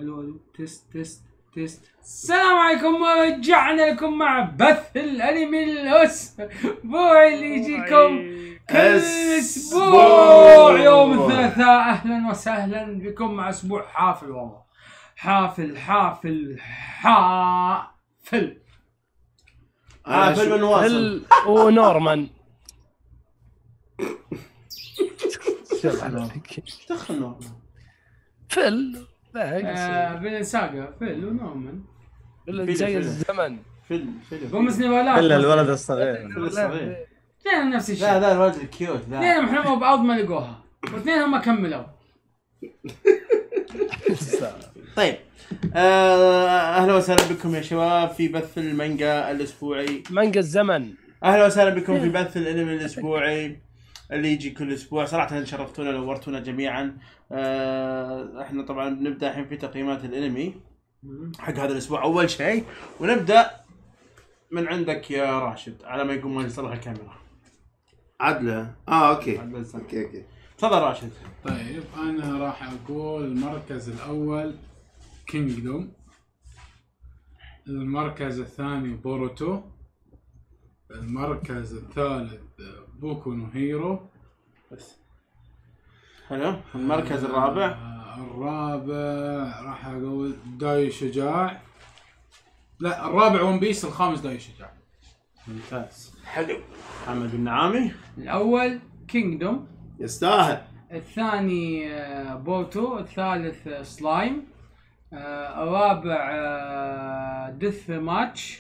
الو تست. السلام عليكم، ورجعنا لكم مع بث الانمي الاسبوعي اللي يجيكم كل اسبوع يوم الثلاثاء. اهلا وسهلا بكم مع اسبوع حافل، والله حافل من واصل ونورمان دخل نورمان فل بالساقة فل ونورمان زي الزمن بومسني ولا الا الولد الصغير اثنين نفس الشيء. لا الولد الكيوت ذا اثنين محرموا بعض ما لقوها، واثنين هم كملوا. طيب اهلا وسهلا بكم يا شباب في بث المانجا الاسبوعي، مانجا الزمن. اهلا وسهلا بكم في بث الانمي الاسبوعي اللي يجي كل اسبوع. صراحه شرفتونا ونورتونا جميعا. احنا طبعا بنبدا الحين في تقييمات الانمي حق هذا الاسبوع اول شيء، ونبدا من عندك يا راشد على ما يقوم ما يصلح الكاميرا. عدله اوكي تفضل راشد. طيب انا راح اقول المركز الاول كينجدوم، المركز الثاني بوروتو، المركز الثالث بوكو نو هيرو. بس حلو. المركز الرابع راح اقول داي شجاع. لا الرابع ون بيس، الخامس داي شجاع. ممتاز حلو. محمد النعامي. الاول كينجدوم، يستاهل. الثاني بوتو، الثالث سلايم، الرابع ديث ماتش،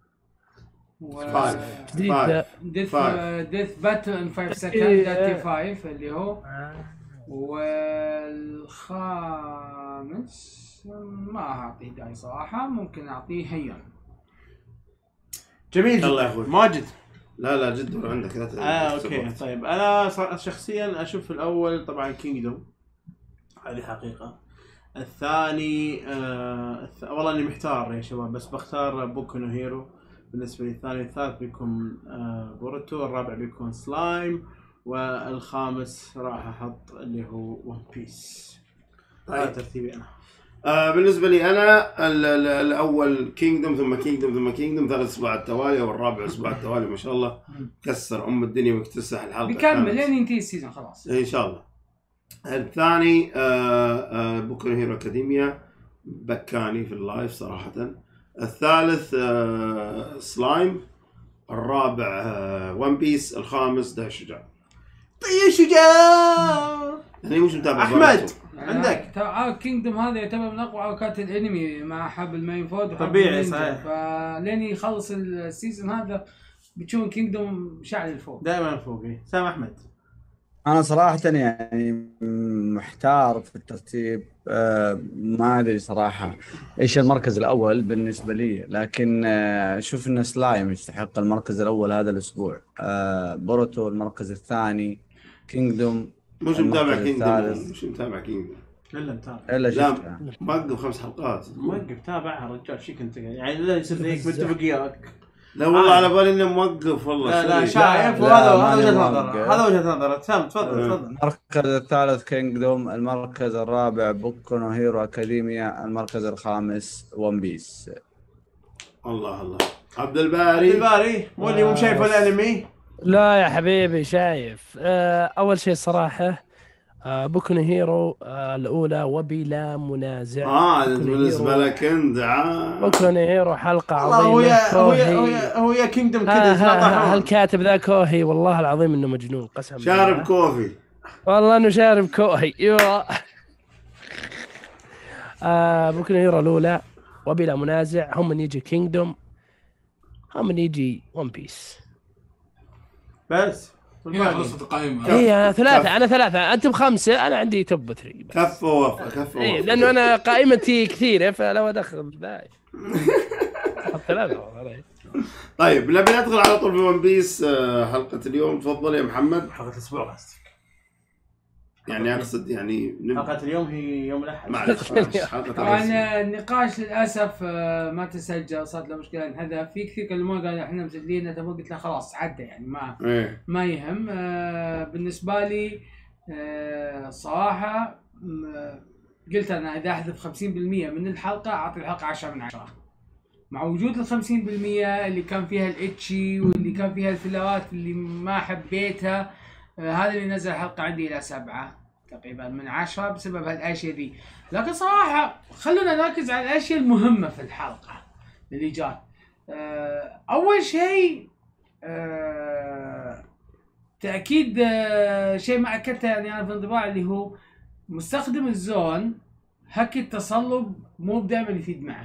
ديث باتل ان 5 سكند 35 اللي هو، والخامس ما اعطيه داي صراحه، ممكن اعطيه هيون. جميل الله جدا. يا أخوي. ماجد. لا جد عندك اوكي. طيب انا شخصيا اشوف الاول طبعا كينجدوم، هذه حقيقه. الثاني والله اني محتار يا شباب، بس بختار بوكو نو هيرو بالنسبه لي. الثاني الثالث بيكون بوروتو، الرابع بيكون سلايم، والخامس راح احط اللي هو ون بيس. هذا ترتيبي انا. بالنسبه لي انا الاول كينجدوم، ثم كينجدوم ثلاث اسبوع التوالي، والرابع اسبوع التوالي ما شاء الله كسر الدنيا واكتسح الحلقه. بيكمل لين ينتهي السيزون خلاص ان شاء الله. الثاني بوكو نو هيرو اكاديميا، بكاني في اللايف صراحه. الثالث سلايم، الرابع ون بيس، الخامس داي شجاع. يعني مش متابع. احمد عندك كينجدوم هذا يعتبر من اقوى عركات الانمي مع حب المين فود طبيعي صحيح. فلين يخلص السيزون هذا بتشوف كينجدوم شعل الفوق دائما فوق. سام احمد. انا صراحه يعني محتار في الترتيب، ما ادري صراحه ايش المركز الاول بالنسبه لي، لكن اشوف ان سلايم يستحق المركز الاول هذا الاسبوع. بوروتو المركز الثاني، كينجدوم مش متابع كينجدوم الا متابع. لا موقف 5 حلقات. موقف تابعها رجال. شيك انت يعني لا يصير زيك متفق وياك. لا والله على بالي انه موقف والله. لا شايف. وهذا وجهه نظر. هذا وجهه نظر. سام تفضل. المركز الثالث كينجدوم، المركز الرابع بوكو نو هيرو اكاديميا، المركز الخامس ون بيس. الله عبد الباري مو اللي مو شايف الانمي. لا يا حبيبي شايف. اول شيء صراحه بوكو نو هيرو الاولى وبلا منازع. بالنسبه لك انت بوكو نو هيرو حلقه عظيمه. هو يا كينجدوم كذا. الكاتب ذا كوهي والله العظيم انه مجنون قسما بالله. شارب كوفي والله انه شارب كوهي. بوكو نو هيرو الاولى وبلا منازع. هم من يجي كينجدوم، هم من يجي ون بيس. بس هنا خلصت القائمة. انا ثلاثة انتم 5، انا عندي توب 3 بس. كف ووفا. لانه انا قائمتي كثيرة فلو ادخل ذا ثلاثة. طيب نبي ندخل على طول في ون بيس. حلقة اليوم تفضل يا محمد. حلقة الاسبوع قصدك؟ يعني اقصد يعني حلقة اليوم هي يوم الاحد. معلش طبعا النقاش للاسف ما تسجل، صارت له مشكله انحذف. في كثير كلموا قالوا احنا مسجلين، تبغى قلت له خلاص عدى يعني ما يهم. بالنسبه لي صراحه قلت انا اذا احذف 50% من الحلقه اعطي الحلقه 10 من 10. مع وجود ال 50% اللي كان فيها الاتشي واللي كان فيها الفيلرات اللي ما حبيتها، هذا اللي نزل الحلقه عندي الى 7 تقريبا من 10 بسبب هالاشياء ذي. لكن صراحه خلونا نركز على الاشياء المهمه في الحلقه اللي جات. اول شيء تاكيد شيء ما اكدته يعني انا في انطباع، اللي هو مستخدم الزون هك التصلب مو دائما يفيد معه.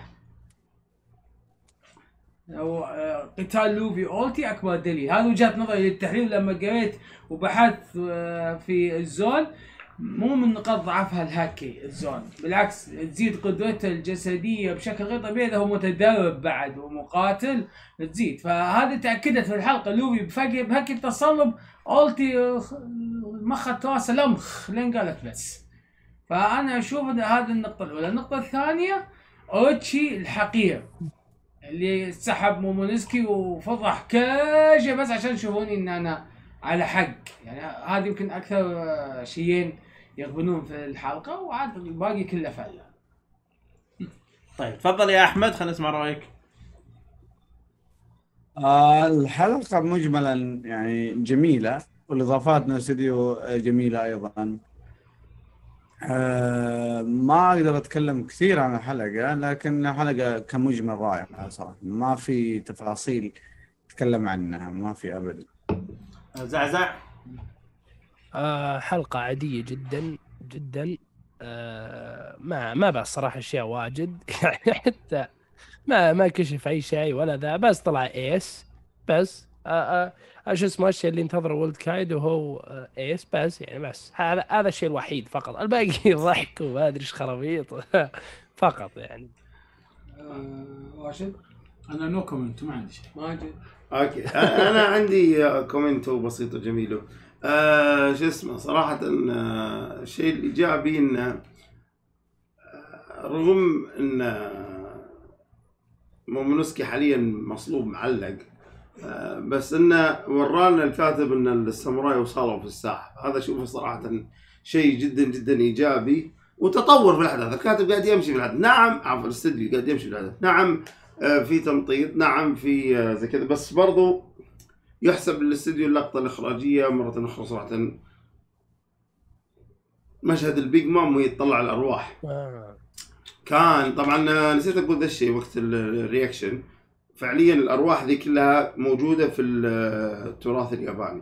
أو قتال لوفي اولتي اكبر دليل. هذا وجهة نظري للتحليل لما قريت وبحثت في الزون. مو من نقاط ضعفها الهاكي الزون، بالعكس تزيد قدرته الجسديه بشكل غير طبيعي اذا هو متدرب بعد ومقاتل تزيد. فهذا تاكدت في الحلقه لوفي بهاكي التصلب اولتي مخت راسه لمخ لين قالت بس. فانا اشوف هذه النقطه الاولى. النقطه الثانيه اوتشي الحقير اللي سحب مومونسكي وفضح كل شيء بس عشان يشوفوني ان انا على حق. يعني هذا يمكن اكثر شيئين يغبنون في الحلقه، وعاد الباقي كله فله. طيب تفضل يا احمد، خلينا نسمع رايك. الحلقه مجملا يعني جميله، والاضافات من الاستوديو جميله ايضا. ما اقدر اتكلم كثير عن الحلقه، لكن الحلقه كمجمل رائعه صراحه، ما في تفاصيل اتكلم عنها، ما في ابدا. زعزع. حلقه عاديه جدا جدا. ما بس صراحه اشياء واجد يعني حتى ما كشف اي شيء ولا ذا، بس طلع ايس بس. شو اسمه الشيء اللي انتظره ولد كايد وهو ايس بس، يعني بس هذا الشيء الوحيد فقط. الباقي ضحك وما ادري ايش خرابيط فقط يعني. راشد؟ انا نو كومنت، ما عندي شيء. ماجد؟ اوكي انا عندي كومنت بسيط وجميل. شو اسمه صراحه الشيء الايجابي انه رغم ان مومونسكي حاليا مصلوب معلق، بس انه ورانا الكاتب ان الساموراي وصلوا في الساحه. هذا اشوفه صراحه شيء جدا جدا ايجابي وتطور في الاحداث. الكاتب قاعد يمشي في الاحداث، نعم عفوا الاستديو قاعد يمشي في الاحداث، نعم في تمطيط، نعم في زي كذا، بس برضو يحسب للاستديو اللقطه الاخراجيه مره اخرى صراحه. مشهد البيج مام وهي تطلع الارواح كان طبعا نسيت اقول ذا الشيء وقت الرياكشن. فعليا الارواح ذي كلها موجوده في التراث الياباني.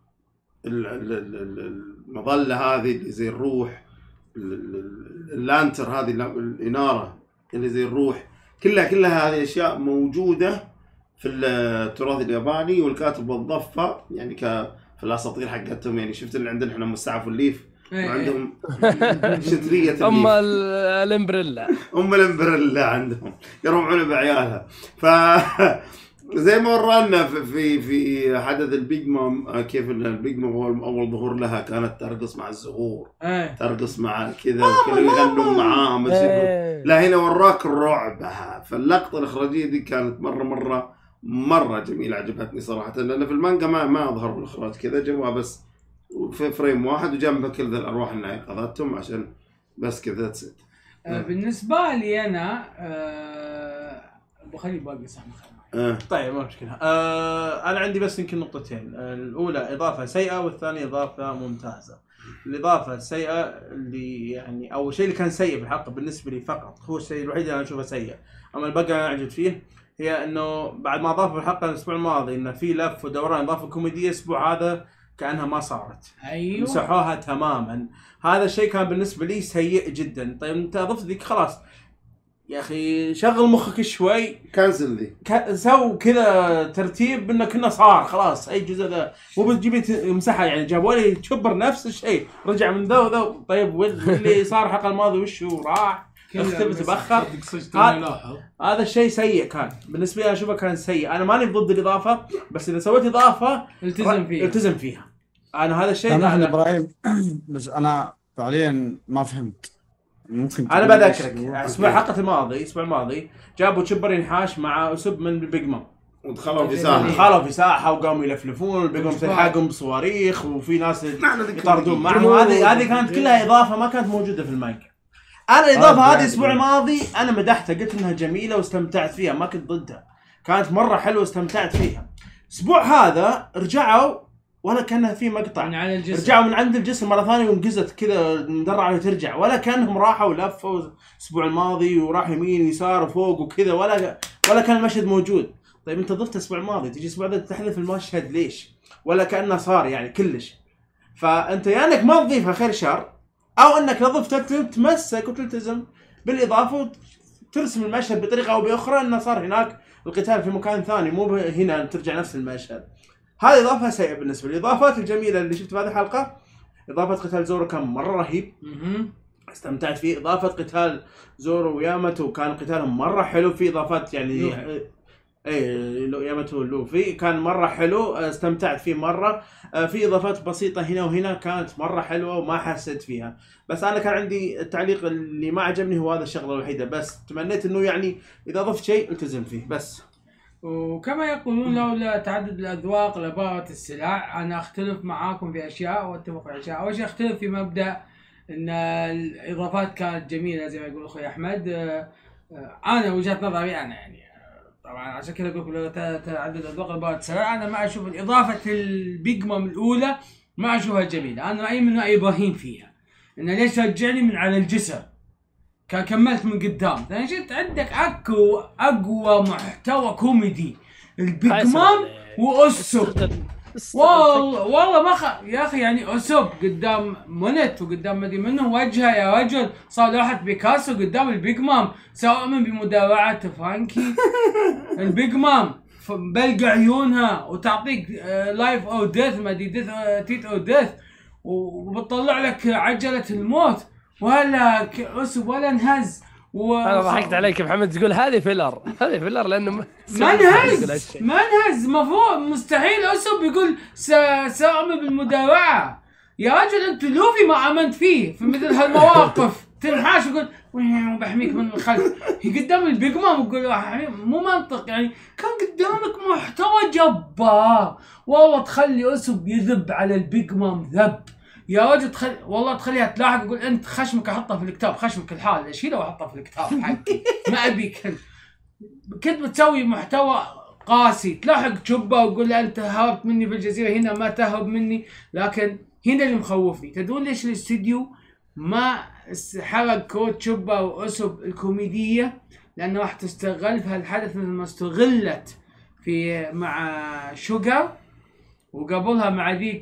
المظله هذه اللي زي الروح، اللانتر هذه الاناره اللي زي الروح، كلها هذه اشياء موجوده في التراث الياباني، والكاتب وظفها يعني في الاساطير حقتهم. يعني شفت اللي عندنا احنا مسعف والليف، وعندهم شتريه ام الامبريلا عندهم يروعون بعيالها. ف زي ما ورانا في حدث البيج مام، كيف ان البيج مام اول ظهور لها كانت ترقص مع الزهور، ترقص مع كذا وكانوا يغنوا معاهم. لا هنا وراك رعبها. فاللقطه الاخراجيه دي كانت مره جميله، عجبتني صراحه. لان في المانجا ما اظهر بالاخراج كذا، جابوها بس في فريم واحد وجنبها كل ذا الارواح اللي ايقظتهم عشان بس كذا تصير. بالنسبه لي انا بخلي باقي صح طيب ما مشكله. انا عندي بس يمكن نقطتين. الاولى اضافه سيئه، والثانيه اضافه ممتازه. الاضافه السيئه اللي يعني اول شيء اللي كان سيء في الحلقه بالنسبه لي فقط، هو الشيء الوحيد اللي انا اشوفه سيء، اما الباقي انا عجبت فيه، هي انه بعد ما اضافوا الحلقه الاسبوع الماضي انه في لف ودوران اضافه كوميديه، الاسبوع هذا كانها ما صارت. ايوه مسحوها تماما. هذا الشيء كان بالنسبه لي سيء جدا. طيب انت اضفت ذيك خلاص يا اخي، شغل مخك شوي، كانسل ذي، سو كذا ترتيب انه كنا صار خلاص اي جزء ذا مو بتجيب مسحه. يعني جابوا لي تشبر نفس الشيء، رجع من ذا وذا. طيب واللي صار الحلقه الماضيه وش هو راح اختفى تبخر. هذا الشيء سيء كان بالنسبه لي، اشوفه كان سيء. انا ماني ضد الاضافه، بس اذا سويت اضافه التزم فيها. انا هذا الشيء سامحني ابراهيم، بس انا فعليا ما فهمت. ممكن انا بذكرك الاسبوع الماضي جابوا تشبر ينحاش مع اسب من بيج مام، ودخلوا في ساحه وقاموا يلفلفون، البيج مام تلحقهم بصواريخ، وفي ناس يطاردون معهم. هذه كانت كلها اضافه ما كانت موجوده في المانجا. انا الاضافه هذه الاسبوع الماضي انا مدحتها، قلت انها جميله واستمتعت فيها، ما كنت ضدها، كانت مره حلوه واستمتعت فيها. الاسبوع هذا رجعوا ولا كانها في مقطع، يعني على الجسر. رجعوا من عند الجسر مره ثانيه وانقزت كذا مدرعه وترجع، ولا كانهم راحوا ولفوا الاسبوع الماضي وراح يمين ويسار وفوق وكذا، ولا كان المشهد موجود. طيب انت ضفت الاسبوع الماضي، تجي الاسبوع ذا تحذف المشهد ليش؟ ولا كانه صار يعني كلش. فانت يا انك ما تضيفها خير شر، او انك لو ضفتها تتمسك وتلتزم بالاضافه وترسم المشهد بطريقه او باخرى انه صار هناك القتال في مكان ثاني، مو هنا ترجع نفس المشهد. هذه اضافه سيئه بالنسبه لي. الاضافات الجميله اللي شفت في هذه الحلقه، اضافه قتال زورو كان مره رهيب، استمتعت فيه. اضافه قتال زورو وياماتو كان قتالهم مره حلو. في اضافات يعني ياماتو لوفي كان مره حلو، استمتعت فيه مره. في اضافات بسيطه هنا وهنا كانت مره حلوه وما حسيت فيها. بس انا كان عندي التعليق اللي ما عجبني هو هذا الشغله الوحيده، بس تمنيت انه يعني اذا ضفت شيء التزم فيه بس. وكما يقولون لولا تعدد الاذواق لبارت السلع. انا اختلف معاكم في اشياء واتفق في اشياء. اول شيء اختلف في مبدا ان الاضافات كانت جميله زي ما يقول اخوي احمد. انا وجهه نظري انا يعني طبعا عشان كذا اقول لو تعدد الاذواق لبارت السلع، انا ما اشوف اضافه البيج مام الاولى ما اشوفها جميله. انا رايي من راي ابراهيم فيها انه ليش رجعني من على الجسر، كملت من قدام. ثاني شيء عندك اقوى محتوى كوميدي البيج مام واسوب. والله ما يا اخي يعني اسوب قدام مونت وقدام مدري منه وجهه يا رجل صار لوحه بيكاسو قدام البيج مام، سواء من بمداوعه فرانكي البيج مام بلقى عيونها وتعطيك لايف او ديث ما دي ديث تيت او ديث وبتطلع لك عجله الموت ولا اسوب ولا انهز. انا ضحكت عليك يا محمد تقول هذه فيلر، هذه فيلر لانه ما انهز مفروض مستحيل اسوب يقول سأعمل بالمداوعه. يا رجل انت لوفي ما امنت فيه في مثل هالمواقف تنحاش ويقول بحميك من الخلف قدام البيج مام ويقول مو منطق. يعني كان قدامك محتوى جبار والله تخلي اسوب يذب على البيج مام ذب يا رجل. والله تخليها تلاحق يقول انت خشمك احطه في الكتاب، خشمك الحال اشيله واحطه في الكتاب حقي ما ابيك. كنت بتسوي محتوى قاسي تلاحق تشبه وتقول له انت هربت مني في الجزيره، هنا ما تهرب مني. لكن هنا اللي مخوفني تدرون ليش الاستديو ما حرق كود تشبه واسب الكوميديه؟ لانه راح تستغل في هالحدث مثل ما استغلت في مع شوغر وقبلها مع ذيك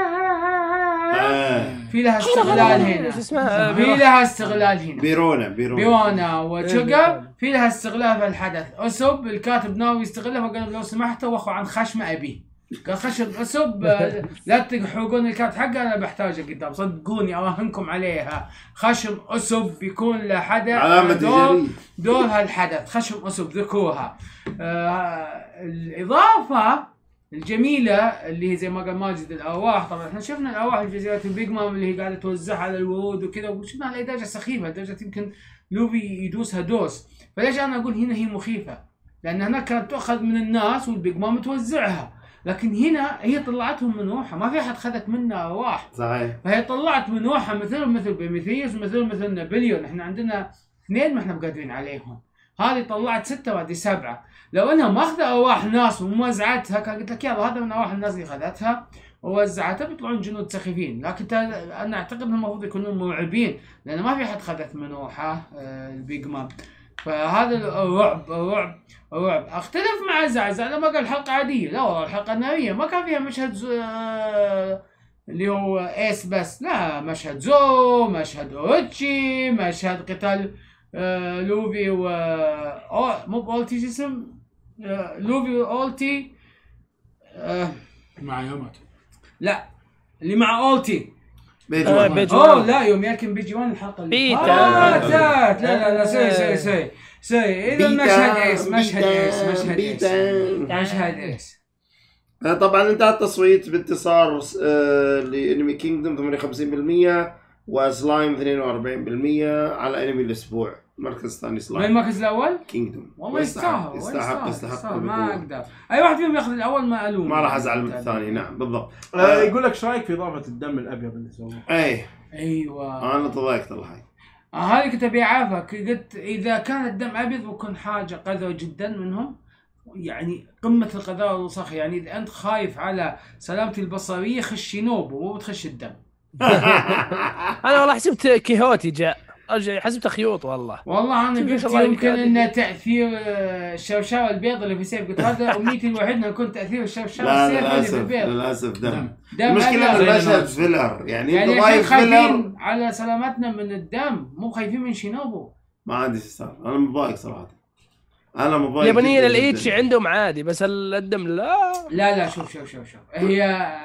في لها استغلال هنا، في لها استغلال هنا بيرونا وشوغر في لها استغلال في الحدث. اسب الكاتب ناوي يستغلها فقال لو سمحتوا وخوا عن خشم ابي، قال خشم اسب لا تحرقون الكات حقه انا بحتاجه قدام صدقوني اراهنكم عليها. خشم اسب بيكون له حدا دور هالحدث، خشم اسب ذكوها. الاضافه الجميله اللي هي زي ما قال ماجد الارواح. طبعا احنا شفنا الارواح في جزيره البيج مام اللي هي قاعده توزعها على الورود وكذا، وشفنا على درجه سخيفه لدرجه يمكن لوفي يدوسها دوس. فليش انا اقول هنا هي مخيفه؟ لان هناك كانت تؤخذ من الناس والبيج مام توزعها، لكن هنا هي طلعتهم من روحها، ما في احد خذت منها ارواح. صحيح. فهي طلعت من روحها مثل بيميثيوس مثل نابليون. احنا عندنا اثنين ما احنا مقادرين عليهم، هذه طلعت 6 وهذه 7. لو انها ماخذه ارواح ناس وموزعتها كان قلت لك يلا هذا من ارواح الناس اللي خذتها ووزعتها بيطلعون جنود سخيفين. لكن انا اعتقد انهم المفروض يكونون مرعبين لان ما في احد خذت من روحه البيج مام. فهذا الرعب. اختلف مع زعزع لما قال حلقه عاديه، لا والله الحلقه ناريه ما كان فيها مشهد اللي هو ايس بس، لا مشهد زو، مشهد اوروتشي، مشهد قتال لوفي و مو بولتي شو اسم لوفي واولتي مع ياماتو. لا اللي مع اولتي بيجوان. لا يوم يمكن بيجوان الحلقه اللي فاتت. لا سي اذا مشهد ايس. طبعا انتهى التصويت بانتصار لانمي كينجدوم 58% وسلايم 42% على انمي الاسبوع. المركز الثاني سلايم. وين المركز الاول؟ كينجدوم. والله يستحق ما اقدر اي واحد فيهم ياخذ الاول ما الوم، ما راح ازعل من الثاني. نعم بالضبط. يقول لك ايش رايك في اضافه الدم الابيض اللي سووه؟ ايوه انا تضايقت الله. هذه كنت ابي اعرفك، قلت اذا كان الدم ابيض بكون حاجه قذره جدا منهم، يعني قمه القذاره والوسخ. يعني اذا انت خايف على سلامتي البصريه خش شينوبو مو بتخش الدم. انا والله حسبت كيهوتي جاء حسبته خيوط والله. والله انا شوف قلت إيش الله يمكن يقدر. انه تاثير الشوشره البيض اللي في سيف، قلت هذا امنيتي الوحيده انه يكون تاثير الشوشره لا السيف اللي في للاسف البيض. للاسف دم. دم المشكله أبيض. ان المشهد فيلر، يعني يعني انت عشان ضايف فيلر. خايفين على سلامتنا من الدم، مو خايفين من شينوبو. ما عندي استفسار، انا متضايق صراحه. انا متضايق. اليابانيين جداً الاتش جداً. عندهم عادي، بس الدم لا. لا شوف هي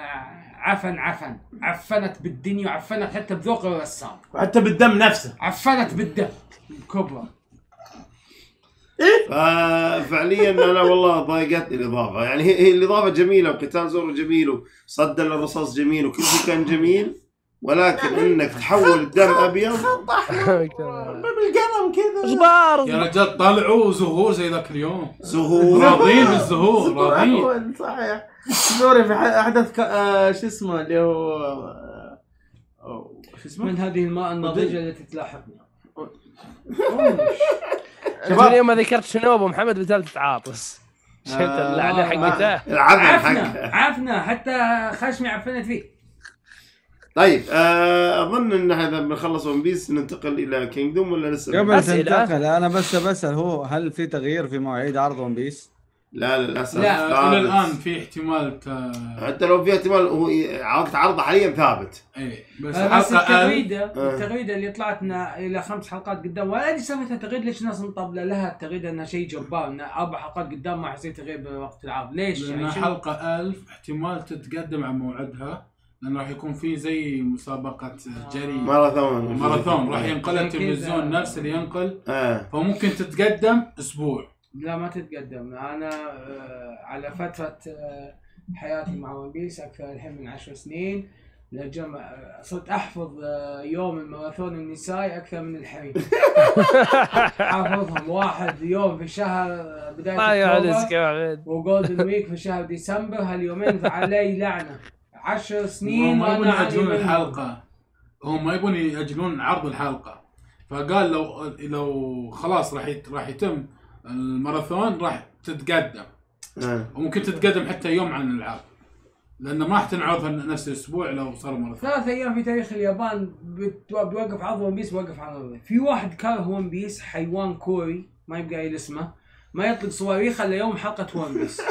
عفنت بالدنيا، وعفنت حتى بذوق الرسام، وحتى بالدم نفسه. عفنت بالدم كبرى. ففعليا انا والله ضايقتني الاضافه، يعني هي الاضافه جميله، وقتال زورو جميل، وصد الرصاص جميل، وكل شيء كان جميل، ولكن انك تحول الدم ابيض بالقلم كذا. اصبار يا رجال طلعوا زهور زي ذاك اليوم، زهور. راضين بالزهور راضين. أول صحيح. سوري في احدث شو اسمه اللي هو شو اسمه؟ من هذه الماء النضيجه التي تلاحقنا. شباب اليوم ما ذكرت شنوبو محمد بتال تتعاطس. شفت اللعنه حقته؟ عفنا حتى خشمي عفنت فيه. طيب اظن ان هذا بنخلص ون بيس ننتقل الى كينجدوم ولا لسه؟ قبل أسئلة. تنتقل انا بس بسأل، هو هل في تغيير في مواعيد عرض ون بيس؟ لا للاسف لا، الى ثابت. الان في احتمال حتى لو في احتمال، هو وقت عرضه حاليا ثابت. اي بس بس حلقه التغريده اللي طلعتنا الى 5 حلقات قدام، ولا ادري سالفه التغريده ليش الناس مطبله لها التغريده انها شيء جبار، ان 4 حلقات قدام ما حيصير تغيير بوقت العرض. ليش؟ لان يعني حلقه 1000 احتمال تتقدم عن موعدها، لان راح يكون في زي مسابقه جري ماراثون راح ينقل التلفزيون نفس اللي ينقل، فممكن تتقدم اسبوع. لا ما تتقدم. انا على فتره حياتي مع ون بيس اكثر الحين من 10 سنين، لجمع صرت احفظ يوم الماراثون النسائي اكثر من الحريم. حافظهم 1 يوم في شهر بدايه اكتوبر، وجولدن ويك في شهر ديسمبر. هاليومين علي لعنه 10 سنين. ما يبون يأجلون الحلقه، هم ما يبون يأجلون عرض الحلقه، فقال لو خلاص راح يتم الماراثون راح تتقدم، وممكن تتقدم حتى يوم عن العرض، لأنه ما راح تنعرض نفس الأسبوع لو صار ماراثون. 3 أيام في تاريخ اليابان بيوقف عرض ون بيس، بيوقف عرض. في واحد كاره ون بيس، حيوان كوري ما يبقى قايل اسمه، ما يطلق صواريخ الا يوم حلقة ون بيس.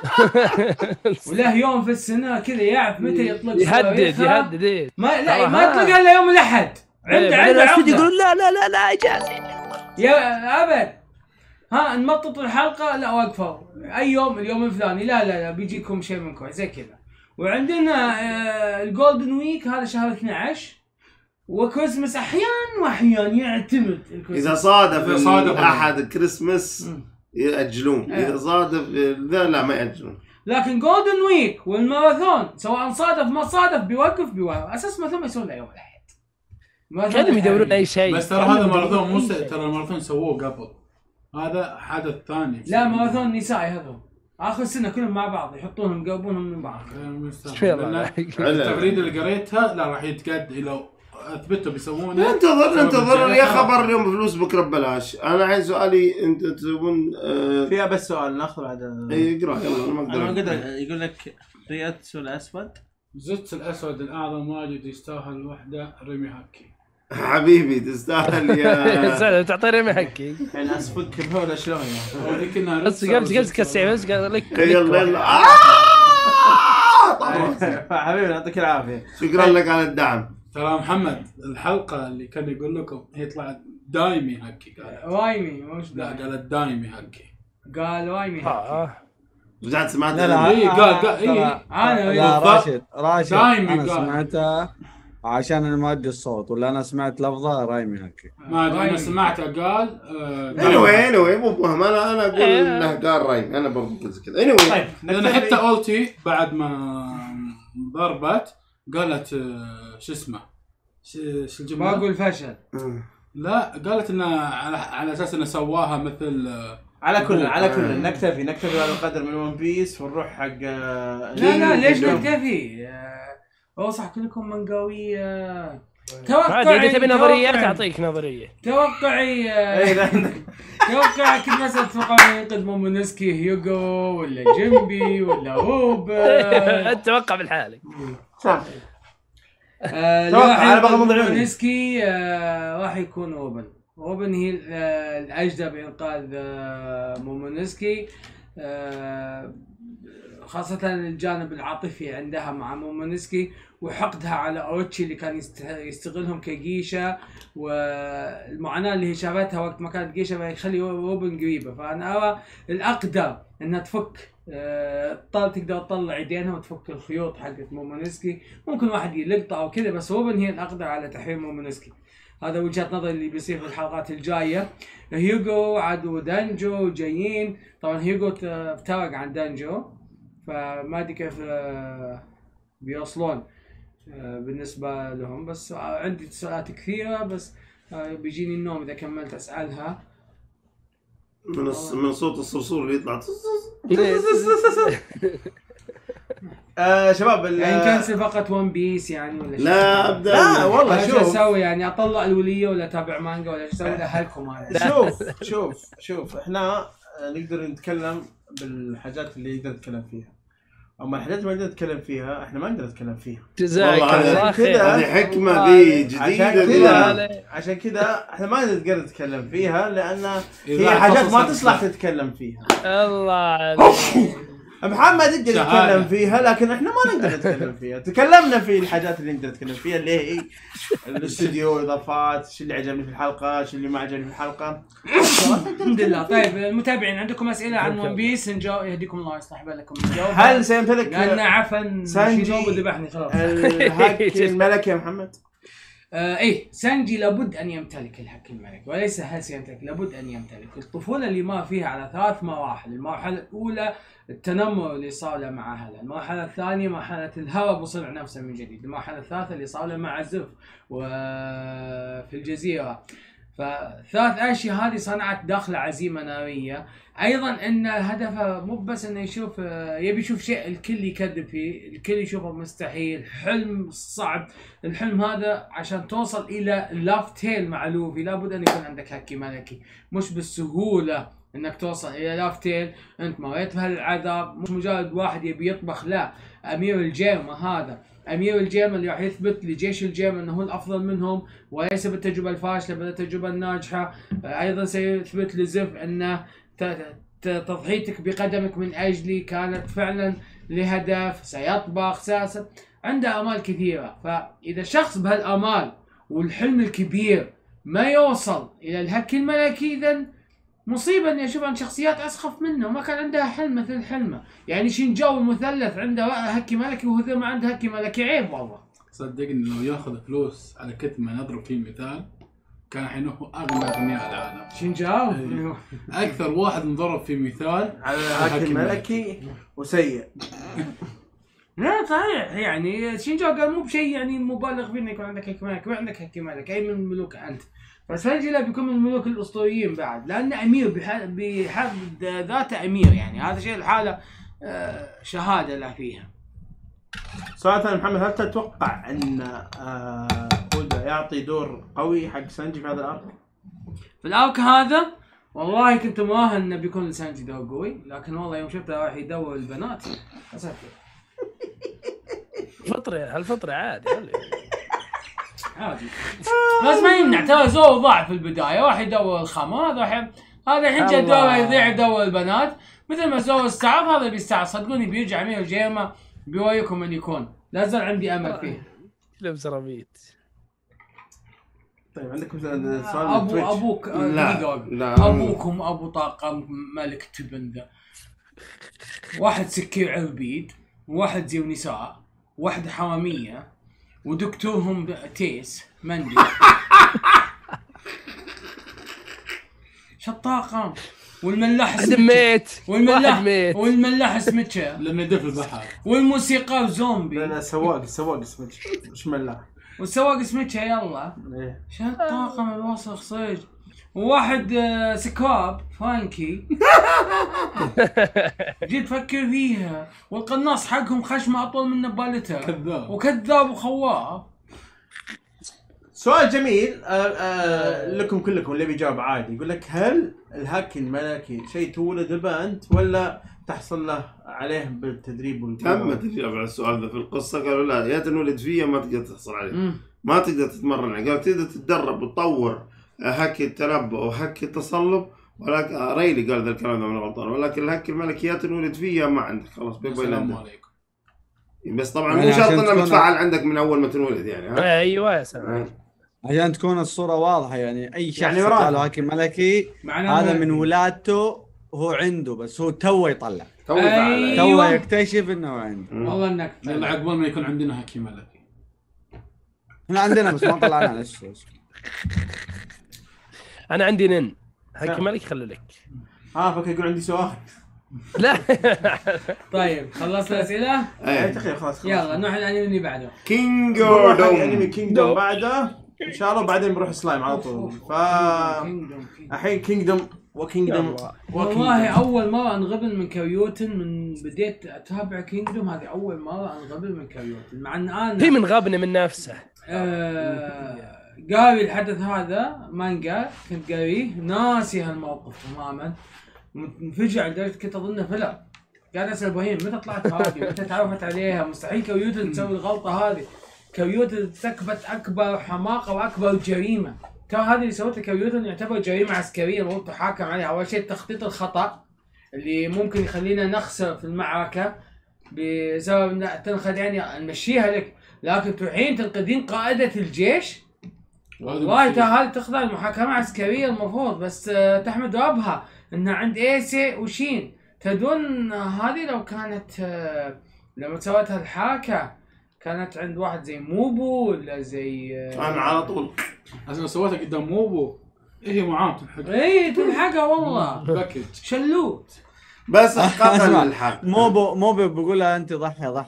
وله يوم في السنة كذا يعرف متى يطلق صواريخ. يهدد ما يطلقها الا يوم الأحد. عنده عقدة. يقول لا اجازة يا أبد. نمطط الحلقة، لا وقفوا أي يوم، اليوم الفلاني، لا بيجيكم شيء منكم زي كذا. وعندنا الجولدن ويك هذا شهر 12، وكريسمس أحيان يعتمد. إذا صادف أحد كريسمس يأجلون، إذا صادف لا ما يأجلون. لكن جولدن ويك والماراثون سواء صادف ما صادف بيوقف أساس ما ثم يسوون يوم الأحد. كانوا يدورون أي شيء. بس ترى هذا ماراثون مو ترى الماراثون سووه قبل، هذا حدث ثاني. لا ماراثون نسائي هذا اخر سنه كلهم مع بعض يحطونهم يقربونهم من بعض. التغريده اللي قريتها لا راح يتقد لو اثبتوا بيسوونه. انتظر يا خبر اليوم فلوس بكره ببلاش. انا الحين سؤالي انت تبون فيها بس سؤال ناخذ بعد. اقرا يلا. انا ما اقدر. يقول لك رياتسو الاسود، زوتسو الاسود الاعظم واجد يستاهل وحده ريمي هاكي. حبيبي تستاهل يا تعطي ريمي هكي يعني اسفك بهولا شلون يعني. بس قبل كسي بس قال لك يلا حبيبي يعطيك العافيه. شكرا لك على الدعم. ترى محمد الحلقه اللي كان يقول لكم هي طلعت دايمي هكي، قال وايمي مش لا قالت دايمي هكي، قال وايمي هكي. رجعت سمعت اي قال انا لا راشد انا قال. سمعتها عشان انا ما ادري الصوت، ولا انا سمعت لفظه رايمي هكي. ما ادري انا سمعته قال anyway مو مهم. انا اقول انه قال رايمي، انا برضو قلت كذا anyway. طيب لان حتى اولتي بعد ما ضربت قالت شو اسمه شو الجمله؟ ما اقول فشل. لا قالت انه على اساس انه سواها مثل على كل نكتفي بهذا القدر من ون بيس ونروح حق لا ليش نكتفي؟ اوصح كلكم منقاوية. عادي اذا تبي نظريات اعطيك نظريه. توقعي توقعي كل مسألة تتوقع ينقذ مومونسكي هيوغو ولا جيمبي ولا اوبن؟ انت توقع بالحالي. صح. على بغض النظر مومونسكي راح يكون اوبن. اوبن هي الاجدى بانقاذ مومونسكي، خاصة الجانب العاطفي عندها مع مومونسكي وحقدها على اوتشي اللي كان يستغلهم كجيشة، والمعاناة اللي هي شافتها وقت ما كانت جيشة فيخلي اوبن قريبة. فانا ارى الاقدر انها تفك تقدر تطلع يدينها وتفك الخيوط حقت مومونسكي. ممكن واحد يلقطه او كذا، بس اوبن هي الاقدر على تحرير مومونسكي. هذا وجهة نظري اللي بيصير في الحلقات الجاية. هيوغو عدو دانجو جايين، طبعا هيوغو افترق عن دانجو فما ادري كيف بيوصلون بالنسبة لهم، بس عندي سؤالات كثيرة بس بيجيني النوم اذا كملت اسألها. من صوت الصرصور اللي يطلع شباب يعني كنسل فقط ون بيس يعني ولا شيء؟ لا ابدا. لا والله شو شوف اسوي يعني؟ اطلع الوليه ولا اتابع مانجا ولا ايش اسوي لهالكم هذا؟ شوف احنا نقدر نتكلم بالحاجات اللي نقدر نتكلم فيها، اما الحاجات اللي ما نقدر نتكلم فيها احنا ما نقدر نتكلم فيها. جزاك الله خير. هذه حكمه ذي جديده. عشان كذا احنا ما نقدر نتكلم فيها لان هي حاجات ما تصلح تتكلم فيها. الله عليك. محمد يقدر يتكلم فيها لكن احنا ما نقدر نتكلم فيها. تكلمنا في الحاجات اللي نقدر نتكلم فيها اللي هي الاستوديو، اضافات، شو اللي عجبني في الحلقه، شو اللي ما عجبني في الحلقه. الحمد لله. طيب المتابعين عندكم اسئله عن ون بيس؟ نجاوب يهديكم الله ويصلح بالكم. هل سيمتلك لان عفن شينوبو ذبحني خلاص الهاك الملكي يا محمد؟ ايه سانجي لابد ان يمتلك الهاك الملكي، وليس هل سيمتلك، لابد ان يمتلك. الطفوله اللي مر فيها على 3 مراحل. المرحله الاولى التنمر اللي صار له مع اهله، المرحله الثانيه مرحله الهرب وصنع نفسه من جديد، المرحله الثالثه اللي صار له مع زف وفي الجزيره. فثلاث اشياء هذه صنعت داخله عزيمه ناريه. ايضا ان هدفه مو بس انه يشوف يبي يشوف شيء الكل يكذب فيه، الكل يشوفه مستحيل، حلم صعب. الحلم هذا عشان توصل الى لاف تيل مع لوفي لابد ان يكون عندك هاكي ملكي. مش بالسهوله انك توصل الى لاف تيل، انت مريت بهالعذاب، مش مجرد واحد يبي يطبخ، لا. امير الجيم هذا امير الجيم اللي راح يثبت لجيش الجيم انه هو الافضل منهم، وليس بالتجربه الفاشله بل التجربه الناجحه. ايضا سيثبت لزف انه تضحيتك بقدمك من اجلي كانت فعلا لهدف. سيطبخ عنده امال كثيره. فاذا شخص بهالامال والحلم الكبير ما يوصل الى الهك الملكي، اذا مصيبه اني اشوف عن شخصيات اسخف منه وما كان عندها حلم مثل حلمه. يعني شينجاو المثلث عنده هكي ملكي وهذا ما عنده هكي ملكي، عيب والله. صدقني لو ياخذ فلوس على كتمه نضرب فيه مثال كان حينه اغنى اغنياء العالم. شينجاو اكثر واحد نضرب في مثال على هاكي الملكي وسيء. لا صحيح، يعني شينجاو قال مو بشيء يعني مبالغ فيه انه يكون عندك هكي ملكي، ما عندك هكي ملكي، اي من الملوك انت. بس سانجي بيكون من الملوك الاسطوريين بعد، لانه امير بحد ذاته امير، يعني هذا شيء الحاله شهاده له فيها. سؤال ثاني محمد، هل تتوقع ان اودا يعطي دور قوي حق سانجي في هذا الارك؟ في الارك هذا والله كنت مراهن انه بيكون لسانجي دور قوي، لكن والله يوم شفته راح يدور البنات اسكت. هالفترة عادي عادي. بس ما يمنع، ترى زو ضاع في البداية، راح يدور الخمر، هذا الحين جا دوره يضيع يدور البنات، مثل ما زو استعرض هذا بيستعرض. صدقوني بيرجع امير الجيمة بيوريكم من يكون، لا زال عندي امل فيه. لبس رميت. طيب عندكم سؤال ابوك لا ابوكم ابو طاقم ملك تبن ذا، واحد سكير عربيد، واحد زي نساء، واحد حراميه، ودكتورهم تيس مندي. شطاقم والملاح دميت والملاح اسمه لما يدف البحر، والموسيقار زومبي. لا سواق اسمه مش ملاح، والسواق اسمه يلا شطاقم الوسخ صيج، وواحد سكراب فرانكي. جيت فكر فيها، والقناص حقهم خشمه اطول من نبالته، كذاب وكذاب وخواف. سؤال جميل لكم كلكم اللي بيجاوب عادي. يقول لك هل الهاكي الملكي شيء تولد به انت ولا تحصل له عليه بالتدريب والقوة؟ تم تجاوب على السؤال ذا في القصه، قالوا لا يا تنولد فيه ما تقدر تحصل عليه، ما تقدر تتمرن عليه. قال تقدر تتدرب وتطور هاكي التنبؤ وهاكي التصلب، ولكن ريلي قال ذا الكلام ده من غلطان، ولكن الهاكي الملكي يا تنولد فيه ما عندك خلاص السلام عليكم. بس طبعا يعني مو شرط عشان انه تكون- متفعل عندك من اول ما تنولد يعني. ها؟ ايوه يا سلام. عشان تكون الصورة واضحة، يعني أي شخص يعني يعني وراثة. قالوا هاكي ملكي معناه هذا ما من يدري. ولادته هو عنده، بس هو تو يطلع، تو يفعل. أيوة. تو يكتشف انه عنده. والله انك يلا عقبال ما يكون عندنا هاكي ملكي. احنا عندنا بس ما طلعنا لسه. انا عندي نن هاكي ملك خلي لك. فكر يقول عندي سؤال. لا طيب خلصت الاسئله؟ اي ايه. تخيل خلاص يلا نروح الانمي اللي بعده. كينجدوم. انمي كينجدوم بعده ان شاء الله، وبعدين بنروح سلايم على طول. الحين كينجدوم وكينجدوم. والله اول مره انغبن من كاريوتن، من بديت اتابع كينجدوم هذه اول مره انغبن من كاريوتن، مع ان انا هي من غابنا من نفسه. قاري الحدث هذا مانجا، كنت قاريه ناسي هالموقف تماما، منفجع لدرجه كنت اظنه فيلم. قاعد اسال ابراهيم متى طلعت هذه؟ متى تعرفت عليها؟ مستحيل كاريوتن تسوي الغلطه هذه. كاريوتن ارتكبت اكبر حماقه واكبر جريمه. ترى هذه اللي سوتها كاريوتن يعتبر جريمه عسكريه المفروض تحاكم عليها. اول شيء تخطيط الخطا اللي ممكن يخلينا نخسر في المعركه بسبب تنخدعني نمشيها لك، لكن تروحين تنقذين قائده الجيش. والله ترى هذه تخضع المحاكمه عسكريه المفروض، بس تحمد ربها انها عند ايسي وشين. تدون هذه لو كانت لما سوتها الحركه كانت عند واحد زي موبو ولا زي انا على طول عشان سويتها قدام موبو هي معاه تلحق. اي تلحقها والله. باكج. شلوت. بس احقاقا للحق. مو بقولها انت ضحي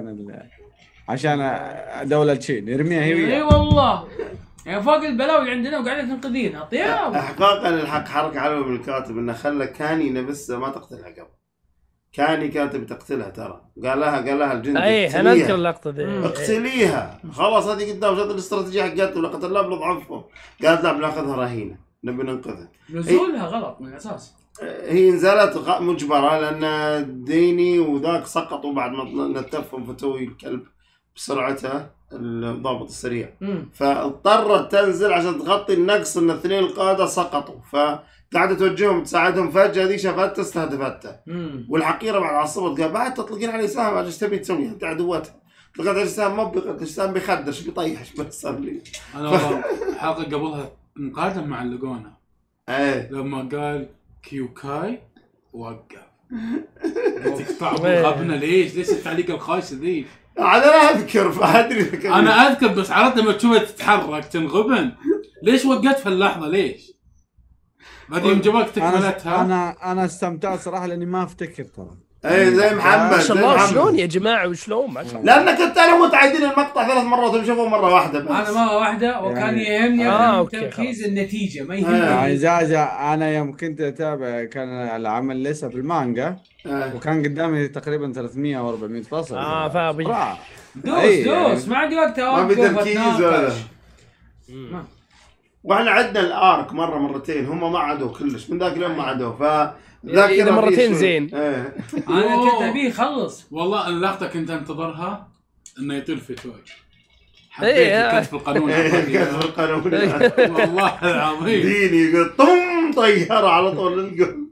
عشان دولة شين يرميها هي اي وياه. والله يعني فوق البلاوي اللي عندنا وقاعده تنقذينها طيب. احقاقا للحق حركه حلوه من الكاتب انه خلى كاني نفسها ما تقتلها قبل. كاني كاتب تقتلها ترى، قال لها الجندي اي انا اذكر اللقطه ذي. اقتليها خلاص هذه قدام شاط الاستراتيجيه حقته ولا قتلها بنضعفهم. قالت لا بناخذها رهينه نبي ننقذها. نزولها غلط من الاساس. هي نزلت مجبره لان ديني وذاك سقطوا بعد ما نتفهم فتوي الكلب بسرعته الضابط السريع. فاضطرت تنزل عشان تغطي النقص ان اثنين القاده سقطوا، فقاعده توجههم تساعدهم. فجاه ذي شافته استهدفته والحقيره بعد عصبت قال بعد تطلقين علي سهم ايش تبي تسوي انت عدوتها؟ طلقت علي سهم ما بيقتل سهم بيخدش بيطيحش بس صار لي. انا والله حلقه قبلها مقارنه مع اللقونه ايه لما قال كيوكاي وقف. تقطع غبنا ليش التعليق الخايس ذي؟ انا اذكر فادري انا اذكر بس عرفت لما تشوفها تتحرك تنغبن ليش وقفت في اللحظه ليش؟ بعدين يوم جابك تكملتها انا استمتعت صراحه لاني ما افتكر ترى. ايه زي محمد ما شاء الله زي شلون محمد. يا جماعه وشلون ما شاء الله. لانك انت انا متعيدين المقطع 3 مرات ونشوفه مره واحده بس. انا مره واحده وكان يعني- يهمني أوكي، تركيز خلاص. النتيجه ما يعني يهمني. زازا انا يوم كنت اتابع كان العمل لسه في المانجا وكان قدامي تقريبا 300 او 400 فصل. فابي بصراحة. دوس أي، دوس ما عندي وقت ما في اوقف تركيز اتناقش. ولا. واحنا عدنا الارك مره مرتين هم ما عدوا كلش من ذاك اليوم ما عدوا إذا مرتين زين. ايه. انا كنت ابيه يخلص. والله اللقطه كنت انتظرها انه يطير في توج. إيه. حبيت كتف القانون. كتب القانون والله العظيم ديني يقول طم طياره على طول نقول.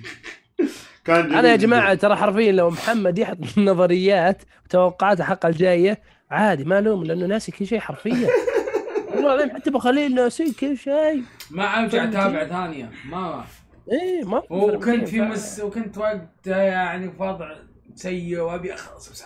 كان جميل انا يا جداً. جماعه ترى حرفيا لو محمد يحط نظريات وتوقعات الحلقه الجايه عادي ما لوم لانه ناسي كل شيء حرفيا. والله العظيم حتى ابو خليل ناسي كل شيء. ما ارجع اتابع ثانيه ما. ايه ما وكنت في وكنت وقت يعني في وضع سيء وابي اخلص.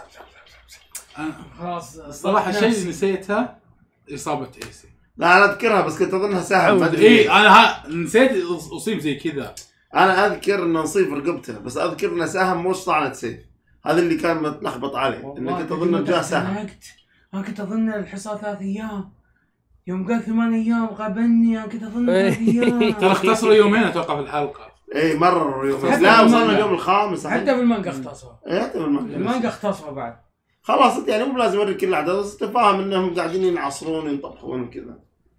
خلاص الصراحه الشيء اللي نسيتها اصابه ايسي. لا انا اذكرها بس كنت اظنها سهم ما ادري. اي انا نسيت اصيب زي كذا. انا اذكر انه نصيب رقبته بس اذكر انه سهم مش طعنه سيف. هذا اللي كان متلخبط عليه اني كنت اظن جاء سهم. انا كنت اظن الحصار 3 ايام. يوم قال 8 ايام قابلني انا كنت اظن 3 ايام. ترى اختصروا يومين اتوقع في الحلقه. اي مرة يوم حتى لا وصلنا بالمانجا. اليوم الخامس حتى بالمانجا اختصروا. اي حتى بالمانجا المانجا اختصروا بعد. خلاص يعني مو لازم اوريك كل الاعداد بس تفهم انهم قاعدين ينعصرون وينطبخون وكذا.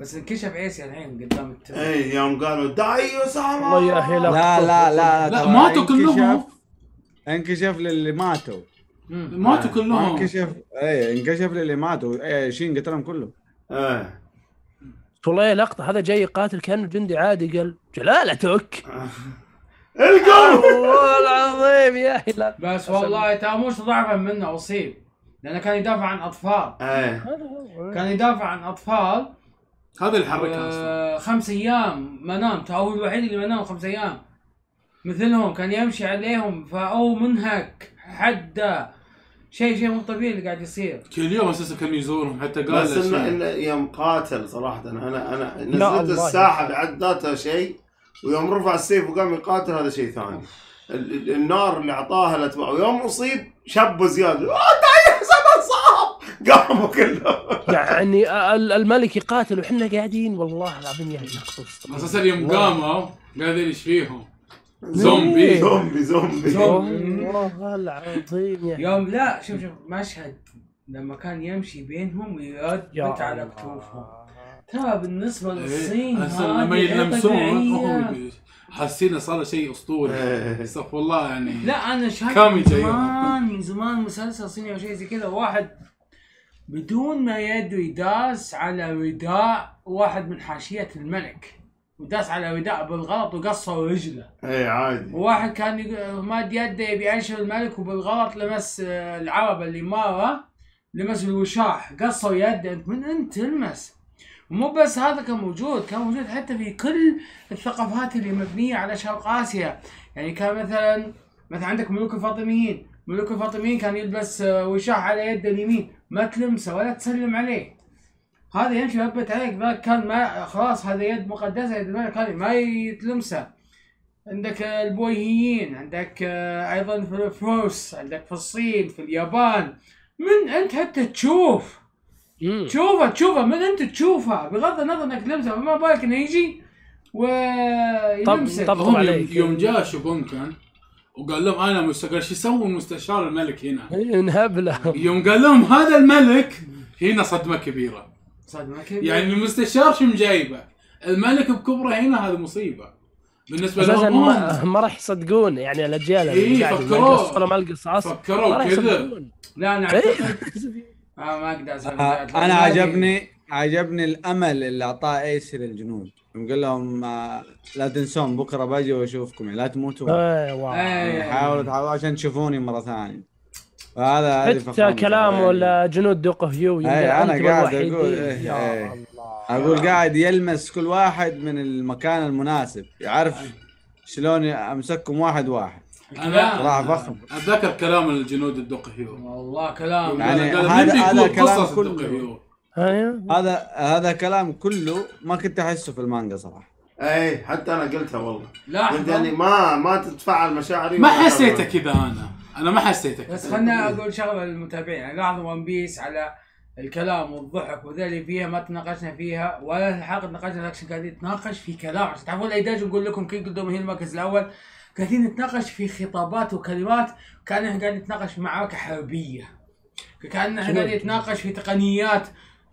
بس انكشف ايسي الحين قدام اي يوم قالوا داي اسامه والله يا اخي لا لا ترى ماتوا كلهم. انكشف للي ماتوا. ماتوا ما كلهم. انكشف انكشف للي ماتوا. شين قتلهم كله. ايه والله لقطة هذا جاي يقاتل كأنه جندي عادي، قال جلالتك. القوم والله العظيم يا اخي لا. بس والله تاموش ضعفا منه اصيب، لانه كان يدافع عن اطفال. ايه كان يدافع عن اطفال. هذا اللي حركها اصلا. 5 ايام ما نام، هو الوحيد اللي ما نام 5 ايام مثلهم، كان يمشي عليهم، فأو منهك حدا شيء مو طبيعي اللي قاعد يصير. كل يوم اساسا كان يزورهم، حتى قال بس إنه يوم قاتل صراحه انا نزلت الله الساحه بعد ذاتها شيء، ويوم رفع السيف وقام يقاتل هذا شيء ثاني. النار اللي اعطاها الاتباع، ويوم اصيب شبوا زياده داي حسن صاب قاموا كلهم. يعني الملك يقاتل وحنا قاعدين، والله العظيم يا اخي اساسا يوم قاموا قاعدين ايش فيهم زومبي. زومبي والله العظيم يا يوم لا شوف مشهد لما كان يمشي بينهم ويثبت على كتوفهم. ترى بالنسبه للصين لما يلمسون حاسين صار شيء اسطوري. استغفر الله يعني. لا انا شايف من زمان مسلسل صيني او شيء زي كذا، واحد بدون ما يده يداس على رداء واحد من حاشيه الملك، وداس على رداء بالغلط وقصر رجله. اي عادي. وواحد كان ماد يده يبي ينشر الملك وبالغلط لمس العرب اللي ماره، لمس الوشاح قصر يده. انت من انت تلمس. ومو بس هذا كان موجود حتى في كل الثقافات اللي مبنيه على شرق اسيا. يعني كان مثلا عندك ملوك الفاطميين كان يلبس وشاح على يده اليمين، ما تلمسه ولا تسلم عليه. هذا يمشي يثبت عليك، ذاك كان ما خلاص هذا يد مقدسه، يد الملك هذه ما يتلمسه. عندك البويهيين، عندك ايضا في الفروس، عندك في الصين، في اليابان. من انت حتى تشوفه من انت تشوفه بغض النظر انك تلمسه، فما بالك انه يجي ويلمسك. طب عليك يوم جاء شوبونكان وقال لهم انا مستشار، شو يسوي مستشار الملك هنا؟ انهبله. يوم قال لهم هذا الملك، هنا صدمه كبيره. يعني المستشار شو مجايبه؟ الملك بكبره هنا، هذه مصيبه بالنسبه لهم. ما راح يصدقون يعني الاجيال اللي فكروا ما القصص فكروا كذا. لا انا ما اقدر انا عجبني الامل اللي اعطاه ايسي للجنود، يقول لهم لا تنسون بكره باجي واشوفكم، لا تموتوا. حاولوا عشان تشوفوني مره ثانيه. هذا حتى كلامه لجنود دوقهيو. انا قاعد اقول قاعد يلمس كل واحد من المكان المناسب، يعرف شلون امسككم واحد صراحه فخم. اتذكر كلام الجنود الدوقهيو، والله كلام يعني هذا كلام كله. هذا كلام كله ما كنت احسه في المانجا صراحه. اي حتى انا قلتها والله. لا كنت يعني ما تتفاعل مشاعري، ما حسيته كذا. انا ما حسيته. بس خلنا اقول شغله للمتابعين، يعني لاحظوا ون بيس على الكلام والضحك وذا اللي فيها ما تناقشنا فيها ولا الحلقه تناقشنا، لكن قاعدين نتناقش في كلام. عشان تعرفون ايداج نقول لكم كينجدوم هي المركز الاول، قاعدين نتناقش في خطابات وكلمات كان احنا قاعدين نتناقش في معركه حربيه، كان احنا قاعدين نتناقش في تقنيات.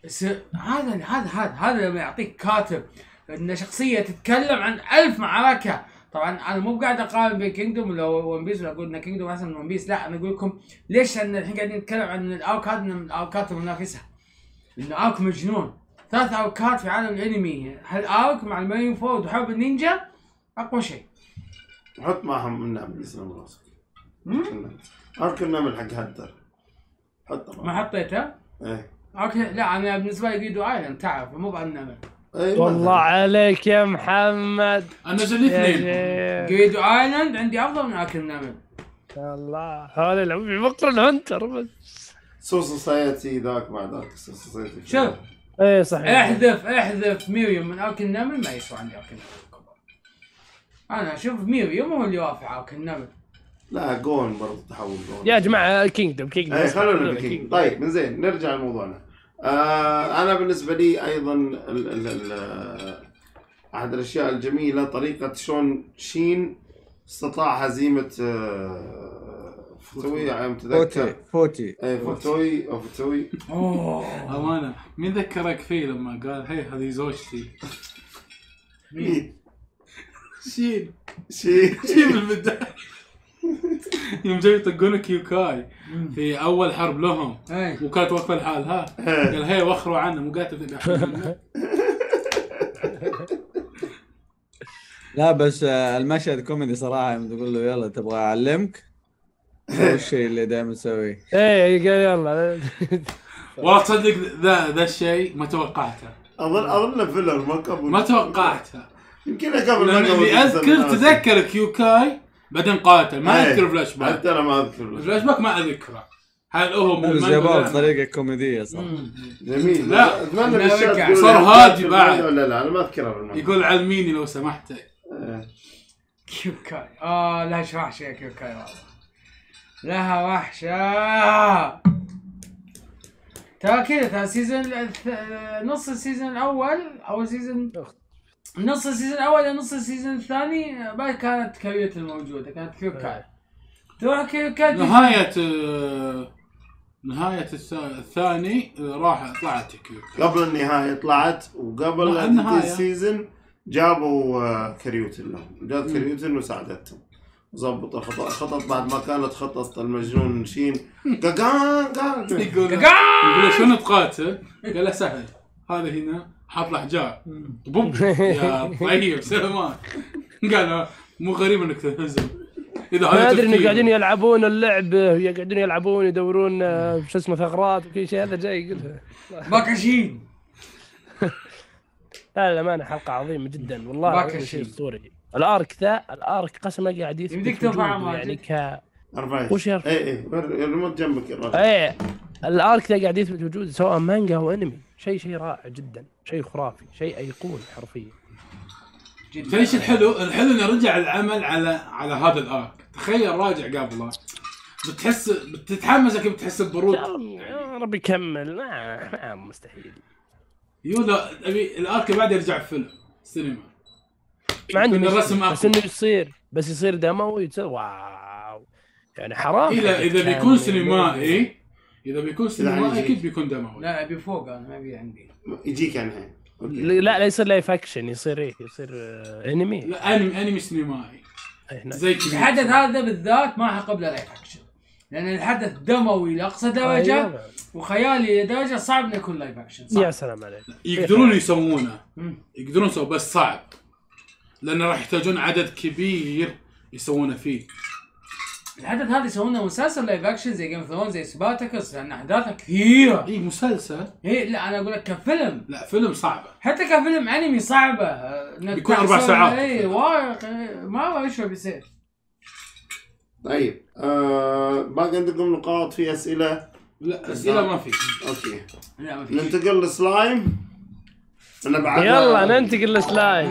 هذا لما يعطيك كاتب ان شخصيه تتكلم عن 1000 معركه. طبعا انا مو قاعد اقارن بين كينجدوم ولا ون بيس ولا اقول ان كينجدوم احسن من ون بيس، لا انا اقول لكم ليش ان الحين قاعدين نتكلم عن الارك هذا من الاركات المنافسه، لانه ارك مجنون. 3 اركات في عالم الانمي، هالارك مع المارين فورد وحرب النينجا اقوى شيء. حط معهم النمل يسلم راسك. ارك النمل حق هدر حطه. ما حطيته؟ ايه اوكي. لا انا بالنسبه لي جيدو ايلاند تعرف مو بالنمل. والله عليك يا محمد. انا نزل اثنين. جيدو ايلاند عندي افضل من ارك النمل. الله هذا يلعب في بقر الهنتر بس. سوسايتي ذاك بعد ذاك سوسايتي. شوف ايه صحيح. احذف ميريوم من ارك النمل، ما يسوى عندي ارك النمل. انا اشوف ميريوم هو اللي يوافق ارك النمل. لا جون برضه تحول جون يا جماعه كينجدوم اي خلونا في كينجدوم. طيب من زين نرجع لموضوعنا. انا بالنسبه لي ايضا احد الاشياء الجميله طريقه شون شين استطاع هزيمه فتوي على متذكر. فوتي اي فتوي او فتوي. امانه مين ذكرك فيه لما قال هي هذه زوجتي؟ مين؟ شين شي بالبدايه يوم جاي يطقون كيوكاي في اول حرب لهم اي وكانت واقفه لحالها قال هي وخروا عنه مو قاعد تبي. لا بس المشهد كوميدي صراحه لما تقول له يلا تبغى اعلمك هو الشيء اللي دائما تسويه. ايه قال يلا. والله تصدق ذا الشيء ما توقعته. اظن فيلر ما قبل ما توقعته. يمكن قبل لأن اللي اذكر تذكر كيوكاي بعدين قاتل ما اذكر فلاش باك. حتى انا ما اذكر فلاش باك ما اذكره. هل هو من جابوه بطريقه كوميديه صح. جميل. لا اتمنى بالشات صار هادي بعد. لا انا ما اذكره. يقول علميني لو سمحت. كيوكاي لها وحشه يا كيوكاي والله لها وحشه. ترى كذا سيزون نص السيزون الاول او سيزون نص السيزون الاول نص السيزون الثاني بعد كانت كاريوت الموجوده كانت كيوكاي. تروح كيوكاي نهاية الثاني راح طلعت كيوكاي. قبل النهاية طلعت وقبل السيزون جابوا كريوتن لهم. جات كريوتن وساعدتهم ضبط الخطط بعد ما كانت خطط المجنون شين يقول شنو تقاتل؟ قال له سهل هذا هنا حاط له حجار بوم يا طيب سلمان. قال مو غريب انك تنهزم اذا ما ادري انه قاعدين يلعبون اللعب قاعدين يلعبون يدورون شو اسمه ثغرات وكل شيء هذا جاي يقولها باكاشين. لا الأمانة حلقة عظيمة جدا والله شيء اسطوري. الارك قسما قاعد يثبت يمديك ترفع يعني وش يرفع؟ اي الريموت جنبك اي الارك ذا قاعد يثبت وجوده سواء مانجا او انمي. شيء رائع جدا شيء خرافي شيء ايقوني حرفيا. ليش الحلو انه رجع العمل على هذا الارك. تخيل راجع قبله بتتحمس كيف بتحس ببرود. يا رب يكمل ما مستحيل. يولا ابي الارك بعد يرجع فيلم سينما ما عندي الرسم بس انه يصير دموي واو يعني حرام. اذا بيكون سينمائي اكيد بيكون دموي. لا ابي فوق انا ما ابي عندي يجيك يعني لا يصير لايف اكشن يصير انمي. لا انمي سينمائي زي الحدث هذا بالذات ما حقبل لايف اكشن لان الحدث دموي لاقصى درجه وخيالي لدرجه صعب انه يكون لايف اكشن. يا سلام عليك. يقدرون يسوونه بس صعب لانه راح يحتاجون عدد كبير يسوونه فيه. الحدث هذا يسوونه مسلسل لايف اكشن زي جيم اوف ثرونز زي سبارتاكس لان احداثه كثيره. اي مسلسل. لا انا اقول لك كفيلم. لا فيلم صعبه حتى كفيلم انمي صعبه. بيكون 4 ساعات. اي ما ايش بيصير. طيب باقي عندكم نقاط في اسئله؟ لا اسئله ما في. اوكي لا ما في. ننتقل للسلايم. انا بعد يلا ننتقل للسلايم.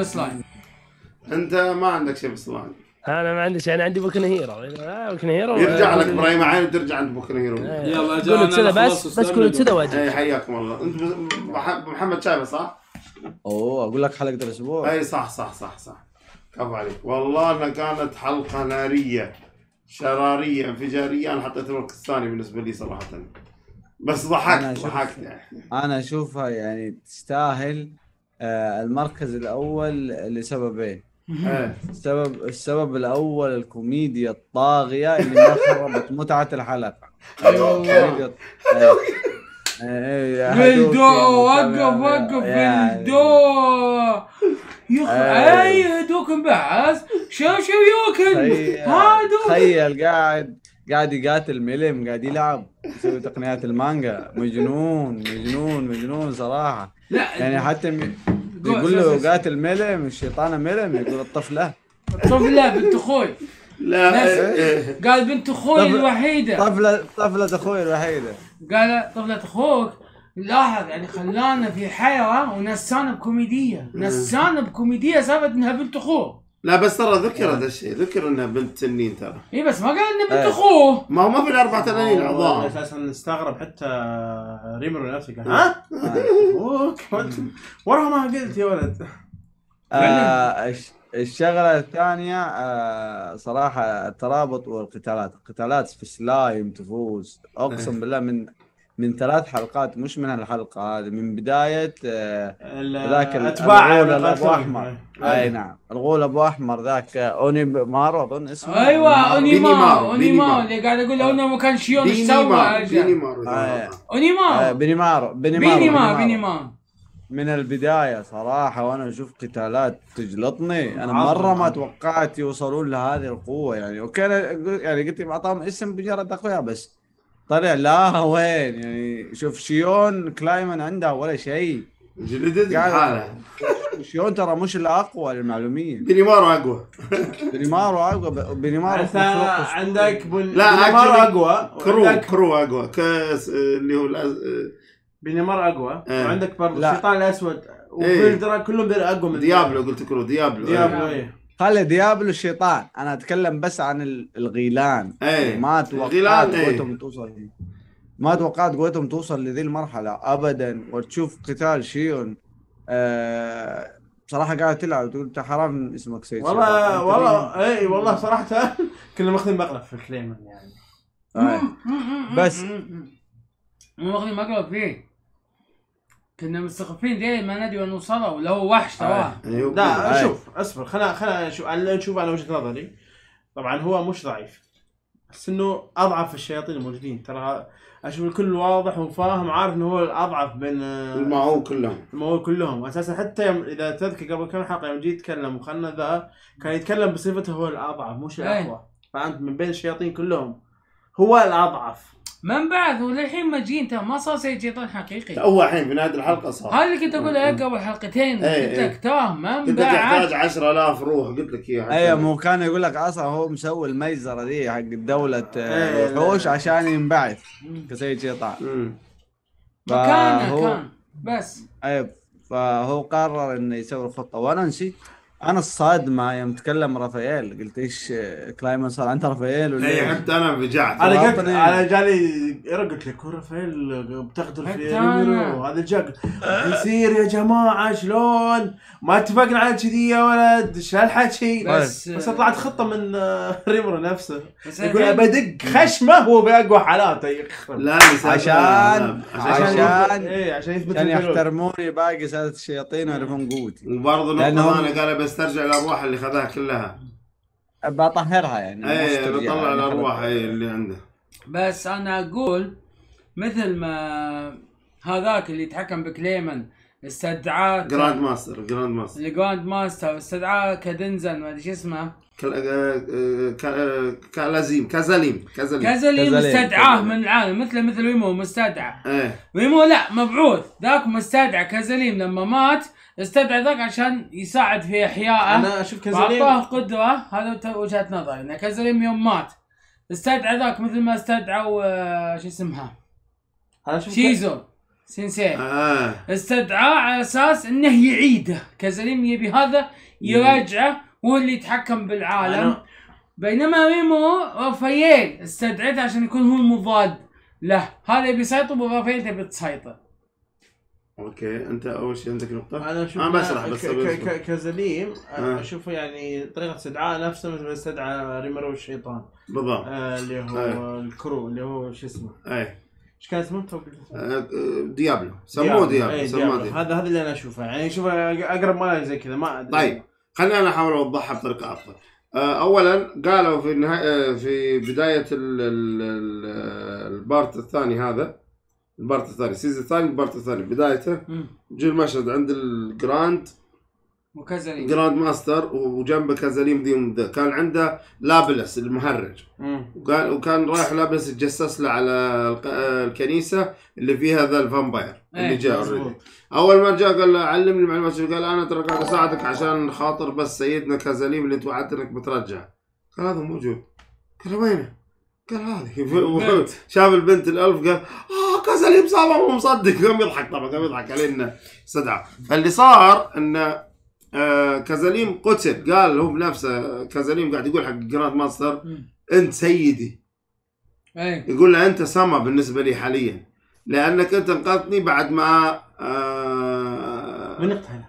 انت ما عندك شيء بالسلايم. انا ما عندي شيء. انا عندي بوكن هيرو. يرجع لك ابراهيم عين وترجع عند بوكن هيرو. يلا جانا بس قولوا كذا واجي. اي حياكم الله. انت محمد شايفه صح؟ اقول لك حلقه الاسبوع. اي صح كفو عليك والله انها كانت حلقه ناريه شراريه انفجاريه. انا حطيت المركز الثاني بالنسبه لي صراحه بس ضحكت يعني. انا اشوفها يعني تستاهل المركز الاول لسببين. السبب الاول الكوميديا الطاغيه اللي ما خربت متعه الحلقه. بلدو وقف بلدو يا اخي هدوك انبعث شو يوكل هادو. تخيل قاعد يقاتل ملم قاعد يلعب يسوي تقنيات المانجا. مجنون صراحه. لا يعني حتى يقول له قاتل ملم الشيطانه ملم يقول الطفله بنت اخوي. لا قال بنت اخوي الوحيده. طفله اخوي الوحيده. قال طفله اخوك. لاحظ يعني خلانا في حيره ونسانا بكوميديه سبب انها بنت اخوه. لا بس ترى ذكر هذا الشيء. ذكر انها بنت تنين ترى. اي بس ما قال انها بنت اخوه. ما هو ما في الاربع تنانين اعضاء. اساسا نستغرب حتى ريمر نفسه قال ها وراها ما قلت يا ولد. الشغله الثانيه صراحه الترابط والقتالات، القتالات في سلايم تفوز اقسم بالله من 3 حلقات، مش من الحلقه هذه، من بدايه ذاك اتباع الغول ابو احمر. اي نعم، الغول ابو احمر ذاك اوني مارو اظن اسمه. ايوه اونيمارو بينيمارو. اللي قاعد اقول له انه ما كان شيون ايش بينيمارو سوى. بينيمارو بينيمارو من البدايه صراحه، وانا اشوف قتالات تجلطني. انا مره ما توقعت يوصلون لهذه القوه يعني. وكان يعني قلت بعطاهم اسم مجرد اخويا، بس طلع لا وين يعني. شوف شيون كلايمن عنده ولا شيء، جلدت بحاله. شيون ترى مش الاقوى للمعلوميه، بينيمارو اقوى. بينيمارو اقوى. بينيمارو انت عندك لا بينيمارو اقوى، كرو اقوى اللي هو بينيمارو اقوى. وعندك برضه لا. الشيطان الاسود وفيلدرا كلهم اقوى من ديابلو. قلت كرو ديابلو. ايه. خلي ديابلو الشيطان، انا اتكلم بس عن الغيلان. ايه. ما توقعت قوتهم توصل، ما توقعت قوتهم توصل لذي المرحله ابدا. وتشوف قتال شيون بصراحه قاعد تلعب تقول انت حرام اسمك سيد والله اي والله صراحه كنا ماخذين مقلب في الكليمن يعني. بس مو واخذين مقلب فيه، كنا مستخفين دي ما ندري وين وصلوا، ولا هو وحش تراه. لا شوف اصبر، خلنا نشوف على وجهه نظري. طبعا هو مش ضعيف، بس انه اضعف الشياطين الموجودين. ترى اشوف الكل واضح وفاهم، عارف انه هو الاضعف بين المعول كلهم اساسا. حتى اذا تذكر قبل كم حلقه يوم جيت يتكلم وخلنا ذا كان يتكلم بصفته هو الاضعف مش الاقوى. فانت من بين الشياطين كلهم هو الاضعف. من بعد وللحين ما جين ترى ما صار سيد شيطان حقيقي. هو الحين في نهايه الحلقه صار. هذا اللي كنت اقول لك قبل حلقتين، قلت لك ترى من كنت تحتاج 10,000 روح، قلت لك اياها. ايوه مو كان يقول لك اصلا هو مسوي الميزره ذي حق دوله الوحوش عشان ينبعث كسيد شيطان. كان بس ايوه، فهو قرر انه يسوي الخطه. وانا نسيت، انا الصادمه يوم تكلم رافائيل قلت ايش كلايمن صار انت رافائيل ولا اي؟ حتى انا رجعت. انا جالي قلت لك رافائيل بتقدر في ريميرو هذا جاك يصير يا جماعه شلون ما اتفقنا على كذي يا ولد ايش هالحكي. بس طلعت خطه من ريميرو نفسه، يقول بدق خشمه هو باقوى حالاته يخرب. لا عشان يثبت يعني يحترموني باقي سادة الشياطين ويعرفون قوتي. وبرضه نقطة انا قال بسترجع الارواح اللي خذاها كلها، بطهرها يعني. اي بطلع الارواح اللي عنده. بس انا اقول مثل ما هذاك اللي يتحكم بكليمن استدعاه جراند ماستر استدعاه كدنزن ما ادري شو اسمه، كازاليم استدعاه من العالم مثل ويمو مستدعى. ويمو لا مبعوث، ذاك مستدعى كازاليم لما مات استدعى ذاك عشان يساعد في احيائه. انا اشوف كازاليم اعطاه قدره، هذا وجهه نظري ان كازاليم يوم مات استدعى ذاك مثل ما استدعوا شو اسمها شيزو سينسي استدعاه على اساس انه يعيده. كازاليم يبي هذا يراجعه وهو اللي يتحكم بالعالم. بينما ريمو رافائيل استدعته عشان يكون هو المضاد له، هذا يبي يسيطر ورافائيل تبي تسيطر. اوكي انت اول شيء عندك نقطه. انا اشوف بشرح بس كازاليم اشوف يعني طريقه استدعاء نفسه مثل ما استدعى ريميرو الشيطان بالضبط. اللي هو الكرو اللي هو شو اسمه ايش كان اسمه ديابلو. سموه ديابلو. هذا اللي انا اشوفه يعني. شوف اقرب ما زي كذا ما طيب خلينا انا احاول اوضحها بطريقه افضل. اولا قالوا في النهايه في بدايه البارت الثاني، هذا البارت الثاني سيزون الثاني البارت الثاني بدايته جي المشهد عند الجراند وكازاليم جراند ماستر وجنبه كازاليم ذي كان عنده لابلس المهرج، وكان رايح لابلس يتجسس له على الكنيسه اللي فيها ذا الفامباير اللي جاء. اول ما جاء قال له علمني المعلومات، قال انا ترى قاعد اساعدك عشان خاطر بس سيدنا كازاليم اللي انت وعدت انك بترجع. قال هذا موجود. قال وينه؟ قال هذه. شاف البنت الالف قال كازاليم صعبه مو مصدق. قام يضحك طبعا، قام يضحك علينا استدعى. فاللي صار ان كازاليم قتل. قال هو بنفسه كازاليم قاعد يقول حق جراند ماستر انت سيدي. يقول له انت سما بالنسبه لي حاليا، لانك انت انقذتني بعد ما من اقتله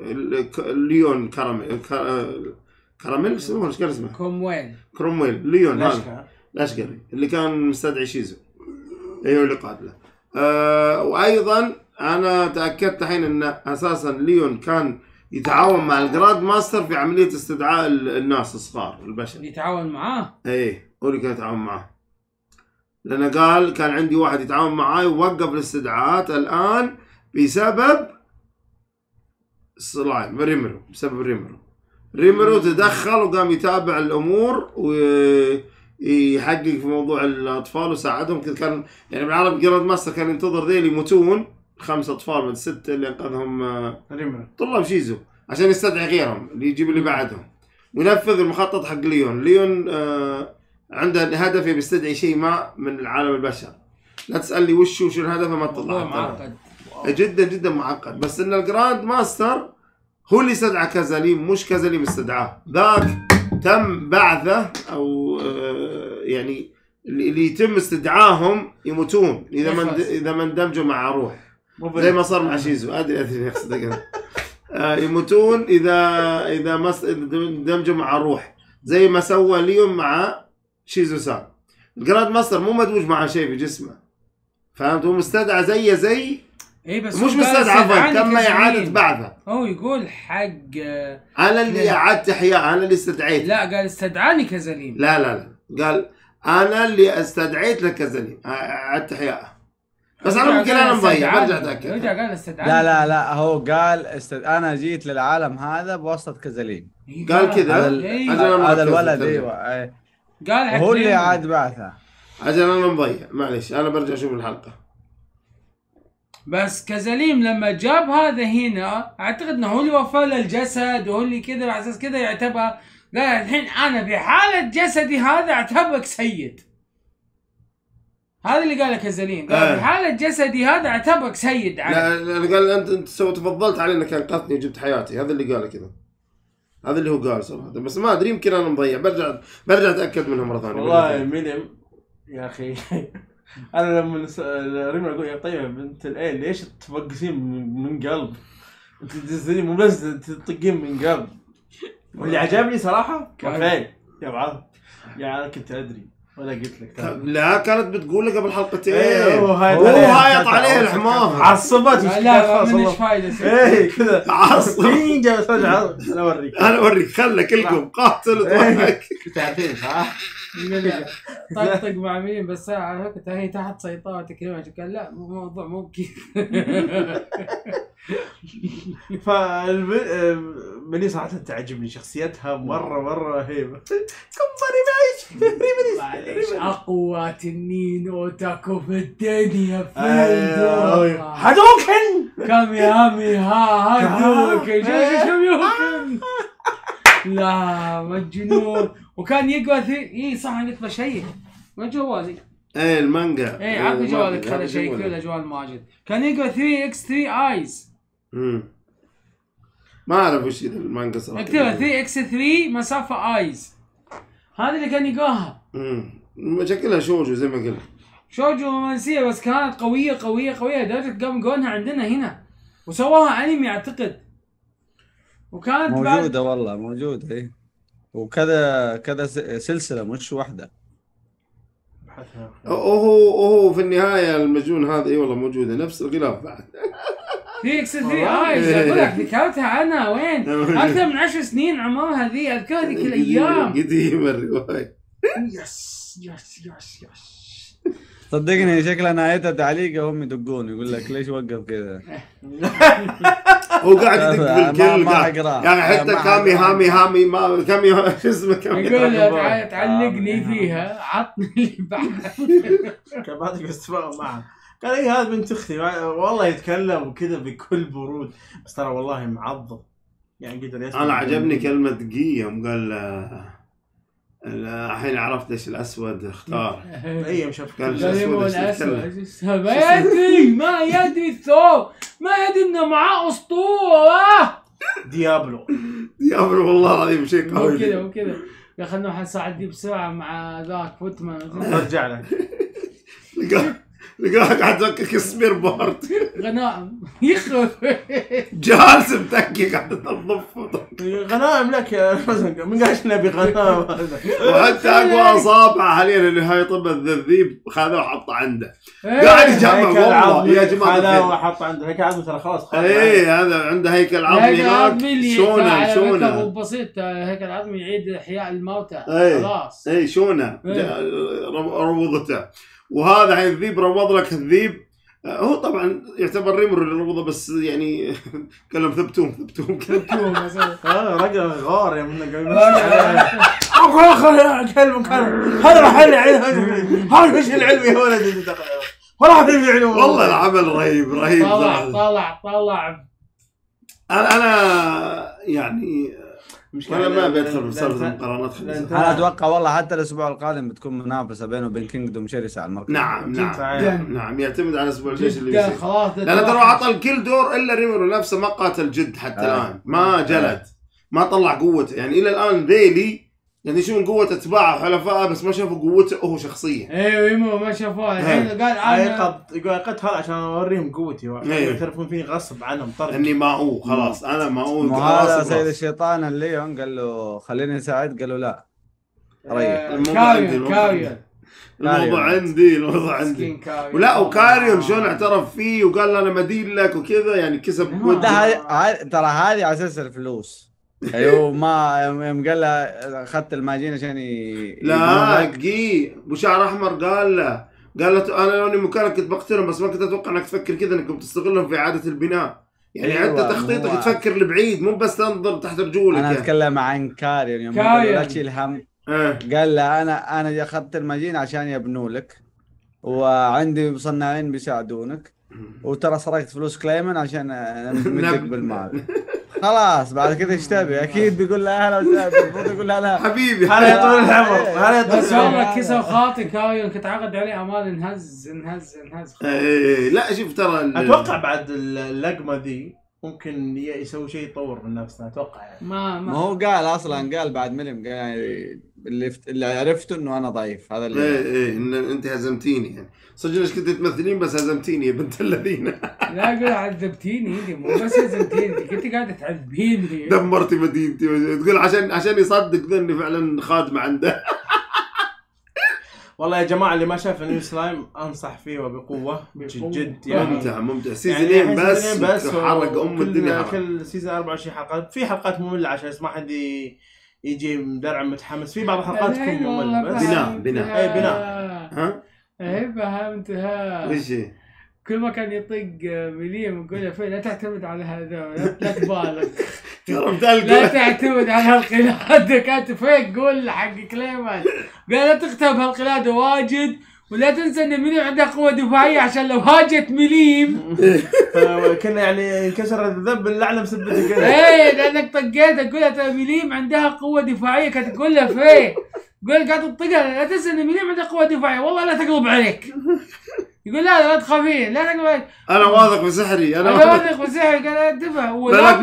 ليون كراميل اسمه ايش كان اسمه؟ كرومويل ليون هذا الاشقري اللي كان مستدعي شيزو ايوه اللي قاتله. وايضا انا تاكدت الحين ان اساسا ليون كان يتعاون مع الجراند ماستر في عمليه استدعاء الناس الصغار البشر. يتعاون معاه؟ ايه هو اللي كان يتعاون معاه، لانه قال كان عندي واحد يتعاون معاي ووقف الاستدعاءات الان بسبب الصلاعي ريميرو. بسبب ريميرو تدخل وقام يتابع الامور ويحقق في موضوع الاطفال وساعدهم. كان يعني بالعرب جراند ماستر كان ينتظر ذيل يموتون 5 أطفال من 6 اللي انقذهم ريميرو طلاب شيزو عشان يستدعي غيرهم اللي يجيب اللي بعدهم وينفذ المخطط حق ليون. عنده هدف بيستدعي شيء ما من العالم البشر. لا تسألني وشو الهدف ما تطلع. معقد جدا جدا معقد. بس ان الجراند ماستر هو اللي استدعى كازاليم مش كازاليم استدعاه. ذاك تم بعثه او يعني اللي يتم استدعاهم يموتون اذا ما اندمجوا مع روح زي ما صار مع شيزو. ادري اقصد يموتون اذا ما اندمجوا مع روح زي ما سوى ليون مع شيزو سان. الجراند ماستر مو مدموج مع شيء في جسمه، فهمت؟ هو مستدعى زي اي بس مش مستدعى تم اعاده بعثه. هو يقول حق انا اللي اعدت احياء، انا اللي استدعيت. لا قال استدعاني كازاليم. لا قال انا اللي استدعيت لك كازاليم اعدت احياء. بس انا ممكن انا مضيع برجع اتاكد. رجع قال استدعاني. لا هو قال انا جيت للعالم هذا بواسطه كازاليم. قال كذا هذا الولد ايوه قال هو اللي عاد بعثه. عشان انا مضيع معليش انا برجع اشوف الحلقه. بس كازاليم لما جاب هذا هنا اعتقد انه هو اللي وفى له الجسد وهو اللي كذا على اساس كذا يعتبر. قال الحين انا بحاله جسدي هذا اعتبرك سيد. هذا اللي قاله كازاليم. قال بحاله جسدي هذا اعتبرك سيد. لا قال انت سويت تفضلت علي انك انقذتني وجبت حياتي. هذا اللي قاله كذا. هذا اللي هو قال صراحه. بس ما ادري يمكن انا مضيع. برجع اتاكد منها مره ثانيه. والله ميلم يا اخي انا لما ريمو يقول يا طيب بنت الايه ليش تفقسين من قلب؟ انت تدزين مو بس تطقين من قلب. واللي عجبني صراحه كافيه يا بعض. يعني انا كنت ادري ولا قلت لك. لا كانت بتقول لك قبل حلقتين. هو هايط عليه الحمار. عصبت. لا منش فايده. ايه كذا عصب. انا اوريك خلى كلكم قاتلوا ضحك. تعرفين صح؟ طقطق مع مين بس على فكره هي تحت سيطرتك كلمه. قال لا الموضوع مو كذا. مني صراحه تعجبني شخصيتها مره رهيبه. معليش اقوى تنين اوتاكو في الدنيا في هادوكن كاميامي هادوكن شو لا مجنون. وكان يقوى اي صح انا قلت بشيء ما جوالي. ايه المانجا ايه عطني جوالك خلي شيء كله جوال ماجد. كان يقوى 3x3 ايز. ما اعرف وش المانجا صراحه. اكتبها 3x3 مسافه ايز. هذا اللي كان يقاها. شكلها شوجو زي ما قلت. شوجو رومانسيه بس كانت قويه لدرجه قام قولها عندنا هنا وسواها انمي اعتقد. وكانت موجوده والله موجوده ايه. وكذا سلسله مش واحده. هو في النهايه المجنون هذا اي والله موجوده نفس الغلاف بعد. 3x3 ايز اقول لك ذكرتها انا وين اكثر من 10 سنين عمرها ذي. اذكر ذيك الايام قديمه الروايه. يس صدقني شكلها نهايتها تعليق هم يدقون يقول لك ليش وقف كذا. هو قاعد يدق بالكل يعني حتى كامي هامي ما كامي شو اسمه كامي يقول لك تعلقني فيها عطني اللي بعد. كان بعدك استفاهم معه. قال اي هذا بنت اختي والله يتكلم وكذا بكل برود بس ترى والله معضل يعني قدر يسمع. انا عجبني كلمه يوم قال الحين عرفت ليش الاسود اختار. اي مش عارف قال الاسود ما يدري الثور ما يدري انه معاه اسطوره ديابلو والله العظيم شيء قوي. مو كذا يا خلنا حنساعد دي بسرعه مع ذاك فوتمان. ارجع لك لقاها قاعد تفكك سبير بورد غنائم يخرب. جالس متكي قاعد تنظف. غنائم لك يا من قاعد نبي غنائم هذا. وحتى اقوى اصابع حاليا اللي هاي طب الذبذيب خذوه وحطه عنده قاعد يجمع والله يا جماعه هذا حط عنده هيكل عظمي ترى خلاص. ايه هذا عنده هيكل عظمي هناك شونه بسيط. هيكل عظمي يعيد احياء الموتى ايه. خلاص. اي شونه روضته. وهذا حين الذيب روض لك الذيب. هو طبعا يعتبر ريمر اللي روضه بس يعني كلهم ثبتوم رجل غار يا من اخر كلمه هذا محل هذا ايش العلم يا ولد والله في علم والله العمل رهيب رهيب. طلع انا يعني انا ما بدخل في سالفه المقارنات. انا اتوقع والله حتى الاسبوع القادم بتكون منافسه بينه وبين كينجدوم شرسه على المركز. نعم يعتمد على الاسبوع الجيش اللي بيصير. لان ترى عطى كل دور الا ريمرو نفسه ما قاتل جد حتى الان ما جلد ما طلع قوته يعني الى الان ذيلي يعني يشوفون قوة اتباعه وحلفائه بس ما شافوا قوته هو شخصيا. ايوه ما شافوها الحين قال انا يقول قلت هذا عشان اوريهم قوتي ويعترفون فيني غصب عنهم طرد اني ما هو خلاص انا ما هو. هذا سيد الشيطان الليون قال له خليني اساعد قال له لا ريح. الموضوع عندي ولا وكاريون شلون اعترف فيه وقال انا مدين لك وكذا يعني كسب ترى هذه على اساس الفلوس. ايوه ما يوم قال له اخذت الماجين عشان لا دقيق ابو شعر احمر قال له انا لو اني مكانك كنت بقتلهم بس ما كنت اتوقع انك تفكر كذا انك بتستغلهم في اعاده البناء يعني أيوة انت تخطيطك تفكر لبعيد مو بس تنظر تحت رجولك. انا اتكلم عن كاريون يوم قال لا تشيل هم قال له انا اخذت الماجين عشان يبنوا لك وعندي مصنعين بيساعدونك وترى سرقت فلوس كليمن عشان امدك بالمال. خلاص بعد كذا ايش تبي؟ اكيد بيقول له اهلا وسهلا المفروض يقول له لا حبيبي هلا يا طول العمر هلا يا طول بس والله كسر خاطر كايون كنت عقد عليه امان انهز لا شوف ترى اتوقع بعد اللقمه ذي ممكن يسوي شيء يطور من نفسه اتوقع يعني. ما هو قال اصلا قال بعد ملم قال يعني اللي عرفته انه انا ضعيف هذا اللي ايه ان انت هزمتيني يعني صدق ليش كنت تمثلين بس هزمتيني يا بنت الذين. لا قول عذبتيني انت مو بس هزمتيني كنت قاعده تعذبيني دمرتي مدينتي تقول عشان يصدق ذا اني فعلا خادمه عنده. والله يا جماعه اللي ما شاف نيو سلايم انصح فيه وبقوه جد يعني ممتع سيزونين بس حرق الدنيا كل سيزون 24 حلقه في حلقات ممله عشان ما حد يجي مدرع متحمس في بعض الحلقات تكون ممله بس بناء اي بناء ها ايه فهمتها. وش كل ما كان يطق مليم يقول له فين لا تعتمد على هذا لا تبالغ لا تعتمد على هالقلاده كانت فيك قول حق كليمان قال لا تختم هالقلاده واجد ولا تنسى ان مليم عنده قوه دفاعيه عشان لو هاجت مليم كنا يعني انكسر الذنب الاعلى بسبته كذا. ايه لانك طقيت تقول له مليم عندها قوه دفاعيه كانت تقول له فين قول قاعد تطقها لا تنسى ان مليم عنده قوه دفاعيه والله لا تقلب عليك. يقول لا تخافين لا تقلب انا واثق بسحري انا واثق بسحري قال انتبه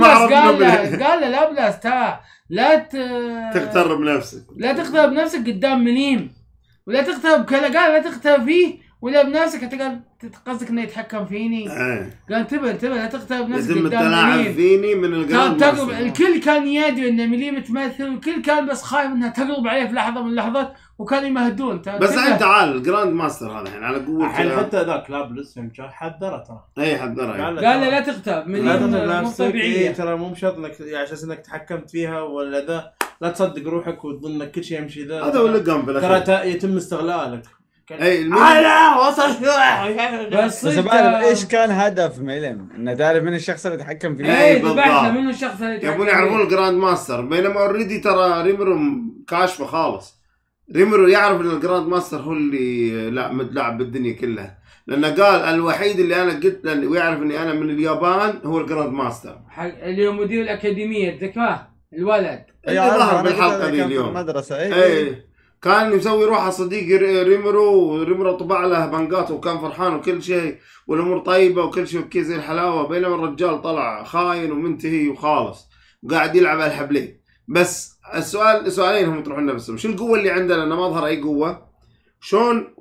قال له لا بلاس لا تغتر بنفسك لا تغتر بنفسك قدام مليم ولا تغتر قال لا تغتر فيه ولا بنفسك انت قال قصدك انه يتحكم فيني. قال انتبه لا تغتر بنفسك قدام مليم فيني من الجراند تقلب. الكل كان يدري ان مليم تمثل والكل كان بس خايف انها تقلب عليه في لحظه من اللحظات وكانوا يمهدون. بس انت تعال الجراند ماستر هذا الحين على قوه حتى ذاك لابلس يوم جاء حذره ترى اي حذره قال له لا تغتاب مو طبيعيه ترى مو بشرط انك عشان انك تحكمت فيها ولا ذا لا تصدق روحك وتظن انك كل شيء يمشي ذا هذا هو اللي قام بالاخير ترى يتم استغلالك. اي لا وصل بس ايش كان هدف ميلم انه تعرف من الشخص اللي يتحكم فيه. اي بالضبط منو الشخص اللي يبون يعرفون الجراند ماستر بينما اوريدي ترى ريمرو كاشفه خالص. ريمرو يعرف ان الجراند ماستر هو اللي لا متلاعب بالدنيا كلها لانه قال الوحيد اللي انا قلت له ويعرف اني انا من اليابان هو الجراند ماستر اللي هو مدير الاكاديميه الذكاء الولد اللي ظهر بالحلقه ذي اليوم المدرسه اي كان يسوي روحه صديق ريمرو طبع له بنقات وكان فرحان وكل شيء والامور طيبه وكل شيء كذا زي الحلاوه بينما الرجال طلع خاين ومنتهي وخالص وقاعد يلعب على الحبلين. بس السؤالين هم يطرحون نفسهم شو القوه اللي عنده لانه ما ظهر اي قوه شلون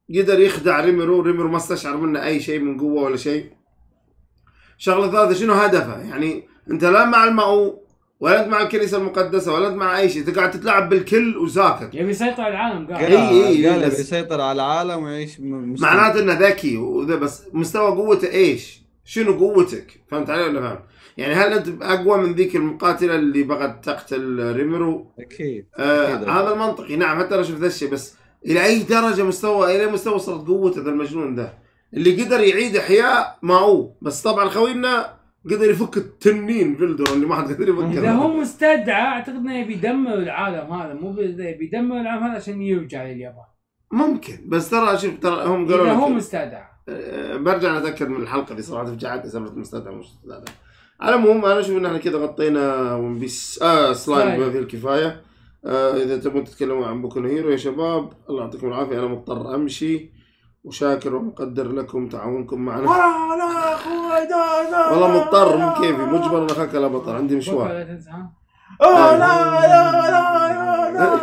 قدر يخدع ريميرو ما استشعر منه اي شيء من قوه ولا شيء. شغله ثالثه شنو هدفه؟ يعني انت لا مع الماو ولا انت مع الكنيسه المقدسه ولا انت مع اي شيء، انت قاعد تتلاعب بالكل وساكت. يبي يسيطر على العالم قال. قال بس يسيطر على العالم ويعيش معناته انه ذكي وذا، بس مستوى قوته ايش؟ شنو قوتك؟ فهمت علي ولا فهمت؟ يعني هل انت اقوى من ذيك المقاتله اللي بغت تقتل ريميرو؟ اكيد. هذا المنطقي. نعم حتى انا شفت ذا الشيء، بس الى اي درجه الى اي مستوى وصلت قوته ذا المجنون ذا اللي قدر يعيد احياء ماو. بس طبعا خوينا قدر يفك التنين فيلدر اللي ما حد قدر يفكه. اذا هو مستدعى اعتقد انه يبي يدمر العالم هذا، مو يبي يدمر العالم هذا عشان يرجع لليابان. ممكن، بس ترى شوف ترى هم قالوا اذا هو مستدعى. برجع نتاكد من الحلقه دي صراحه، فجعتني سالفه مستدعى مش مستدعى. على المهم انا اشوف ان احنا كذا غطينا ون بيس سلايم بما فيه الكفايه. اذا تبون تتكلموا عن بوكو نو هيرو يا شباب الله يعطيكم العافيه، انا مضطر امشي، وشاكر ومقدر لكم تعاونكم معنا. لا اخوي لا والله مضطر من كيفي، مجبر اخاك لا بطل، عندي مشوار. لا تنسى. لا لا لا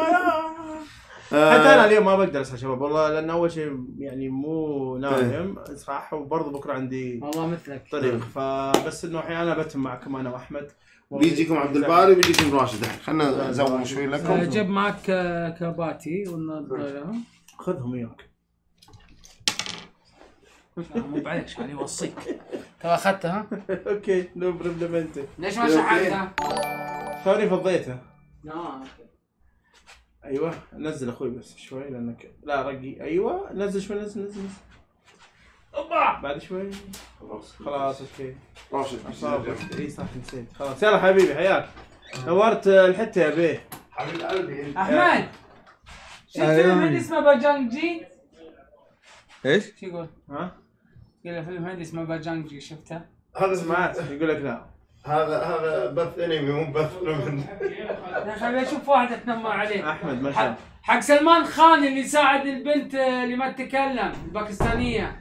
حتى انا اليوم ما بقدر اصحى شباب والله، لان اول شيء يعني مو نايم صح، وبرضه بكره عندي والله مثلك طريق، فبس انه احيانا بتم معكم انا واحمد. بيجيكم عبد الباري وبيجيكم راشد. خلنا نزوم شوي لكم. جيب معك كباتي ونضربهم. خذهم وياك. مو بعدك شحال يوصيك. ترى اخذتها. اوكي نو بروبلم. ليش ما شحنتها؟ توني فضيتها. لا ايوه نزل اخوي بس شوي لانك لا رقي. ايوه نزل شوي نزل. اوبا بعد شوي خلاص اوكي. راشد اي صح نسيت خلاص. يلا حبيبي حياك، نورت الحته يا بيه. حبيب قلبي احمد شفت فيلم هندي اسمه باجانجي؟ ايش؟ شو يقول؟ ها؟ يقول فيلم هندي اسمه باجانجي، شفته؟ هذا سمعت يقول لك لا. هذا بث انمي مو بث فيلم. خليني اشوف واحده تنمر عليه. احمد ما شاء حق سلمان خان اللي ساعد البنت اللي ما تتكلم الباكستانيه.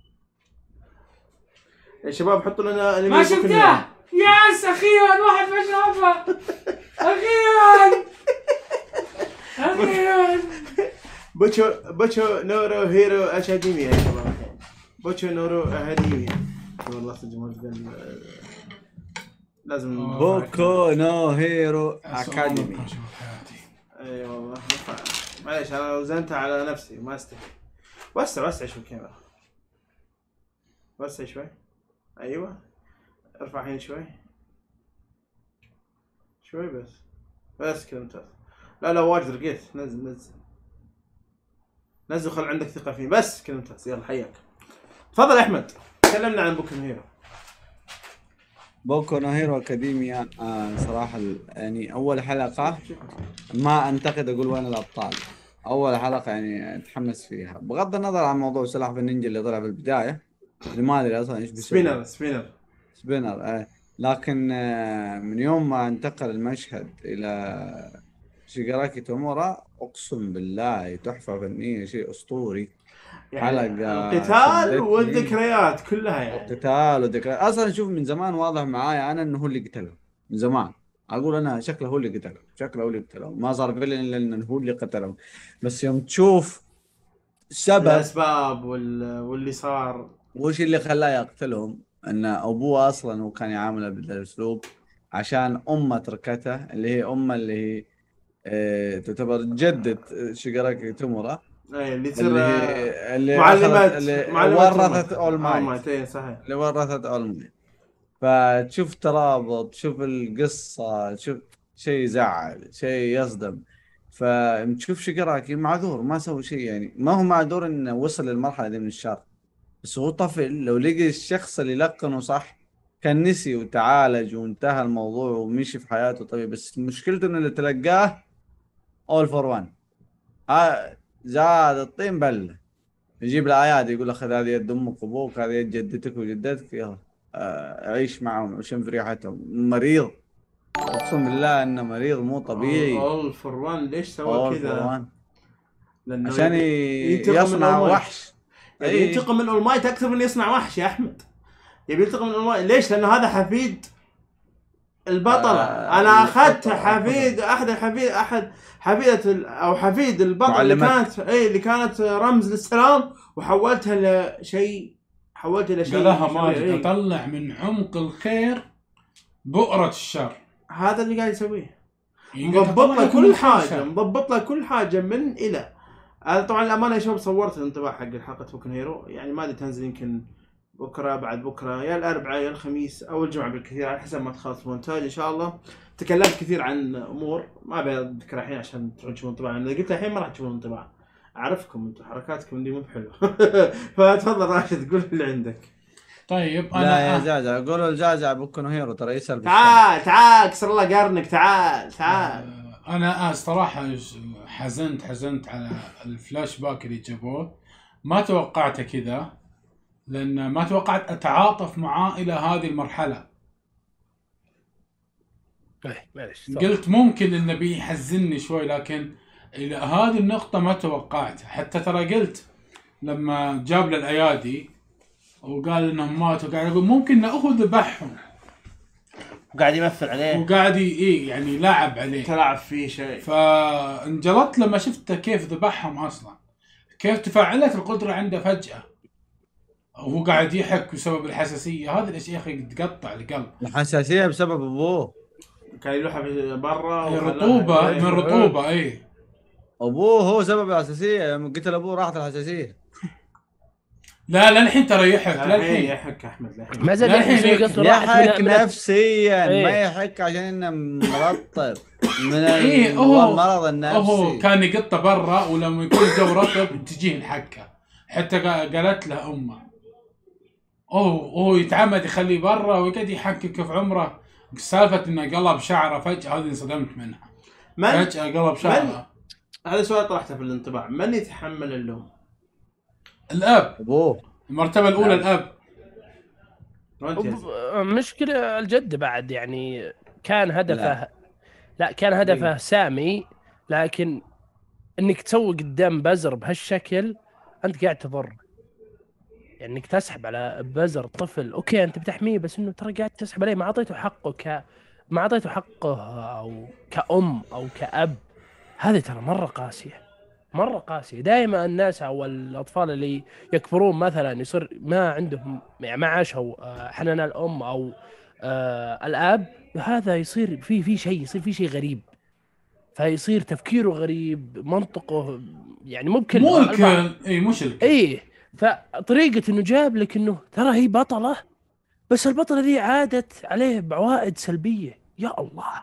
يا شباب حطوا لنا انمي. ما شفته؟ ياس اخيرا واحد ما شافه. اخيرا اخيرا. بوتشو نورو هيرو اكاديميا يا شباب. بوتشو نورو اكاديميا والله صدق لازم بوكو نو هيرو اكاديمي. اي والله معليش انا وزنتها على نفسي ما استحي. وسع شوي الكاميرا، وسع شوي. ايوه ارفع هنا شوي بس كذا ممتاز. لا واجد رقيت. نزل خل عندك ثقة فيه بس كذا ممتاز. يلا حياك تفضل يا احمد. تكلمنا عن بوكو نو هيرو. بوكو نو هيرو اكاديميا صراحه يعني اول حلقه ما انتقد اقول وين الابطال. اول حلقه يعني اتحمس فيها بغض النظر عن موضوع سلاحف النينجا اللي طلع في البدايه اللي ما ادري اصلا ايش بيسوي. سبينر لكن من يوم ما انتقل المشهد الى شيغاراكي تومورا اقسم بالله تحفه فنيه، شيء اسطوري. يعني حلقه القتال والذكريات كلها يعني القتال والذكريات. اصلا شوف من زمان واضح معايا انا انه هو اللي قتله من زمان. اقول انا شكله هو اللي قتله، ما صار فيلن الا انه هو اللي قتله. بس يوم تشوف سبب الاسباب واللي صار وش اللي خلاه يقتلهم، ان ابوه اصلا هو كان يعامله بالاسلوب عشان امه تركته اللي هي امه اللي هي تعتبر جدة شيغاراكي تومورا اللي تصير اللي ورثت اول مايت. صحيح اللي ورثت اول مايت. فتشوف ترابط، تشوف القصة، تشوف شيء يزعل، شيء يصدم. فتشوف شيغاراكي معذور ما سوى شيء، يعني ما هو معذور انه وصل للمرحلة دي من الشر، بس هو طفل. لو لقي الشخص اللي لقنه صح كان نسي وتعالج وانتهى الموضوع ومشي في حياته طبيعي. بس مشكلته انه اللي تلقاه all for one. زاد الطين بله. يجيب الآيات يقول أخذ هذه يد أمك وأبوك، هذه يد جدتك وجدتك، يلا عيش معهم وشم في ريحتهم. مريض أقسم بالله إنه مريض مو طبيعي. all for one. ليش سوى كذا؟ عشان يصنع وحش. ينتقم من أول مايت أكثر من يصنع وحش يا أحمد. يبي ينتقم من أول مايت. ليش؟ لأنه هذا حفيد البطلة انا اخذت حفيد حفيدة البطل اللي كانت اللي كانت رمز للسلام، وحولتها لشيء، قالها ماجد اطلع من عمق الخير بؤرة الشر. هذا اللي قاعد يسويه، مضبط له كل حاجة من الى. طبعا الامانه يا شباب صورت الانطباع حق حلقه بوكو نو هيرو، يعني ما ادري تنزل يمكن بكره بعد بكره يا الاربعاء يا الخميس او الجمعه بالكثير على حسب ما تخلص المونتاج ان شاء الله. تكلمت كثير عن امور ما ابي اذكر الحين عشان تروحون تشوفون انطباع، انا قلت الحين ما راح تشوفون انطباع، اعرفكم انتم حركاتكم دي مو بحلوه. فتفضل راشد قول اللي عندك. طيب انا لا يا جعجع قولوا الجعجع بوكو نو هيرو ترى يسال. تعال اكسر الله قرنك، تعال. انا صراحه حزنت على الفلاش باك اللي جابوه، ما توقعته كذا، لان ما توقعت اتعاطف معاه الى هذه المرحله. قلت ممكن انه بيحزنني شوي، لكن الى هذه النقطه ما توقعت. حتى ترى قلت لما جاب له الايادي وقال انهم ماتوا، قاعد اقول ممكن هو ذبحهم وقاعد يمثل عليه وقاعد يعني لاعب عليه، تلعب فيه شيء. فانجلطت لما شفته كيف ذبحهم اصلا، كيف تفاعلت القدره عنده فجاه وهو قاعد يحك بسبب الحساسيه. هذه الاشياء يا اخي تقطع القلب. الحساسيه بسبب ابوه، كان يلوحها برا رطوبه من رطوبه. اي ابوه هو سبب الحساسيه، لما قتل ابوه راحت الحساسيه. لا الحين ترى يحك، للحين يحك احمد، ما زال يحك نفسيا، ما يحك عشان انه مرطب من المرض النفسي. هو كان يقطه برا، ولما يكون الجو رطب تجيه الحكه. حتى قالت له امه هو يتعمد يخليه برا ويقعد يحكك في عمره. سالفه انه قلب شعره فجاه، هذه انصدمت منها. فجاه قلب شعره. هذا سؤال طرحته في الانطباع، من يتحمل اللوم؟ الاب، ابوه. المرتبه الاولى الاب. مشكله الجد بعد، يعني كان هدفه لا كان هدفه سامي، لكن انك تسوي قدام بزر بهالشكل انت قاعد تضر. يعني انك تسحب على بزر طفل، اوكي انت بتحميه، بس انه ترى قاعد تسحب عليه، ما اعطيته حقه ما اعطيته حقه او كأم او كأب. هذه ترى مرة قاسية. دائما الناس او الاطفال اللي يكبرون مثلا يصير ما عندهم، يعني ما عاشوا حنان الام او الاب، هذا يصير في شيء، يصير في شيء غريب، فيصير تفكيره غريب، منطقه يعني ممكن مو الكل مش الكل. فطريقة انه جاب لك انه ترى هي بطلة، بس البطلة ذي عادت عليه بعوائد سلبية. يا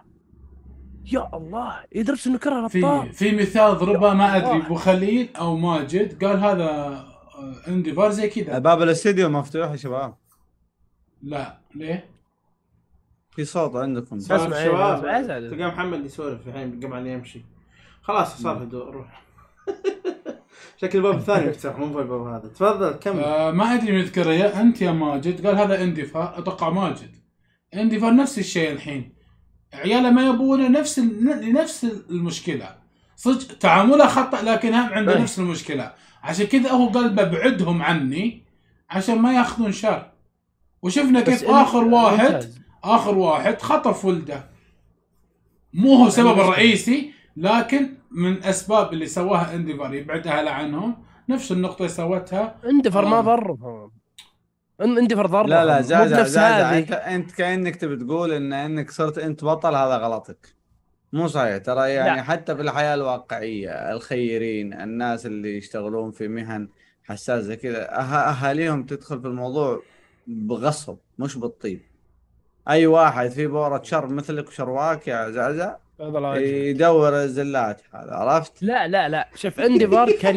الله يدرس انه كره الابطال. في مثال ضربه ما ادري ابو خليل او ماجد قال هذا انديفار زي كذا. باب الاستديو مفتوح يا شباب. لا ليه؟ في صوت عندكم. اسمع شباب، تلقى محمد يسولف الحين قبل ان يمشي. خلاص صار هدوء، روح. شكل الباب الثاني يفتح مو الباب هذا. تفضل كمل. ما ادري من ذكره يا انت يا ماجد، قال هذا انديفار. اتوقع ماجد انديفار نفس الشيء. الحين عياله ما يبونه نفس المشكله، صدق تعامله خطأ، لكن هم عنده نفس المشكله. عشان كذا هو قال ببعدهم عني عشان ما ياخذون شر. وشفنا كيف اخر واحد خطف ولده. مو هو سبب الرئيسي، لكن من اسباب اللي سواها انديفار يبعد اهله عنهم. نفس النقطه سوتها انديفار ما ضرهم، انديفار ضرهم. لا زازا انت كانك تبي تقول انك صرت انت بطل، هذا غلطك. مو صحيح ترى، يعني لا. حتى في الحياه الواقعيه الخيرين، الناس اللي يشتغلون في مهن حساسه كذا، اهاليهم تدخل في الموضوع بغصب مش بالطيب. اي واحد في بورة شر مثلك وشرواك يا زازا يدور الزلات، هذا عرفت؟ لا شوف، انديفار كان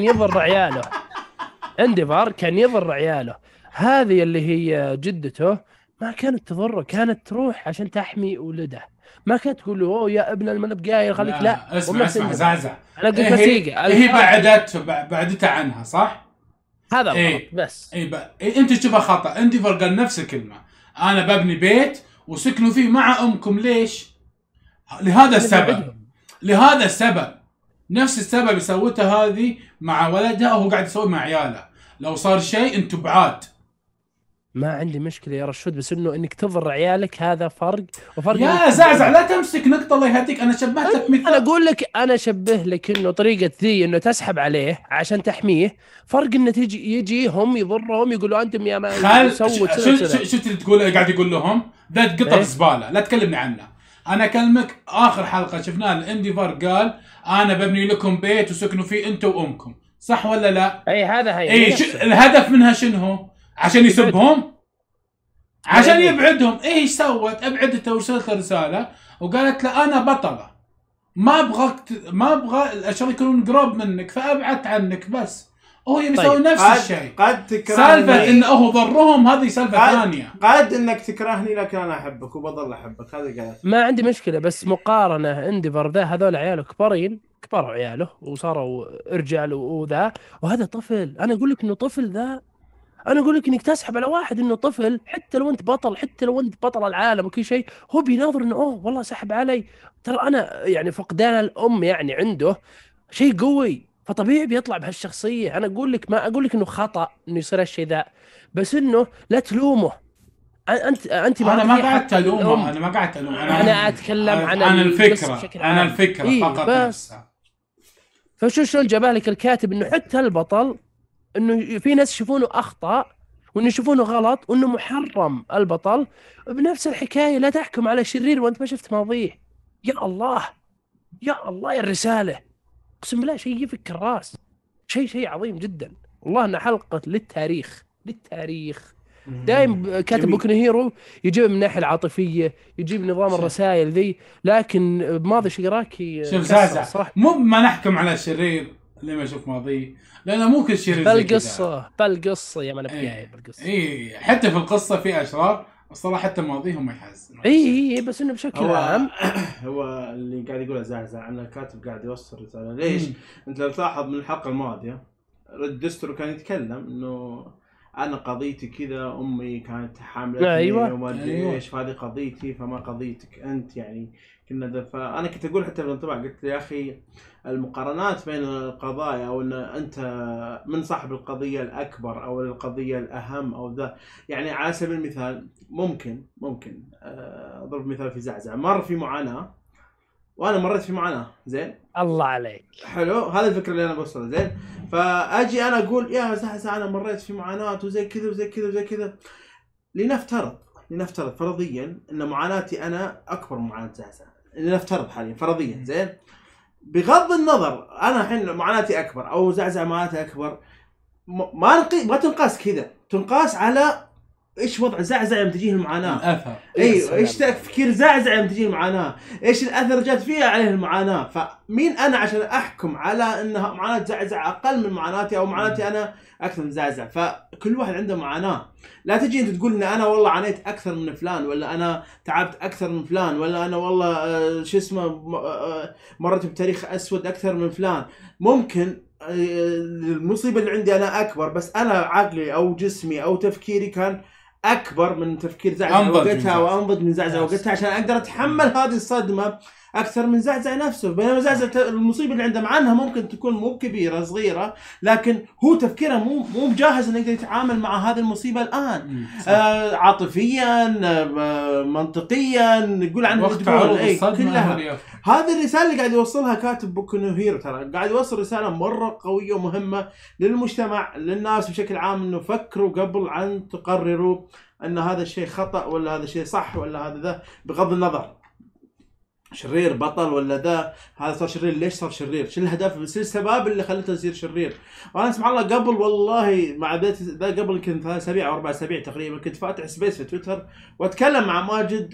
يضر عياله. هذه اللي هي جدته ما كانت تضره، كانت تروح عشان تحمي ولده. ما كانت تقول له اوه يا ابن الملك قايل خليك. لا اسمع زعزع. انا قلت بسيقه هي بعدتها عنها صح. هذا غلط. بس انت تشوفها خطا. انديفار قال نفس الكلمه، انا ببني بيت وسكنوا فيه مع امكم. ليش؟ لهذا السبب. نفس السبب يسوتها هذه مع ولدها وهو قاعد يسوي مع عياله. لو صار شيء انتم بعاد، ما عندي مشكله يا رشود، بس انه انك تضر عيالك هذا فرق، وفرق يا زعزع لا تمسك نقطه الله يهديك. انا شبهت لك مثال. انا اقول لك، انا اشبه لك انه طريقه ذي انه تسحب عليه عشان تحميه، فرق انه يجيهم يضرهم يقولوا انتم يا ما سووا شفت اللي تقول قاعد يقول لهم ذا قطه زباله لا تكلمني عنها. انا اكلمك اخر حلقه شفناها الانديفر قال انا ببني لكم بيت وسكنوا فيه انت وامكم، صح ولا لا؟ اي هذا هي اي الهدف منها شنو؟ عشان يسبهم، عشان يبعدهم. ايش سوت؟ ابعدته ورسلت رساله وقالت له انا بطله، ما ابغى الاشرار يكونون قراب منك فابعدت عنك. بس هو يسوي نفس الشيء. قد تكرهني، سالفه انه هو ضرهم هذه سالفه ثانيه. قد انك تكرهني لكن انا احبك وبضل احبك، هذا قال ما عندي مشكله. بس مقارنه انديفر ذا هذول عياله كبروا عياله وصاروا رجال وذا، وهذا طفل. انا اقول لك انه طفل ذا، انا اقول لك انك تسحب على واحد انه طفل، حتى لو انت بطل، حتى لو انت بطل العالم وكل شيء، هو بيناظر انه اوه والله سحب علي. ترى انا يعني فقدان الام يعني عنده شيء قوي، فطبيعي بيطلع بهالشخصيه. انا اقول لك، ما اقول لك انه خطا انه يصير هالشيء ذا، بس انه لا تلومه. انت انا ما قاعد الومه، انا ما قاعد الومه، انا اتكلم عن الفكره، انا الفكره فقط نفسها. فشو جابه لك الكاتب انه حتى البطل انه في ناس يشوفونه اخطاء وانه يشوفونه غلط وانه محرم البطل. بنفس الحكايه لا تحكم على شرير وانت ما شفت ماضيه. يا الله يا الله يا الرساله، اقسم بالله شيء يفك الراس، شيء عظيم جدا والله. انها حلقه للتاريخ. دائما كاتب بوكو نو هيرو يجيب من الناحيه العاطفيه، يجيب نظام الرسائل ذي، لكن بماضي شيراكي شوف زعزع مو ما نحكم على الشرير اللي ما يشوف ماضيه، لانه مو كل شيء بالقصه يا ما نبقى بالقصه. اي حتى في القصه في اشرار الصراحه حتى ماضيهم ما يحزن. اي بس انه بشكل عام هو اللي قاعد يقوله زعزع ان الكاتب قاعد يوصل رساله. ليش؟ انت لو تلاحظ من الحلقه الماضيه ديسترو كان يتكلم انه انا قضيتي كذا، امي كانت حامله وما ادري ايش، فهذه قضيتي فما قضيتك انت يعني كنا ذا. فانا كنت اقول حتى في الانطباع قلت يا اخي المقارنات بين القضايا او ان انت من صاحب القضيه الاكبر او القضيه الاهم او ذا، يعني على سبيل المثال ممكن اضرب مثال في زعزع مر في معاناه وانا مريت في معاناه، زين الله عليك حلو، هذه الفكره اللي انا بوصلها، زين. فاجي انا اقول يا زعزع انا مريت في معاناه وزي كذا وزي كذا وزي كذا، لنفترض فرضيا ان معاناتي انا اكبر من معاناه زعزع، لنفترض حاليا فرضيا، زين. بغض النظر انا الحين معاناتي اكبر او زعزع معاناته اكبر، ما تنقاس كذا، تنقاس على ايش وضع زعزع يوم تجيه المعاناه، الاثر. ايوه ايش تفكير زعزع يوم تجيه المعاناه، ايش الاثر جات فيها عليه المعاناه. فمين انا عشان احكم على ان معاناه زعزع اقل من معاناتي او معاناتي انا اكثر من زعزع؟ فكل واحد عنده معاناه. لا تجي انت تقول ان انا والله عانيت اكثر من فلان، ولا انا تعبت اكثر من فلان، ولا انا والله شو اسمه مرت بتاريخ اسود اكثر من فلان. ممكن المصيبه اللي عندي انا اكبر، بس انا عقلي او جسمي او تفكيري كان اكبر من تفكير زعزع وقتها وانضج من زعزع وقتها عشان اقدر اتحمل هذه الصدمه اكثر من زعزع نفسه. بينما زعزع المصيبه اللي عنده عنها ممكن تكون مو كبيره صغيره، لكن هو تفكيره مو مجهز انه يقدر يتعامل مع هذه المصيبه الان. عاطفيا منطقيا نقول عن كلها. هذه الرساله اللي قاعد يوصلها كاتب بوكو نو هيرو، ترى قاعد يوصل رساله مره قويه ومهمه للمجتمع للناس بشكل عام، انه فكروا قبل ان تقرروا ان هذا الشيء خطا ولا هذا الشيء صح ولا هذا ذا، بغض النظر شرير بطل ولا ذا، هذا صار شرير ليش صار شرير، شو الهدف، شو السبب اللي خلته يصير شرير. وانا سبحان الله قبل والله مع بدايه ذا قبل يمكن 3 أسابيع او 4 أسابيع تقريبا كنت فاتح سبيس في تويتر واتكلم مع ماجد